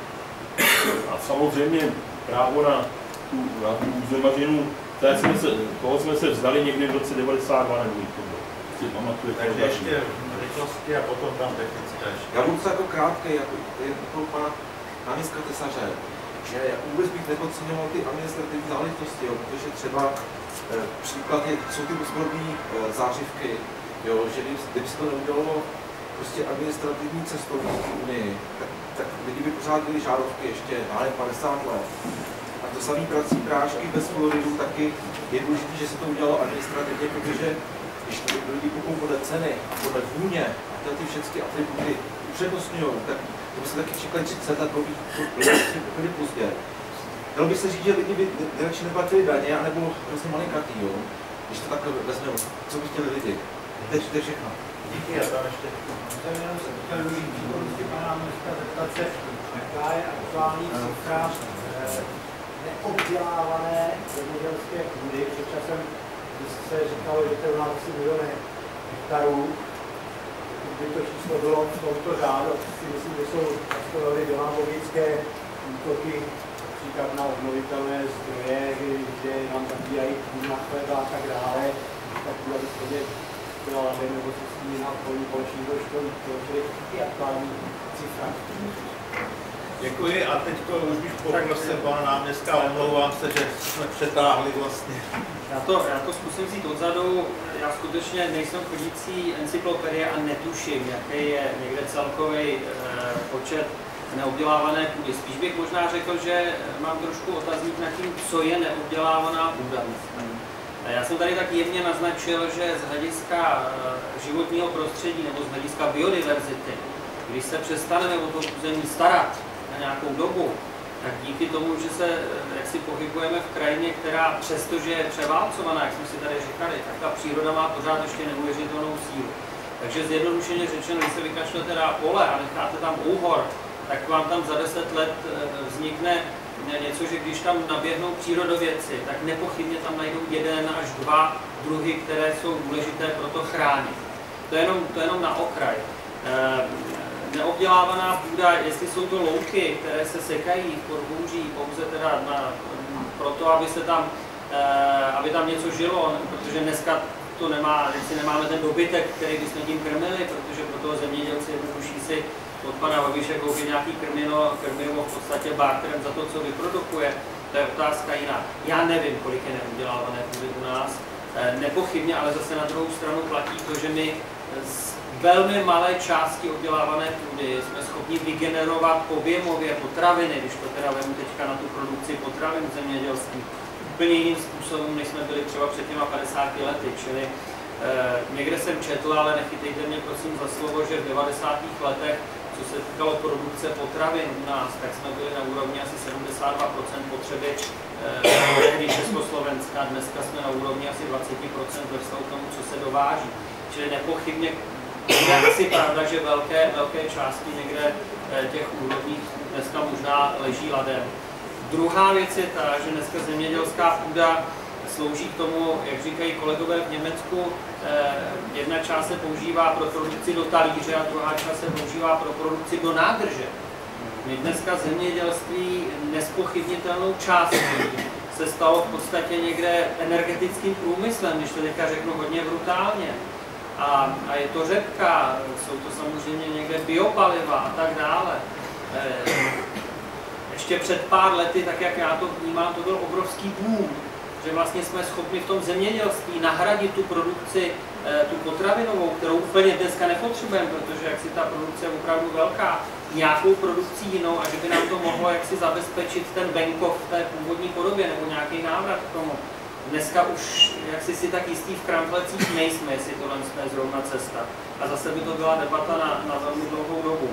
A samozřejmě právo na tu zemařinu, toho jsme se vzdali někdy v roce 92 nebo si pamatujete. Takže ještě rychlosti a potom tam technické. Já budu to jako krátký, jako pana náměstka Tesaře, že vůbec bych nepodceňoval ty administrativní záležitosti, jo, protože třeba příklad jsou ty bezprodní zářivky, jo, že kdyby se to neudělalo prostě administrativní cestou v Unii, tak lidi by pořád byli žárovky ještě, máme 50 let. A to samý prací prášky bez fluoridu taky je důležité, že se to udělalo administrativně, protože když lidi kupují podle ceny a podle vůně a ty všechny atributy upřednostňují, tak to by se taky čekali 30 let, úplně pozdě. Dalo by se říct, že lidi by radši neplatili daně, anebo prostě malinkatý, jo? Když to takhle vezmeme, co by chtěli lidi. To je všechno. Díky, já tam ještě. Jenom jsem chtěl využít přítomnosti pana náměstka zeptat se, jaká je aktuální cifra neobdělávané zemědělské půdy. Před časem se říkalo, že to je u nás asi miliony hektarů. Kdyby to číslo bylo v tomto řádu, si myslím, že jsou často velmi demagogické útoky například na obnovitelné zdroje, kde nám zabíjají půdu na chleba a tak dále. Tak byla by byla lavě nebo se s ní na polní školy, čili i aktuální cifra. Děkuji a teď už bych poprosil pana náměstka, omlouvám se, že jsme přetáhli vlastně. Já to zkusím vzít odzadu. Já skutečně nejsem chodící encyklopedie a netuším, jaký je někde celkový počet neobdělávané půdy. Spíš bych možná řekl, že mám trošku otazník nad tím, co je neobdělávaná půda. Já jsem tady tak jemně naznačil, že z hlediska životního prostředí nebo z hlediska biodiverzity, když se přestaneme o to území starat na nějakou dobu, tak díky tomu, že se jaksi pohybujeme v krajině, která přestože je převálcovaná, jak jsme si tady říkali, tak ta příroda má pořád ještě neuvěřitelnou sílu. Takže zjednodušeně řečeno, když se vykašlete na pole a necháte tam úhor, tak vám tam za 10 let vznikne něco, že když tam naběhnou přírodovědci, tak nepochybně tam najdou 1 až 2 druhy, které jsou důležité pro to chránit. To je jenom na okraj. Neobdělávaná půda, jestli jsou to louky, které se sekají v podhůří pouze teda proto, aby tam něco žilo, protože dneska to nemáme ten dobytek, který bychom tím krmili, protože pro toho zemědělci jednodušší si od pana Babiše koupit nějaký krmivo v podstatě barterem za to, co vyprodukuje. To je otázka jiná. Já nevím, kolik je neobdělávané půdy u nás. Nepochybně, ale zase na druhou stranu platí to, že my z velmi malé části obdělávané půdy jsme schopni vygenerovat objemově potraviny, když to teda vemu teďka na tu produkci potravin zemědělských, úplně jiným způsobem, než jsme byli třeba před těma 50 lety. Čili někde jsem četl, ale nechytejte mě prosím za slovo, že v 90. letech, co se týkalo produkce potravin u nás, tak jsme byli na úrovni asi 72% potřeby tehdy Československa, dneska jsme na úrovni asi 20% ve vztahu k tomu, co se dováží. Čili nepochybně je asi pravda, že velké části někde těch úrovních dneska možná leží ladem. Druhá věc je ta, že dneska zemědělská půda slouží k tomu, jak říkají kolegové v Německu, jedna část se používá pro produkci do talíře a druhá část se používá pro produkci do nádrže. My dneska zemědělství nespochybnitelnou částí se stalo v podstatě někde energetickým průmyslem, když to teďka řeknu hodně brutálně. A je to řepka, jsou to samozřejmě někde biopaliva a tak dále. ještě před pár lety, tak jak já to vnímám, to byl obrovský boom, že vlastně jsme schopni v tom zemědělství nahradit tu produkci, tu potravinovou, kterou úplně dneska nepotřebujeme, protože jak si ta produkce je opravdu velká, nějakou produkcí jinou a že by nám to mohlo jaksi zabezpečit ten venkov v té původní podobě nebo nějaký návrat k tomu. Dneska už, jak si tak jistý v kramflecích nejsme, jestli tohle je zrovna cesta. A zase by to byla debata na velmi dlouhou dobu.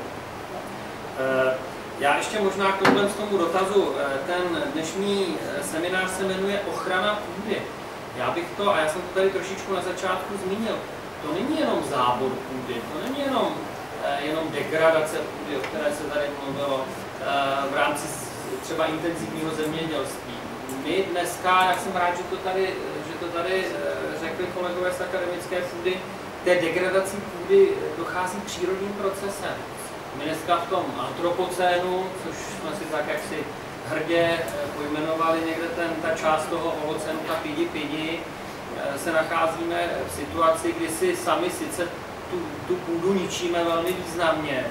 Já ještě možná k tomu dotazu, ten dnešní seminář se jmenuje Ochrana půdy. Já bych to, a já jsem to tady trošičku na začátku zmínil, to není jenom zábor půdy, to není jenom degradace půdy, o které se tady mluvilo v rámci třeba intenzivního zemědělství. My dneska, já jsem rád, že to tady řekli kolegové z akademické půdy, té degradaci půdy dochází přírodním procesem. My dneska v tom antropocénu, což jsme si tak jaksi hrdě pojmenovali někde ta část toho holocénu, ta pidi, se nacházíme v situaci, kdy si sami sice tu půdu ničíme velmi významně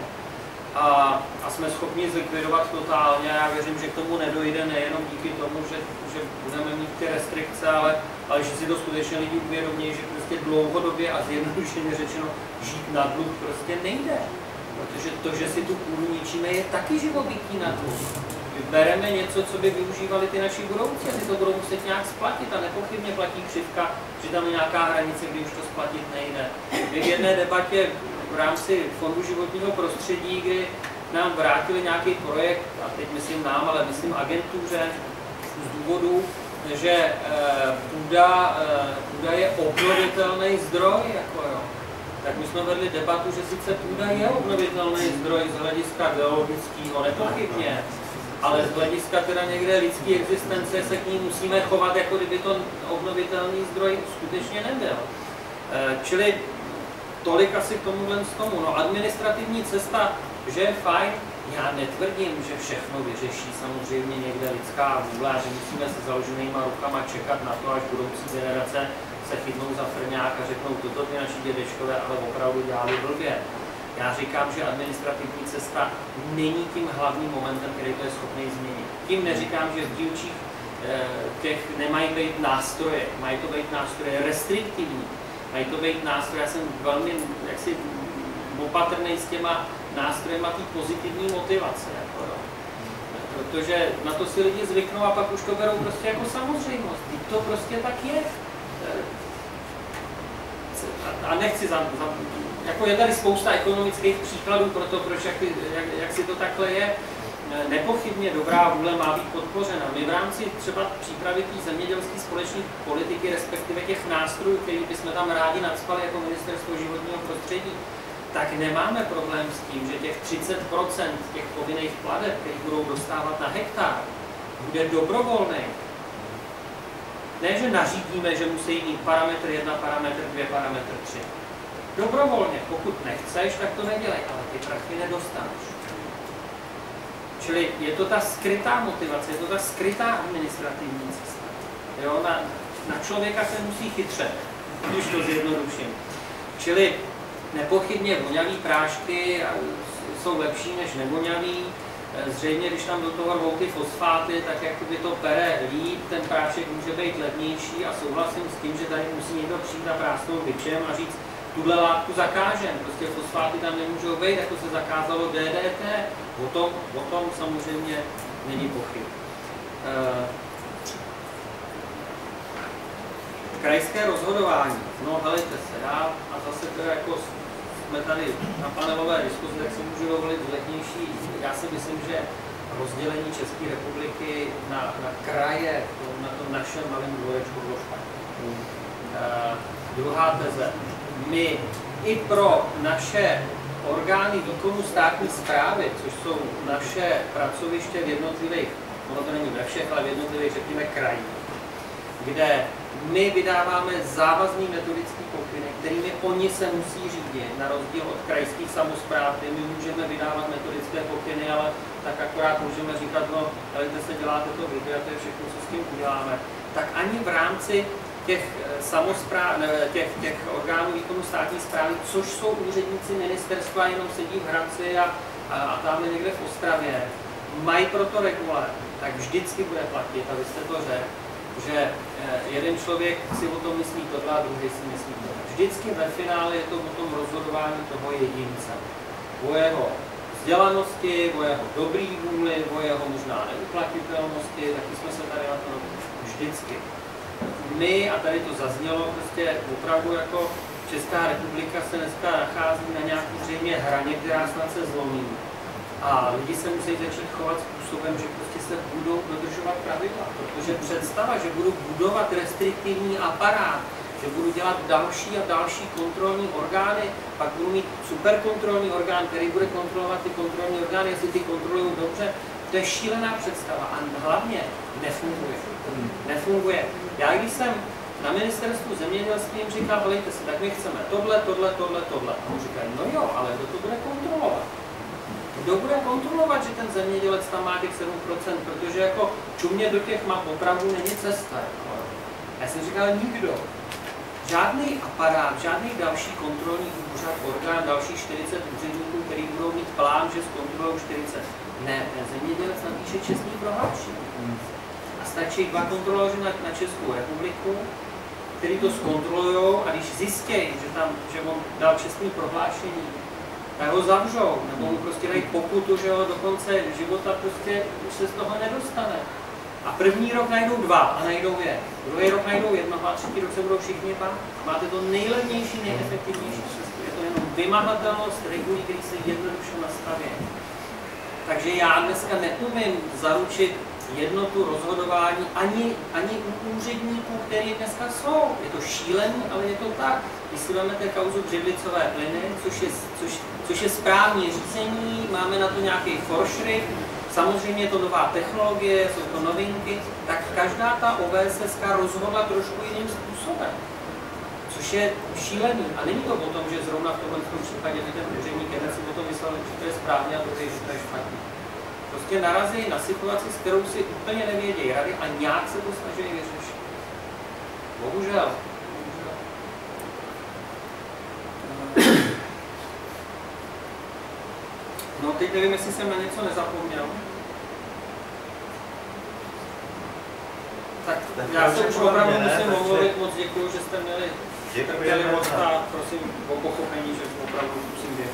a jsme schopni zlikvidovat totálně. Já věřím, že k tomu nedojde nejenom díky tomu, že budeme mít ty restrikce, ale že si to skutečně lidi uvědomí, že prostě dlouhodobě a zjednodušeně řečeno žít na dluh prostě nejde. Protože to, že si tu půdu ničíme, je taky živobytí na dluh. Bereme něco, co by využívali ty naši budoucí, a ty to budou muset nějak splatit a nepochybně platí křivka, že tam je nějaká hranice, kdy už to splatit nejde. My v jedné debatě v rámci Fondu životního prostředí, kdy nám vrátili nějaký projekt, a teď myslím nám, ale myslím agentuře, z důvodu, že půda je obnovitelný zdroj, tak my jsme vedli debatu, že sice půda je obnovitelný zdroj z hlediska geologického, nepochybně, ale z hlediska teda někde lidské existence se k ní musíme chovat, jako kdyby to obnovitelný zdroj skutečně nebyl. Čili tolik asi k tomuhle z tomu. No, administrativní cesta, že je fajn, já netvrdím, že všechno vyřeší samozřejmě někde lidská vůle a že musíme se založenýma rukama čekat na to, až budoucí generace se chytnou za frňák a řeknou, toto ty naši dědečkové ale opravdu dělali blbě. Já říkám, že administrativní cesta není tím hlavním momentem, který to je schopný změnit. Tím neříkám, že v dílčích těch nemají být nástroje, mají to být nástroje restriktivní, mají to být nástroje, já jsem velmi jaksi opatrný s těma nástrojema té pozitivní motivace. Protože na to si lidi zvyknou a pak už to berou prostě jako samozřejmost. To prostě tak je. A nechci jako je tady spousta ekonomických příkladů pro to, proč jak si to takhle je. Nepochybně dobrá vůle má být podpořena. My v rámci třeba přípravy té zemědělské společné politiky, respektive těch nástrojů, který bychom tam rádi nadspali jako Ministerstvo životního prostředí, tak nemáme problém s tím, že těch 30% těch povinných plateb, které budou dostávat na hektar, bude dobrovolný. Ne, že nařídíme, že musí mít parametr 1, parametr 2, parametr 3. Dobrovolně, pokud nechceš, tak to nedělej, ale ty prachy nedostaneš. Čili je to ta skrytá motivace, je to ta skrytá administrativní cesta. Jo, na člověka se musí chytřet, když to zjednoduším. Čili nepochybně voňavý prášky jsou lepší než nevoňavý. Zřejmě, když tam do toho rvou ty fosfáty, tak jakoby to pere líp, ten prášek může být levnější a souhlasím s tím, že tady musí někdo přijít a prásknout bičem a říct, tuhle látku zakážem, prostě fosfáty tam nemůžou být, jako se zakázalo DDT, o tom samozřejmě není pochyb. Krajské rozhodování, no helejte se, já a zase to jako jsme tady na panelové diskuzi, tak si můžu dovolit vzletnější. Já si myslím, že rozdělení České republiky na kraje, na tom našem malém dvorečku bylo špatně. Druhá teze. My i pro naše orgány výkonu státní správy, což jsou naše pracoviště v jednotlivých, ono to není ve všech, ale v jednotlivých, řekněme, krajích, kde my vydáváme závazný metodický pokyny, kterými oni se musí řídit, na rozdíl od krajských samospráv, kde my můžeme vydávat metodické pokyny, ale tak akorát můžeme říkat, no, helejte se, děláte to vy, a to je všechno, co s tím uděláme. Tak ani v rámci těch těch orgánů výkonu státní správy, což jsou úředníci ministerstva, jenom sedí v Hradci a tamhle někde v Ostravě, mají proto regulér, tak vždycky bude platit, a vy jste to řekl, že jeden člověk si o tom myslí tohle a druhý si myslí tohle. Vždycky ve finále je to o tom rozhodování toho jedince. O jeho vzdělanosti, o jeho dobrý vůli, o jeho možná neuplatitelnosti, taky jsme se tady na to vždycky. My, a tady to zaznělo, prostě opravdu jako Česká republika se dneska nachází na nějaký zřejmě hraně, která snad se zlomí. A lidi se musí začít chovat způsobem, že prostě se budou dodržovat pravidla, protože představa, že budu budovat restriktivní aparát, že budu dělat další a další kontrolní orgány, pak budu mít superkontrolní orgán, který bude kontrolovat ty kontrolní orgány, jestli ty kontrolují dobře, to je šílená představa a hlavně nefunguje. Nefunguje. Já když jsem na ministerstvu zemědělství jim říkal, helejte si, tak my chceme tohle. A on říkají, no jo, ale kdo to bude kontrolovat? Kdo bude kontrolovat, že ten zemědělec tam má těch 7%, protože jako čumě do těch map opravdu není cesta. Já jsem říkal, nikdo. Žádný aparát, žádný další kontrolní úřad, orgán, další 40 úředníků, který budou mít plán, že zkontrolují 40. Ne, ten zemědělec napíše čestný prohlášení. A stačí 2 kontroloři na Českou republiku, který to zkontrolují a když zjistějí, že on dal čestný prohlášení, tak ho zavřou, nebo mu prostě dají pokutu, že ho do konce života prostě už se z toho nedostane. A první rok najdou 2 a najdou je. Druhý rok najdou 1 a třetí rok se budou všichni bát. Máte to nejlevnější, nejefektivnější cestu. Je to jenom vymahatelnost regulí, který se jednoduše nastaví. Takže já dneska neumím zaručit jednotu rozhodování ani u úředníků, který dneska jsou. Je to šílený, ale je to tak. Když si vezmete kauzu břidlicové plyny, což je správní řízení, máme na to nějaký foršrif, samozřejmě je to nová technologie, jsou to novinky, tak každá ta OVSSK rozhodla trošku jiným způsobem. Což je šílený. A není to o tom, že zrovna v tomhle případě ten úředník jeden si o tom myslel, že to je správně a druhý, že to je špatně. Prostě narazí na situaci, s kterou si úplně nevědějí rady a nějak se to snaží vyřešit. Bohužel. No teď nevím, jestli jsem na něco nezapomněl. Tak já se už opravdu musím omluvit, moc děkuju, že jste měli trpělivost a prosím o pochopení, že opravdu musím běhat.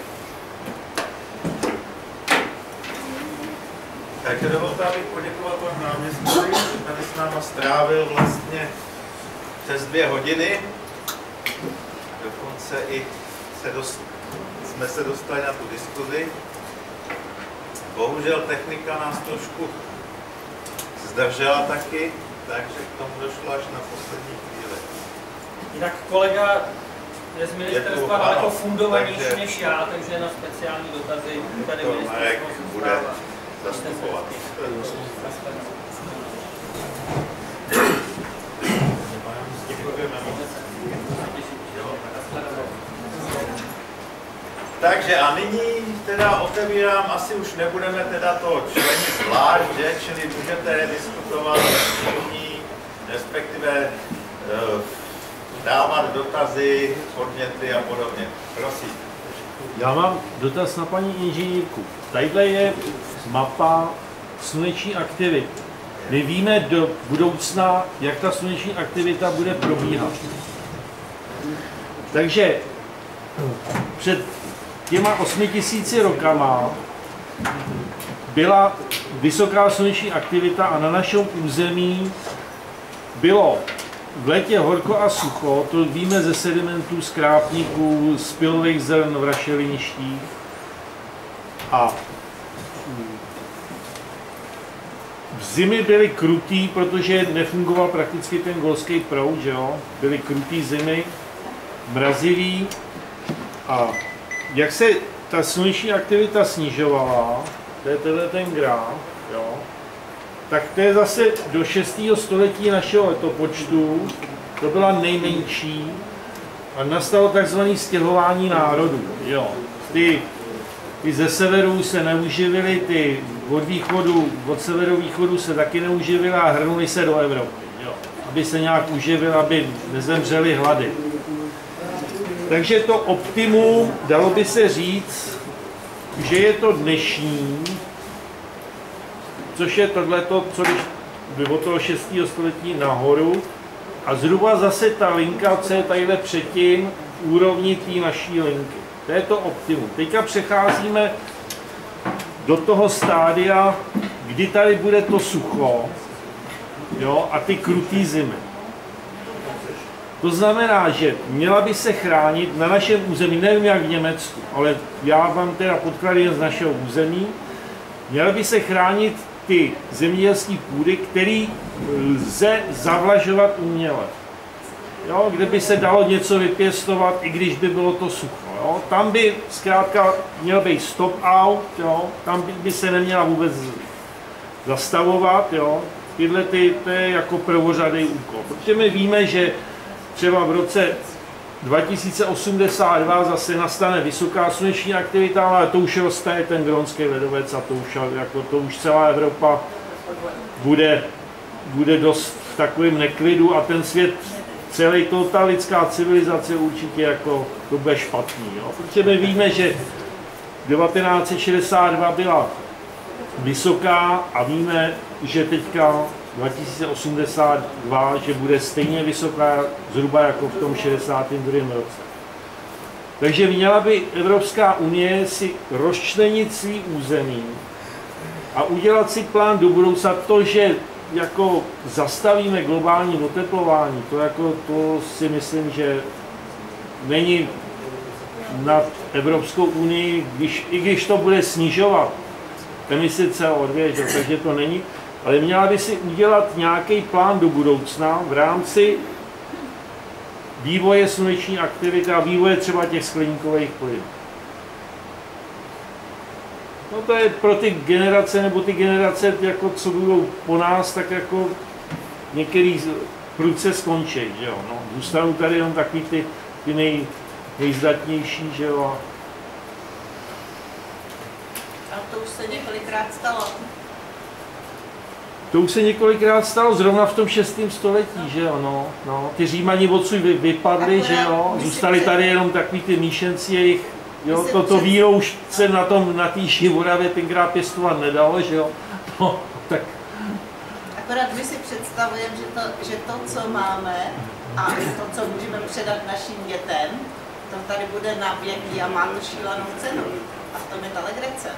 Takže dovolte, abych poděkoval panu náměstkovi, že tady s náma strávil vlastně přes 2 hodiny. Dokonce i jsme se dostali na tu diskuzi. Bohužel technika nás trošku zdržela taky, takže k tomu došlo až na poslední chvíli. Jinak kolega je z ministerstva daleko fundovanější než já, takže na speciální dotazy tady ministerstvo bude zastupovat. Takže a nyní teda otevírám, asi už nebudeme teda to členit zvlášť, čili můžete diskutovat všichni, respektive dávat dotazy, podněty a podobně. Prosím. Já mám dotaz na paní inženýrku. Tadyhle je mapa sluneční aktivity. My víme do budoucna, jak ta sluneční aktivita bude probíhat. Takže před těma 8000 rokama byla vysoká sluneční aktivita a na našem území bylo v létě horko a sucho, to víme ze sedimentů, z krápníků, z pilových zelen v rašeliništích. A zimy byly krutý, protože nefungoval prakticky ten golský proud, že jo? Byly krutý zimy, mrazivý. A jak se ta sluneční aktivita snižovala, to je tenhle ten graf, jo? Tak to je zase do 6. století našeho letopočtu, to byla nejmenší a nastalo takzvané stěhování národů. Jo. Ty ze severu se neuživily, ty od východu, od severovýchodu se taky neuživily a hrnuli se do Evropy, jo. Aby se nějak uživili, aby nezemřeli hlady. Takže to optimum, dalo by se říct, že je to dnešní což je tohleto, co když by od toho 6. století nahoru a zhruba zase ta linka, co je tadyhle předtím, úrovni té naší linky. To je to optimum. Teďka přecházíme do toho stádia, kdy tady bude to sucho, jo, a ty krutý zimy. To znamená, že měla by se chránit na našem území, nevím jak v Německu, ale já mám teda podklady jen z našeho území, měla by se chránit ty zemědělské půdy, které lze zavlažovat uměle. Jo, kde by se dalo něco vypěstovat, i když by bylo to sucho. Jo. Tam by zkrátka měl být stop out, jo. Tam by se neměla vůbec zastavovat. Jo. Tyhle to je jako prvořadý úkol. Protože my víme, že třeba v roce 2082 zase nastane vysoká sluneční aktivita, ale to už roztaje ten grónský ledovec a to už celá Evropa bude dost v takovém neklidu a ten svět, celý ta lidská civilizace určitě jako to bude špatný. Jo? Protože my víme, že 1962 byla vysoká a víme, že teďka 2082, že bude stejně vysoká zhruba jako v tom 62. roce. Takže měla by Evropská unie si rozčlenit svý území a udělat si plán do budoucna. To, že jako zastavíme globální oteplování, to si myslím, že není nad Evropskou unii, i když to bude snižovat emisi CO2, takže to není. Ale měla by si udělat nějaký plán do budoucna v rámci vývoje sluneční aktivity a vývoje třeba těch skleníkových plynů. No to je pro ty generace, nebo ty generace, jako co budou po nás, tak jako některý prudce skončí, že jo. No, zůstanou tady jenom takový ty nejzdatnější, že jo. A to už se několikrát stalo. To už se několikrát stalo, zrovna v tom 6. století, že jo, no. Ty Římani odsud vypadli, že jo, zůstali tady jenom takový ty míšenci jejich, jo, toto víno už se na té Šivoravě tenkrát pěstovat nedalo, že jo, no, tak. Akorát my si představujeme, že to, co máme a to, co můžeme předat našim dětem, to tady bude na věky a má to šílenou cenu. A v tom je ta legrace.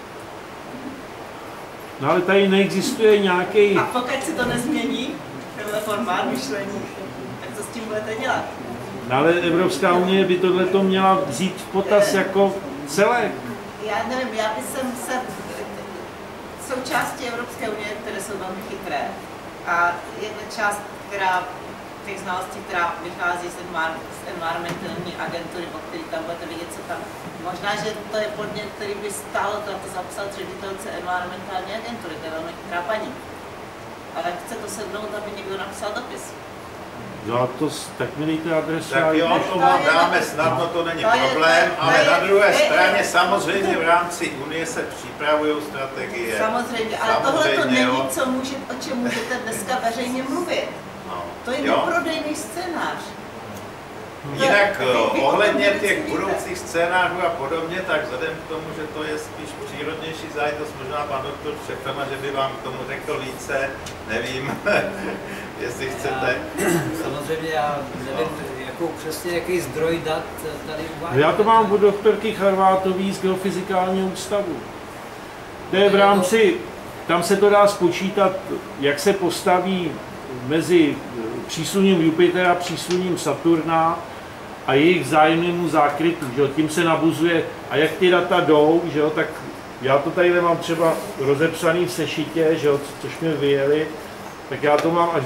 No ale tady neexistuje nějaký... A pokud se to nezmění, tenhle formát myšlení, tak co s tím budete dělat? No ale Evropská unie by tohleto měla vzít v potaz jako celé. Já nevím, já bych se součástí Evropské unie, které jsou velmi chytré. A jedna část, těch znalostí, která vychází z environmentální agentury, po který tam budete vidět, co tam. Možná, že to je podnět, který by stálo to zapsat ředitelce environmentální agentury, to je velmi chytrá paní. Ale chce to sednout, aby někdo napsal dopis. No to tak mi dejte adresu. Tak jo, to vám dáme snadno, to není problém, ale na druhé straně samozřejmě v rámci Unie se připravují strategie. Samozřejmě, ale tohle to není, o čem můžete dneska veřejně mluvit. To je neprodejný scénář. Jinak ohledně těch budoucích scénářů a podobně, tak vzhledem k tomu, že to je spíš přírodnější záležitost, možná pan doktor Šeframa, že by vám k tomu řekl více, nevím, jestli chcete. Samozřejmě já nevím, jakou přesně jaký zdroj dat tady uvádí. Já to mám od doktorky Charvátový z Geofyzikálního ústavu. To je v rámci, tam se to dá spočítat, jak se postaví mezi přísluním Jupitera a přísluním Saturna a jejich vzájemnému zákrytu, že jo, tím se nabuzuje, a jak ty data jdou, že jo, tak já to tady mám třeba rozepsaný v sešitě, že jo, což mi vyjeli, tak já to mám až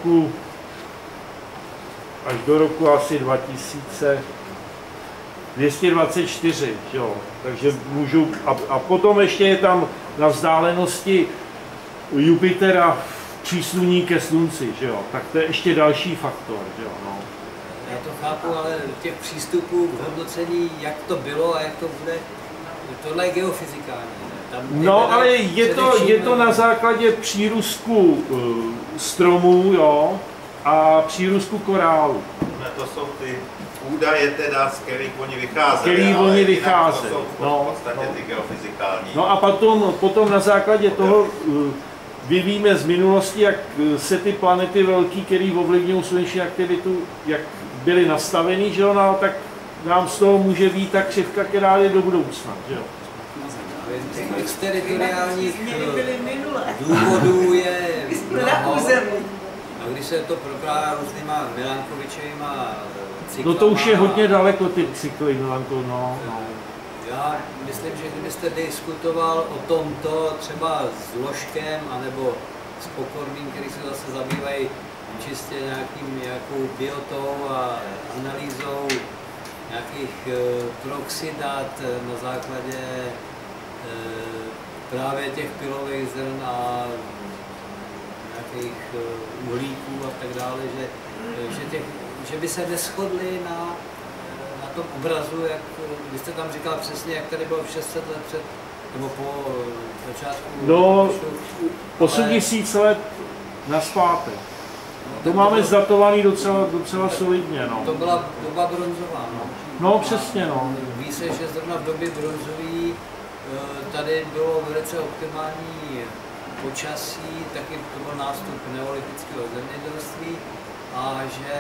do roku asi 2224, jo, takže můžu, a potom ještě je tam na vzdálenosti Jupitera přísluní ke slunci, že jo, tak to je ještě další faktor, že jo, no. Já to chápu, ale těch přístupů k hodnocení, jak to bylo a jak to bude, tohle je geofyzikální. No, ale je to na základě přírůstku stromů, jo, a přírůstku korálu. No, to jsou ty údaje teda, z kterých oni vycházeli. To jsou v podstatě ty geofyzikální. No a potom na základě toho víme z minulosti, jak se ty planety velký, které ovlivňují sluneční aktivitu, jak byly nastaveny, že jo, no, tak nám z toho může být ta křivka, která je do budoucna, že jo. Těch exteritoriálních důvodů je mnoho. A když se to prokládá různýma Milankovičovýma cyklama... No to už je hodně daleko, ty cykly, Milanko, no. Já myslím, že kdybyste diskutoval o tomto třeba s Ložkem, anebo s Pokorným, který se zase zabývají čistě nějakou biotou a analýzou nějakých proxydat na základě právě těch pilových zrn a nějakých uhlíků a tak dále, že by se neshodli na tom obrazu, jak vy jste tam říkal přesně, jak tady bylo 600 let před, nebo po začátku. No, 8000 let naspátek. To máme zdatovaný docela solidně, no. To byla doba bronzová, no. No, přesně, no. Ví se, že zrovna v době bronzové tady bylo velice optimální počasí, taky to byl nástup neolitického zemědělství a že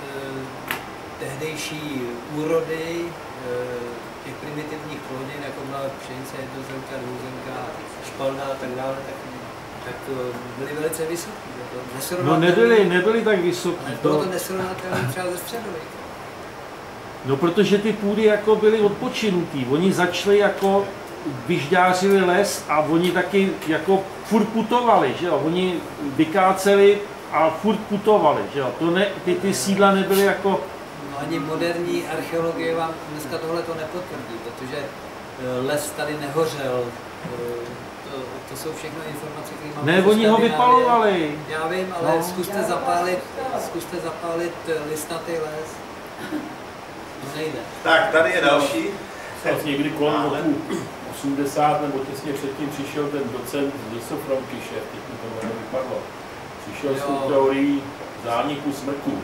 tehdejší úrody těch primitivních plodin, jako byla pšenice, jednozemka, dvouzemka, špalda a tak dále, tak byly velice vysoké. No nebyly tak vysoké. Bylo to nesrovnatelné třeba ze středověku. No protože ty půdy jako byly odpočinutý. Oni začali jako vyžďářili les a oni taky jako furt putovali, že jo. Oni vykáceli a furt putovali, že jo. To ne, ty sídla nebyly jako... No ani moderní archeologie vám dneska tohle to nepotvrdí, protože les tady nehořel. To jsou všechno informace, které máme. Ne, oni ho vypalovali. Já vím, ale no. zkuste zapálit listnatý les. To nejde. Tak, tady je další. Někdy kolem roku 80 nebo těsně předtím přišel ten docent Liso Frankiše, teď mi to vypadlo. Přišel s tou teorií zániku smrku.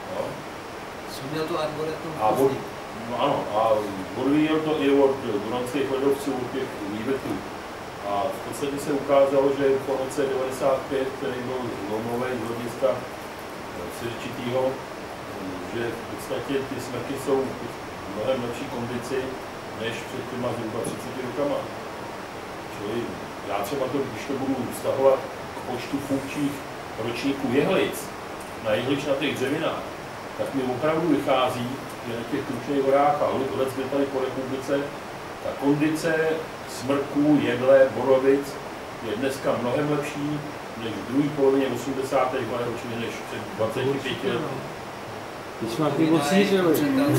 Měl tu arboretum. No ano, a odvíjel to i od dunajských ledovců, od těch vývetů. A v podstatě se ukázalo, že po roce 95, který byl zlomový z hlediska svědčitýho, že v podstatě ty smrky jsou v mnohem lepší kondici než před těma zhruba 30 rokama. Čili já třeba to, když to budu vztahovat k počtu funkčních ročníků jehlic na jehličnatých dřevinách, tak mi opravdu vychází, že na těch Krušných horách a obecně tady po republice ta kondice smrků, jedle, borovic je dneska mnohem lepší než v druhé polovině 80. let, určitě než před 25 lety. Ty jsme taky ocířili.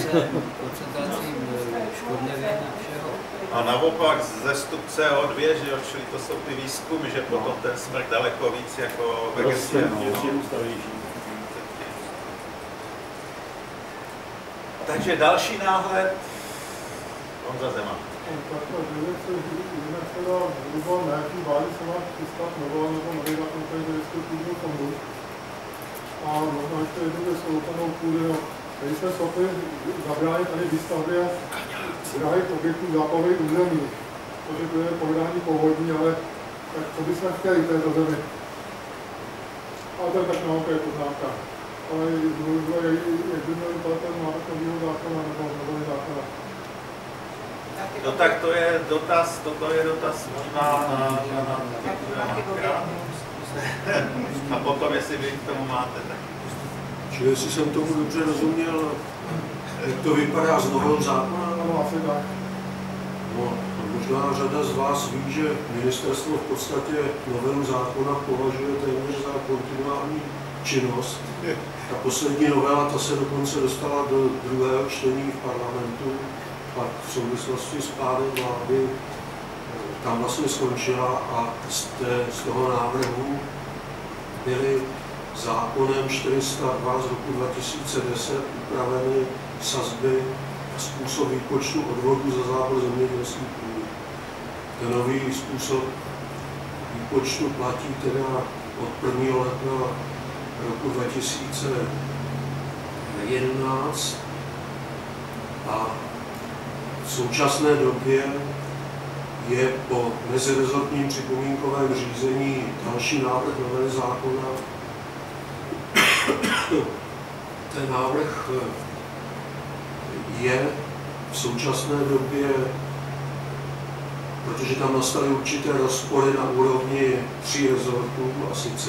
A naopak ze stup CO2, že jo, čili to jsou ty výzkumy, že potom ten smrk daleko víc jako vegetarián. Takže další náhled, Honza Zeman. Takhle, kdyby se dá zhruba na jaký bázi se má chystat nová nebo nový na tom půdního fondu. A možná ještě jednu věc o půdy, tady jsme schopni zabránit tady výstavbě drahých objektů záplavových území. Protože to je povedání povodní, ale tak co bychom chtěli v této zemi? Ale to je tak naopak poznámka. Ale jak by měl vypadat ten návrh nového zákona nebo nový zákona? No tak to je dotaz, toto je dotaz možná na a potom, jestli vy k tomu máte, tak... Čili jestli jsem tomu dobře rozuměl, jak to vypadá z nového zákona? No, asi tak. No, možná řada z vás ví, že ministerstvo v podstatě novelu zákona považuje téměř za kontinuální činnost. Ta poslední novela, ta se dokonce dostala do druhého čtení v parlamentu, pak v souvislosti s pádem vlády tam vlastně skončila a z toho návrhu byly zákonem 402 z roku 2010 upraveny sazby a způsob výpočtu odvodů za zábor zemědělských půdy. Ten nový způsob výpočtu platí teda od 1. ledna roku 2011 a v současné době je po mezirezortním připomínkovém řízení další návrh novely zákona. Ten návrh je v současné době, protože tam nastaly určité rozpory na úrovni 3 rezortů, a sice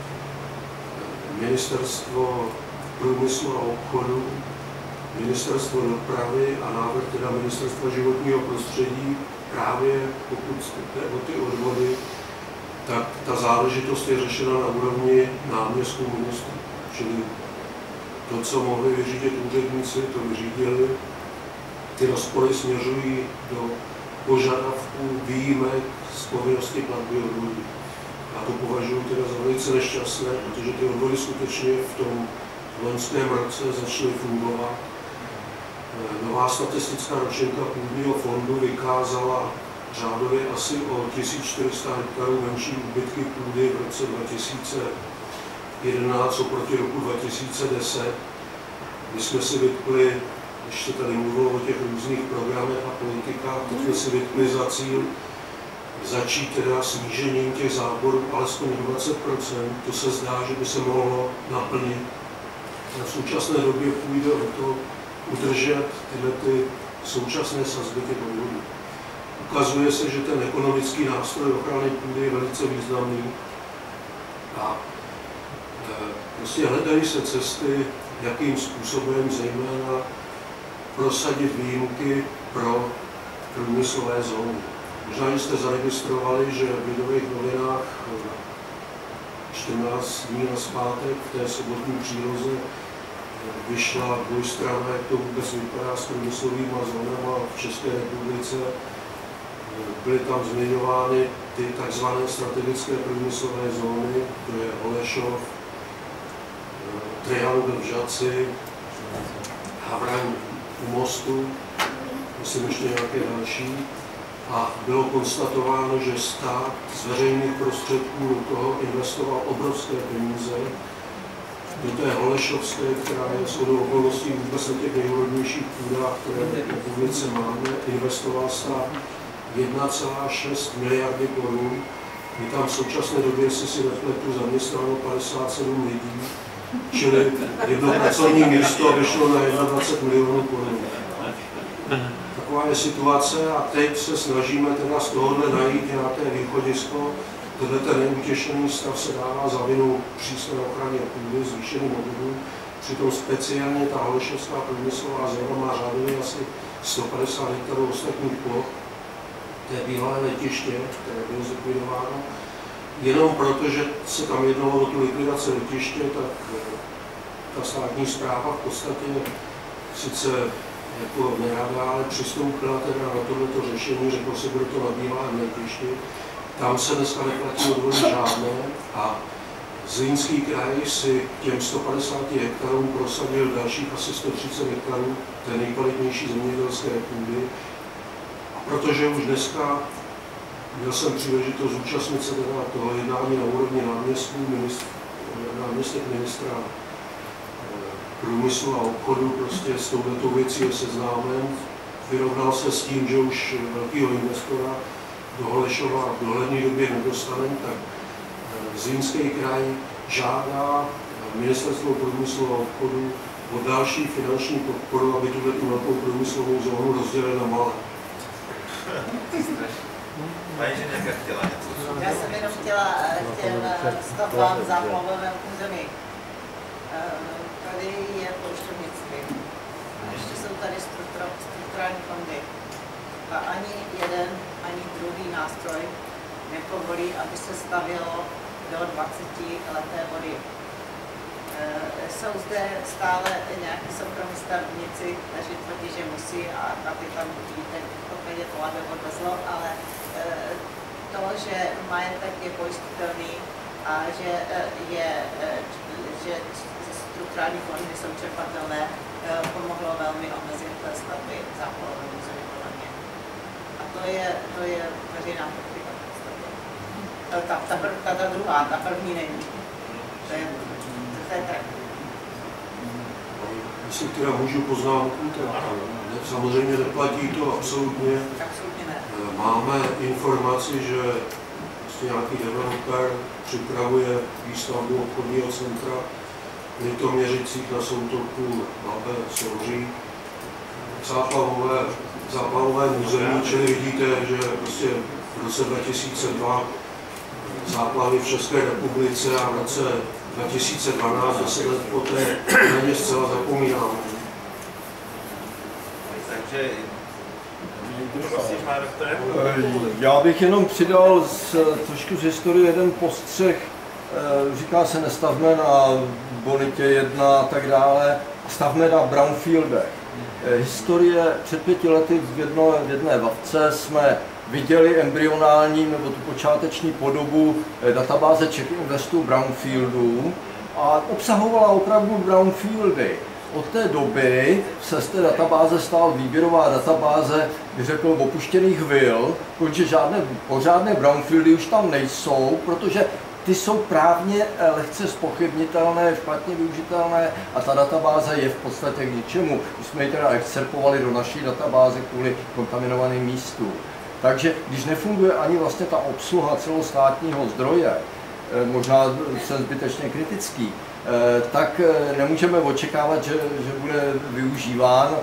Ministerstvo průmyslu a obchodu, Ministerstvo dopravy a návrh teda Ministerstva životního prostředí, právě pokud jde o ty odvody, tak ta záležitost je řešena na úrovni náměstků ministrů. Čili to, co mohli vyřídit úředníci, to vyřídili. Ty rozpory směřují do požadavků výjimek z povinnosti platby odvodů. A to považuji teda za velice nešťastné, protože ty odvody skutečně v tom loňském roce začaly fungovat. Nová statistická ročenka půdního fondu vykázala řádově asi o 1400 hektarů menší úbytky půdy v roce 2011 oproti roku 2010. My jsme si vytkli, když se tady mluvilo o těch různých programech a politikách, tak jsme si vytkli za cíl začít teda snížením těch záborů alespoň 20%. To se zdá, že by se mohlo naplnit. V současné době půjde o to udržet tyhle ty současné sazby těch odvodů. Ukazuje se, že ten ekonomický nástroj ochrany půdy je velice významný a prostě hledají se cesty, jakým způsobem zejména prosadit výjimky pro průmyslové zóny. Možná jste zaregistrovali, že v Lidových novinách 14 dní nazpátek v té sobotní příloze vyšla dvojstrana, jak to vůbec vypadá s průmyslovými zónami v České republice. Byly tam zmiňovány ty takzvané strategické průmyslové zóny, to je Holešov, Triangl v Žaci, Havraň u Mostu, myslím ještě nějaké další. A bylo konstatováno, že stát z veřejných prostředků do toho investoval obrovské peníze. Do té Holešovské, která je shodou okolností vůbec na těch nejvhodnějších půdách, které v republice máme, investoval stát 1,6 miliardy korun. Je tam v současné době, jestli si nepletu, zaměstnáno 57 lidí, čili jedno pracovní místo vyšlo na 21 milionů korun. Taková je situace a teď se snažíme teda z tohohle najít nějaké východisko. Tenhle ten neutěšený stav se dává za vinu přísné ochraně půdy, zvýšeným odvodům. Přitom speciálně ta holešovská průmyslová zóna má řádově asi 150 hektarů ostatních ploch. To je bývalé letiště, které bylo zlikvidováno. Jenom proto, že se tam jednalo o tu likvidaci letiště, tak ta státní správa v podstatě sice jako nerada, ale přistoupila teda na tohleto řešení, řeklo se, bude to na bývalém letišti. Tam se dneska neplatí odvody žádné a Zlínský kraj si těm 150 hektarům prosadil dalších asi 130 hektarů té nejkvalitnější zemědělské půdy. A protože už dneska měl jsem příležitost zúčastnit se teda toho jednání na úrovni náměstek ministra průmyslu a obchodu, prostě s touhletou věcí je seznámen, vyrovnal se s tím, že už velkého investora do Holešova v dohledné době nedostaneme, tak Zlínský kraj žádá Ministerstvo průmyslu a obchodu o další finanční podporu, aby tu velkou průmyslovou zónu rozdělili na malé. Já jsem jenom chtěla těm stavbám záplavovém území. Tady je pojišťovnictví. A ještě jsou tady strukturální fondy. A ani jeden, ani druhý nástroj nepovolí, aby se stavělo do 20leté vody. Jsou zde stále nějaký soukromí stavebníci, kteří tvrdí, že musí a aby tam vidíte, pokud je to odvezlo, ale to, že majetek je pojistitelný a že strukturální fondy jsou čerpatelné, pomohlo velmi omezit stavby záplavové území podle mě. A to je veřejná politika v podstatě. Ta druhá, ta první není. To je trh. Jestli teda můžu poznámku, tak samozřejmě neplatí to absolutně. Absolutně ne. Máme informaci, že nějaký developer připravuje výstavbu obchodního centra v Litoměřicích na soutoku Labe Souří. Záplavové území, čili vidíte, že prostě v roce 2002 záplavy v České republice a v roce 2012, 10 let poté, na ně zcela zapomínáme. Takže prosím, já bych jenom přidal trošku z historie jeden postřeh. Říká se, nestavme na bonitě 1 a tak dále, stavme na brownfieldech. Historie před 5 lety v jedné vavce jsme viděli embryonální nebo tu počáteční podobu databáze Czech Investu brownfieldů a obsahovala opravdu brownfieldy. Od té doby se z té databáze stala výběrová databáze, bych řekl, opuštěných vil, protože žádné pořádné brownfieldy už tam nejsou, protože ty jsou právně lehce zpochybnitelné, špatně využitelné a ta databáze je v podstatě k ničemu. My jsme ji teda excerpovali do naší databáze kvůli kontaminovaným místům. Takže když nefunguje ani vlastně ta obsluha celostátního zdroje, možná jsem zbytečně kritický, tak nemůžeme očekávat, že bude využíván.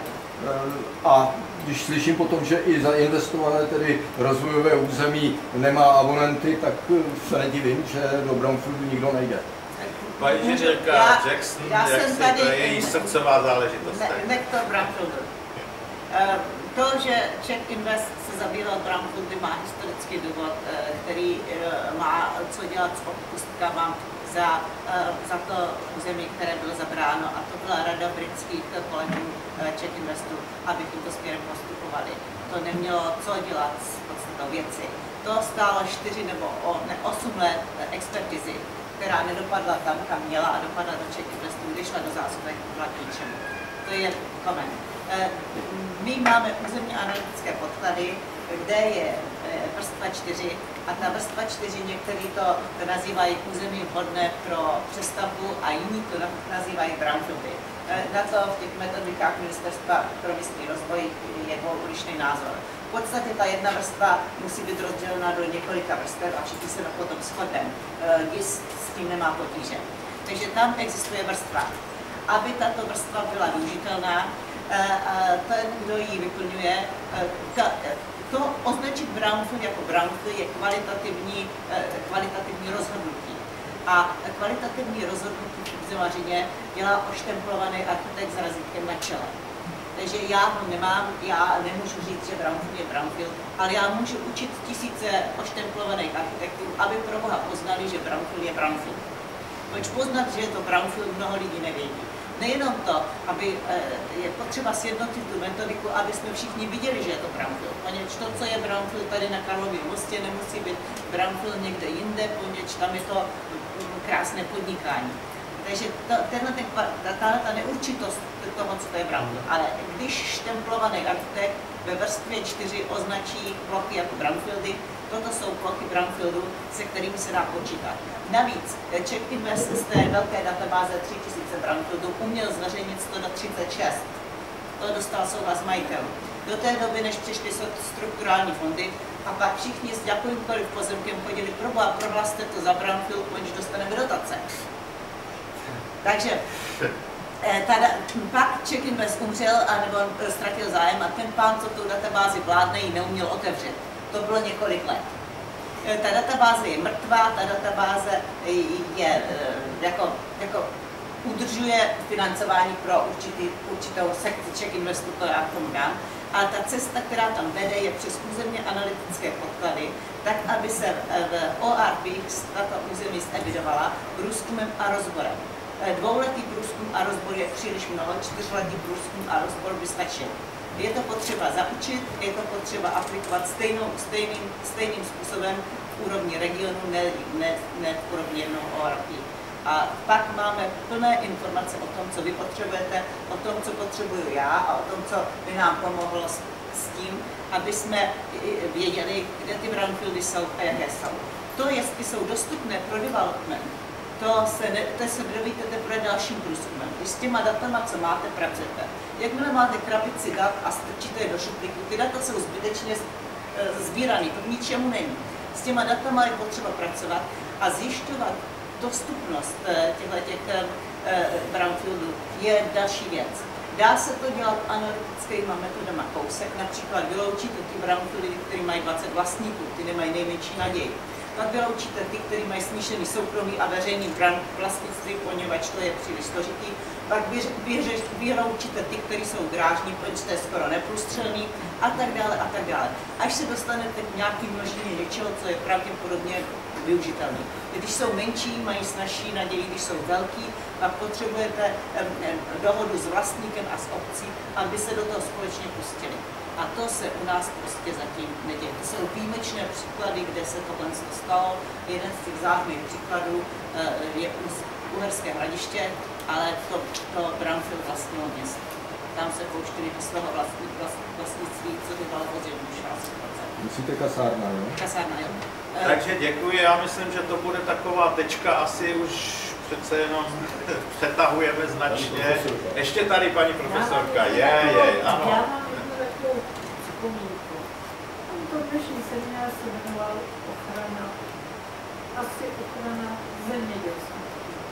A když slyším potom, že i zainvestované tedy rozvojové území nemá abonenty, tak se nedivím, že do brownfieldu nikdo nejde. Paní inženýrka Jackson, jak se to je její srdcová záležitost. Nech to brownfieldu. To, že Czech Invest se zabýval brownfieldy, má historický důvod, který má co dělat s odpustkama za to území, které bylo zabráno, a to byla rada britských kolegů Czech Investu, aby tímto směrem postupovali. To nemělo co dělat s podstatou věci. To stálo 4 nebo 8 let expertizy, která nedopadla tam, kam měla, a dopadla do Czech Investu, když šla do zásobek, byla k ničemu. To je koment. My máme územní analytické podklady, kde je vrstva 4 a ta vrstva 4 někteří to nazývají území vhodné pro přestavbu a jiní to nazývají brownfieldy. Na to v těch metodikách Ministerstva pro místní rozvoj je odlišný názor. V podstatě ta jedna vrstva musí být rozdělena do několika vrstev a všichni se potom shodneme. GIS s tím nemá potíže. Takže tam existuje vrstva. Aby tato vrstva byla využitelná, ten, kdo ji vyplňuje, to označit brownfield jako brownfield je kvalitativní rozhodnutí. A kvalitativní rozhodnutí v územařině dělá oštemplovaný architekt s razítkem na čele. Takže já ho nemám, já nemůžu říct, že brownfield je brownfield, ale já můžu učit tisíce oštemplovaných architektů, aby pro Boha poznali, že brownfield je brownfield. Proč poznat, že je to brownfield, mnoho lidí nevědí. Nejenom to, aby je potřeba sjednotit tu metodiku, aby jsme všichni viděli, že je to brownfield. Poněč to, co je brownfield tady na Karlově mostě, nemusí být brownfield někde jinde, poněč tam je to krásné podnikání. Takže ta neurčitost toho, co to je brownfield. Ale když štemplovaný architekt ve vrstvě 4 označí plochy jako brownfieldy, toto jsou plochy brownfieldu, se kterými se dá počítat. Navíc Czech Invest z té velké databáze 3000 brownfieldů uměl zveřejnit 136. To dostal souhlas majitelů. Do té doby, než přišly strukturální fondy, a pak všichni s jakýmkoliv pozemkem chodili, prohlaste to za brownfield, když dostaneme dotace. Takže pak Czech Invest umřel anebo ztratil zájem a ten pán, co tu databázi vládne, ji neuměl otevřít. To bylo několik let. Ta databáze je mrtvá, ta databáze je udržuje financování pro určitou sekci Czech Investu, to já tomu dám. A ta cesta, která tam vede, je přes územně analytické podklady, tak aby se v ORP tato území zevidovala průzkumem a rozborem. 2letý průzkum a rozbor je příliš mnoho, 4letý průzkum a rozbor by stačil. Je to potřeba zaučit, je to potřeba aplikovat stejným způsobem v úrovni regionu, ne v úrovni jednoho ORP. A pak máme plné informace o tom, co vy potřebujete, o tom, co potřebuju já a o tom, co by nám pomohlo s tím, aby jsme věděli, kde ty brownfieldy jsou a jaké jsou. To, jestli jsou dostupné pro development, to se dovíte teprve dalším průzkumem. Když s těma datama, co máte, pracujete. Jakmile máte krabici dat a strčíte je do šuplíku, ty data jsou zbytečně sbíraný, to k ničemu není. S těma datama je potřeba pracovat a zjišťovat dostupnost těchto brownfieldů je další věc. Dá se to dělat analytickými metodama kousek, například vyloučíte ty brownfieldy, které mají 20 vlastníků, ty nemají nejmenší naději. Pak vyloučíte ty, kteří mají smíšený soukromý a veřejný vlastnictví, poněvadž to je příliš složitý. Pak vyloučíte ty, kteří jsou drážní, protože to je skoro neprůstřelný a tak dále a tak dále. Až se dostanete k nějaký množině něčeho, co je pravděpodobně využitelný. Když jsou menší, mají snazší naději, když jsou velký, pak potřebujete dohodu s vlastníkem a s obcí, aby se do toho společně pustili. A to se u nás prostě zatím neděje. To jsou výjimečné příklady, kde se tohle stalo. Jeden z těch zářných příkladů je Uherské Hradiště, ale to brownfield vlastnilo město. Tam se pouštili do svého vlastnictví, co by dalo vozit už 20%. Myslíte kasárna, jo? Kasárna, jo. Takže děkuji, já myslím, že to bude taková tečka, asi už přece jenom přetahujeme značně. Ještě tady paní profesorka, ano. Já mám jednu takovou připomínku. To dnešní seminář se jmenoval ochrana, asi ochrana zemědělství.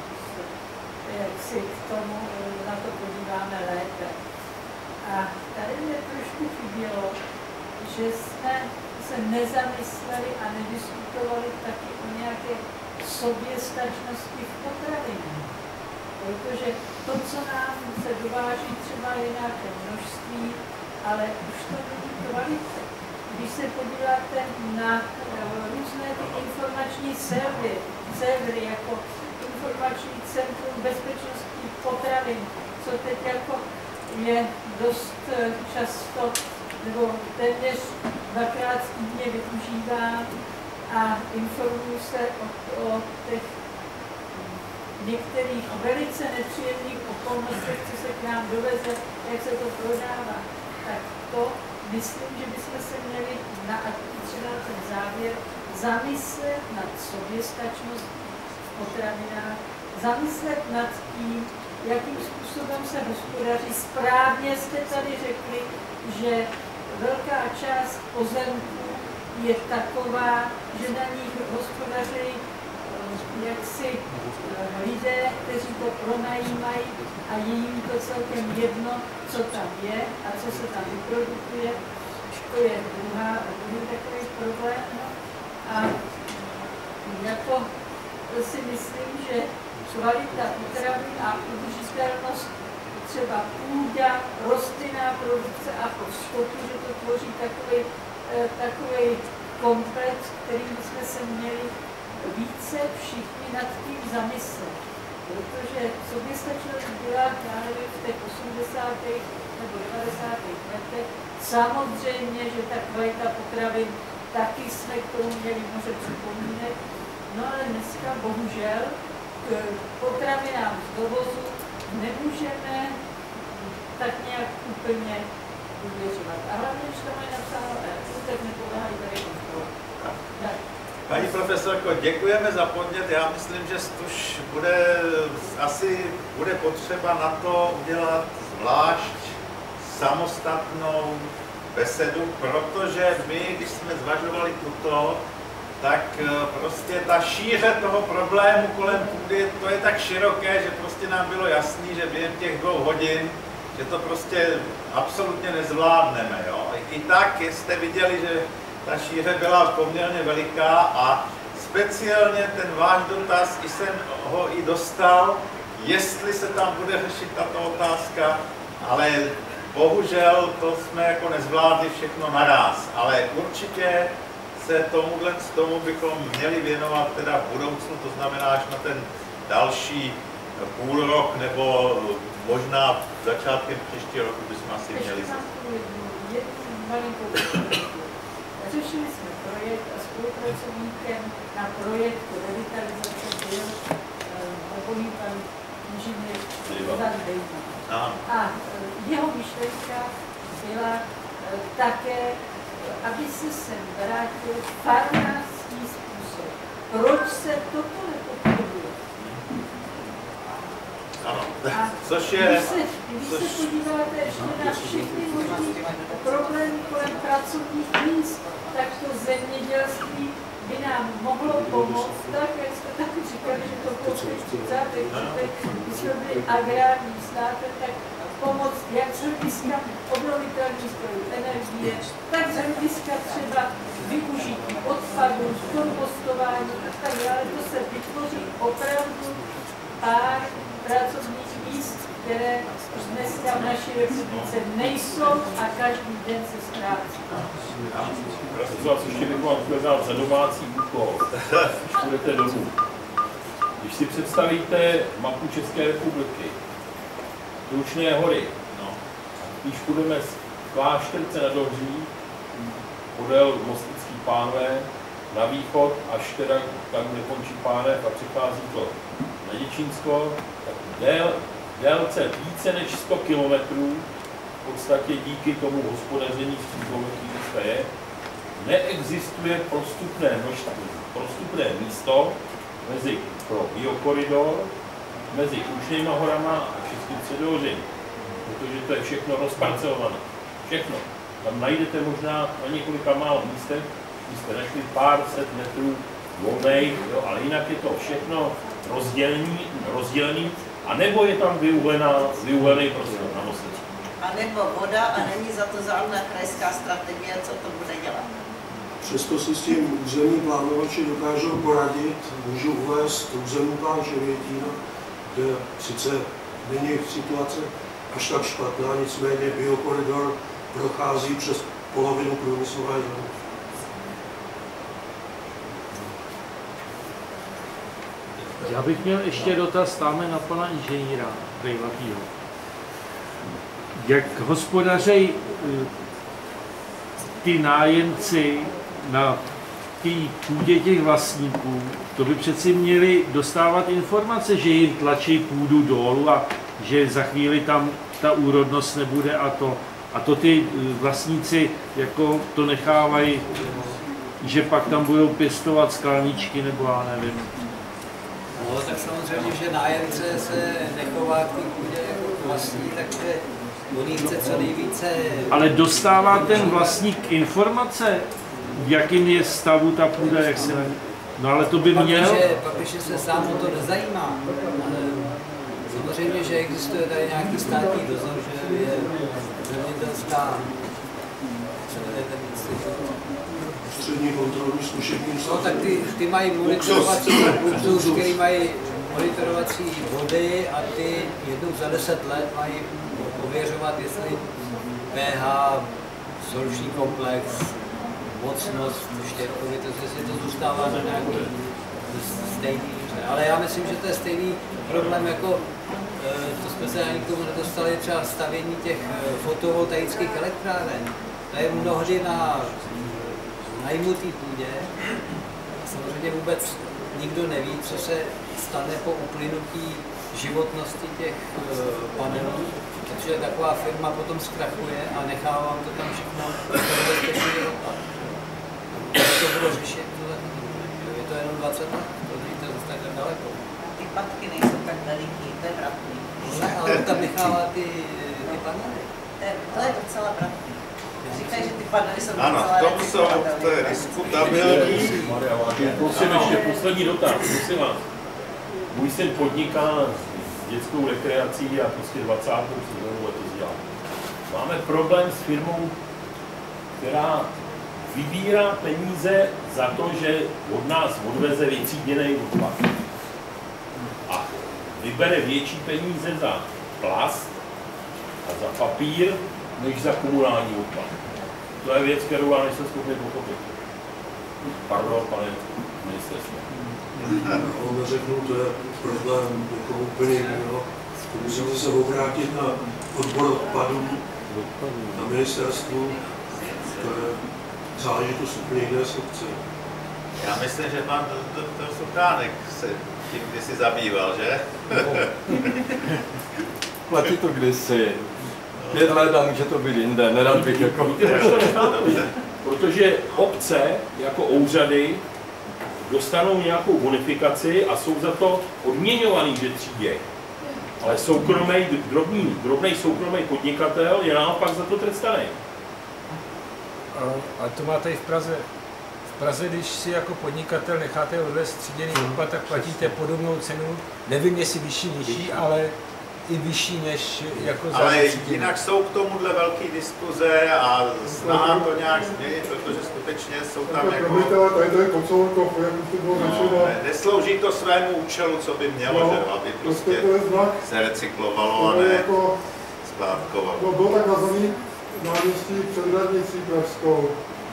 Jak si k tomu na to podíváme lépe. A tady mě trošku chybělo, že jsme se nezamysleli a nediskutovali taky o nějaké soběstačnosti v potravinách. Protože to, co nám se dováží, třeba je nějaké množství, ale už to není kvalita. Když se podíváte na různé ty informační servery jako informační centrum bezpečnosti potravin, co teď jako je dost často nebo téměř dvakrát týdně využívám a informuji se o těch některých velice nepříjemných okolnostech, co se k nám doveze, jak se to prodává. Tak to myslím, že bychom se měli na třeba ten závěr zamyslet nad soběstačností v potravinách, zamyslet nad tím, jakým způsobem se hospodaří. Správně jste tady řekli, že velká část pozemků je taková, že na nich hospodaří jaksi lidé, kteří to pronajímají a je jim to celkem jedno, co tam je a co se tam vyprodukuje. To je druhý takový problém. No. A jako si myslím, že kvalita potravin a udržitelnost třeba půda, rostlinná produkce a skotu, že to tvoří takový komplex, který bychom se měli více všichni nad tím zamyslet. Protože soběstačnost byla, já nevím, v těch 80. nebo 90. letech. Samozřejmě, že ta kvalita potravin taky jsme k tomu měli možná připomínat. No ale dneska bohužel k potravinám z dovozu nemůžeme tak nějak úplně důvěřovat. A hlavně, když tam mají napsáno EU, tak nepomáhají tady kontrolu. Paní profesorko, děkujeme za podnět. Já myslím, že už asi bude potřeba na to udělat zvlášť samostatnou besedu, protože my, když jsme zvažovali tuto, tak prostě ta šíře toho problému kolem půdy, to je tak široké, že prostě nám bylo jasný, že během těch 2 hodin, že to prostě absolutně nezvládneme. Jo? I tak jste viděli, že ta šíře byla poměrně veliká a speciálně ten váš dotaz, jsem ho i dostal, jestli se tam bude řešit tato otázka, ale bohužel to jsme jako nezvládli všechno naraz, ale určitě se tomu bychom měli věnovat teda v budoucnu, to znamená až na ten další půl rok nebo možná začátkem příštího roku bychom asi měli. Řešili jsme projekt a spolupracovníkem na projektu revitalizace byl okolí pan inženýr Ivan Dejman. A jeho myšlenka byla také, aby se sem vrátil farmářský způsob. Proč se toto nepodporuje? Ano. Což je... Když se podíváte ještě na všechny možný problémy kolem pracovních míst, tak to zemědělství by nám mohlo pomoct, tak jak jsme taky říkali, že to po 30. letech, když jsme byli agrárním státem, tak pomoct jak z hlediska obnovitelných zdrojů energie, tak z hlediska třeba využití odpadů, kompostování a tak dále. To se vytvoří opravdu pár pracovních míst, které už dneska v naší republice nejsou a každý den se ztrácí. Ještě bych vám ukázal za domácí úkol, když půjdete domů. Když si představíte mapu České republiky, Krušné hory, když půjdeme z Klášterce na Dohří, podél Mostický pánve, na východ, až teda tam, kde končí pánev a přichází to na Děčínsko, tak délce více než 100 kilometrů, v podstatě díky tomu hospodaření s tím dlouhým je, neexistuje prostupné místo mezi pro biokoridor, mezi Krušnýma horama a Českým středohořím, protože to je všechno rozparcelované. Všechno. Tam najdete možná na několika málo místech, když jste našli pár set metrů volnej, ale jinak je to všechno rozdělený, anebo je tam vyuhlený prostor na Mostecké. A nebo voda a není za to zálna krajská strategie, co to bude dělat. Přesto si s tím územní plánovači dokážou poradit, můžu uvést územní plán Ševětína, kde sice není situace až tak špatná, nicméně biokoridor prochází přes polovinu průmyslové zóny. Já bych měl ještě dotaz tamhle na pana inženýra Vejvatýho. Jak hospodařejí ty nájemci na té půdě těch vlastníků, to by přeci měli dostávat informace, že jim tlačí půdu dolů a že za chvíli tam ta úrodnost nebude a to ty vlastníci jako to nechávají, že pak tam budou pěstovat skleničky nebo já nevím. No tak samozřejmě, že nájemce se nechová k té půdě jako vlastní, takže on jí chce co nejvíce... Ale dostává ten vlastník informace, v jakém je stavu ta půda, jak se... No ale to by měl... Protože se sám o to nezajímá. Samozřejmě, že existuje tady nějaký státní dozor, že je zemědělská... Střední kontrolní zkušební. No tak ty mají monitorovací luxus, který mají monitorovací vody a ty jednou za 10 let mají ověřovat, jestli pH, soluční komplex, mocnost štěrkovitost, jestli to zůstává na nějaký stejný. Ale já myslím, že to je stejný problém jako, to jsme se ani k tomu nedostali, třeba stavění těch fotovoltaických elektráren. To je mnohdy na najmutý půdě. Samozřejmě vůbec nikdo neví, co se stane po uplynutí životnosti těch panelů, protože taková firma potom zkrachuje a nechá vám to tam všechno bezpečný odpad. To bylo řešit, je to jenom 20 let, to není to zase tak daleko. Ty patky nejsou tak veliký, to je pravdý. Ne, ale tam nechává ty panely. To je docela pravdý. Říkají, že ty panely jsou ano, to jsou, to je diskutabilní. Prosím, ještě poslední dotaz, prosím vás. Můj syn podniká s dětskou rekreací a prostě 20. sezónu letos dělá. Máme problém s firmou, která vybírá peníze za to, že od nás odveze vytříděný odpad. A vybere větší peníze za plast a za papír, než za komunální odpad. To je věc, kterou já nejsem schopný pochopit. Pardon, pane ministerstvo. On neřeknu, to je problém jako úplně jiného. Musíte se obrátit na odbor odpadů na ministerstvu. To je záležitost úplně jiné sekce. Já myslím, že pan doktor Suchánek se tím kdysi zabýval, že? Platí to kdysi. 5 let a může to být jinde, nerad bych jako... Protože obce jako úřady dostanou nějakou bonifikaci a jsou za to odměňovaný, že třídějí. Ale drobný soukromý podnikatel je naopak za to trestaný. Ale to máte i v Praze. V Praze, když si jako podnikatel necháte odvést tříděný odpad, tak platíte podobnou cenu, nevím jestli vyšší, nižší, ale i vyšší než jako za ale jinak jsou k tomuhle velké diskuze a snaha to nějak změnit, protože skutečně jsou tam jako... Neslouží to svému účelu, co by mělo, že aby prostě se recyklovalo a ne skládkovalo. No, bylo tak nazvaný náměstí před radnicí pražskou.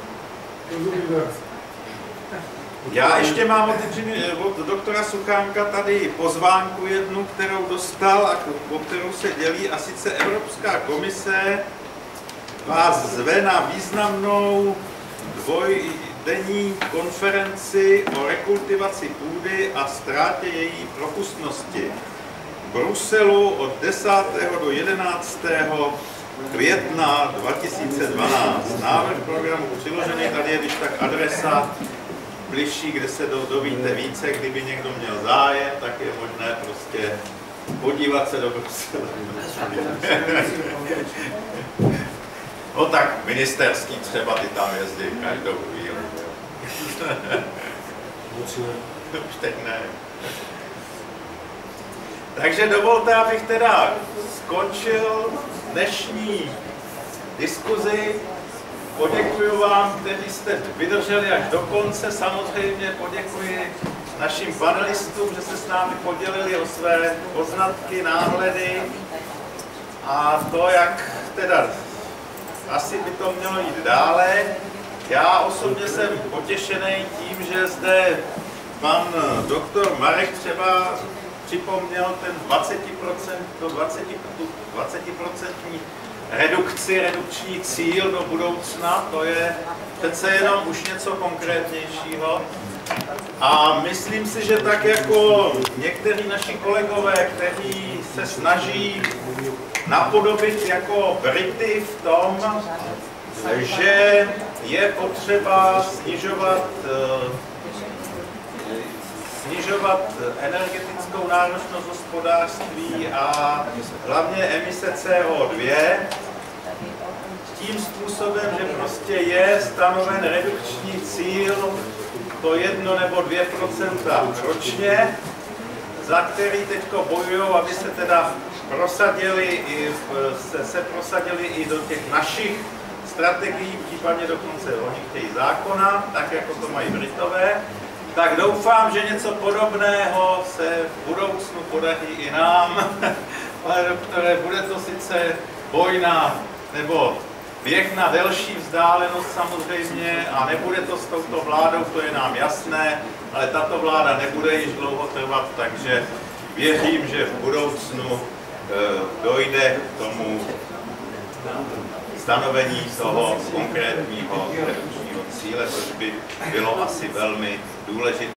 Já ještě mám od doktora Suchánka tady pozvánku jednu, kterou dostal a o kterou se dělí, a sice Evropská komise vás zve na významnou dvojdenní konferenci o rekultivaci půdy a ztrátě její propustnosti v Bruselu od 10. do 11. května 2012. Návrh programu přiložený, tady je když tak adresa bližší, kde se dovíte více, kdyby někdo měl zájem, tak je možné prostě podívat se do Bruselu. No tak ministerský třeba ty tam jezdí každou chvíli. Už teď ne. Takže dovolte, abych teda skončil dnešní diskuzi. Poděkuji vám, kteří jste vydrželi až do konce. Samozřejmě poděkuji našim panelistům, že se s námi podělili o své poznatky, náhledy a to, jak teda asi by to mělo jít dále. Já osobně jsem potěšený tím, že zde pan doktor Marek třeba připomněl ten 20% redukční cíl do budoucna, to je přece jenom už něco konkrétnějšího. A myslím si, že tak jako někteří naši kolegové, kteří se snaží napodobit jako Brity v tom, že je potřeba snižovat energetickou náročnost hospodářství a hlavně emise CO2 tím způsobem, že prostě je stanoven redukční cíl to 1 nebo 2% ročně, za který teďko bojují, aby se teda prosadili i do těch našich strategií, případně dokonce oni chtějí zákona, tak jako to mají Britové. Tak doufám, že něco podobného se v budoucnu podaří i nám. Pane doktore, bude to sice boj nebo běh na delší vzdálenost samozřejmě a nebude to s touto vládou, to je nám jasné, ale tato vláda nebude již dlouho trvat, takže věřím, že v budoucnu dojde k tomu stanovení toho konkrétního redukčního cíle, což by bylo asi velmi důležité.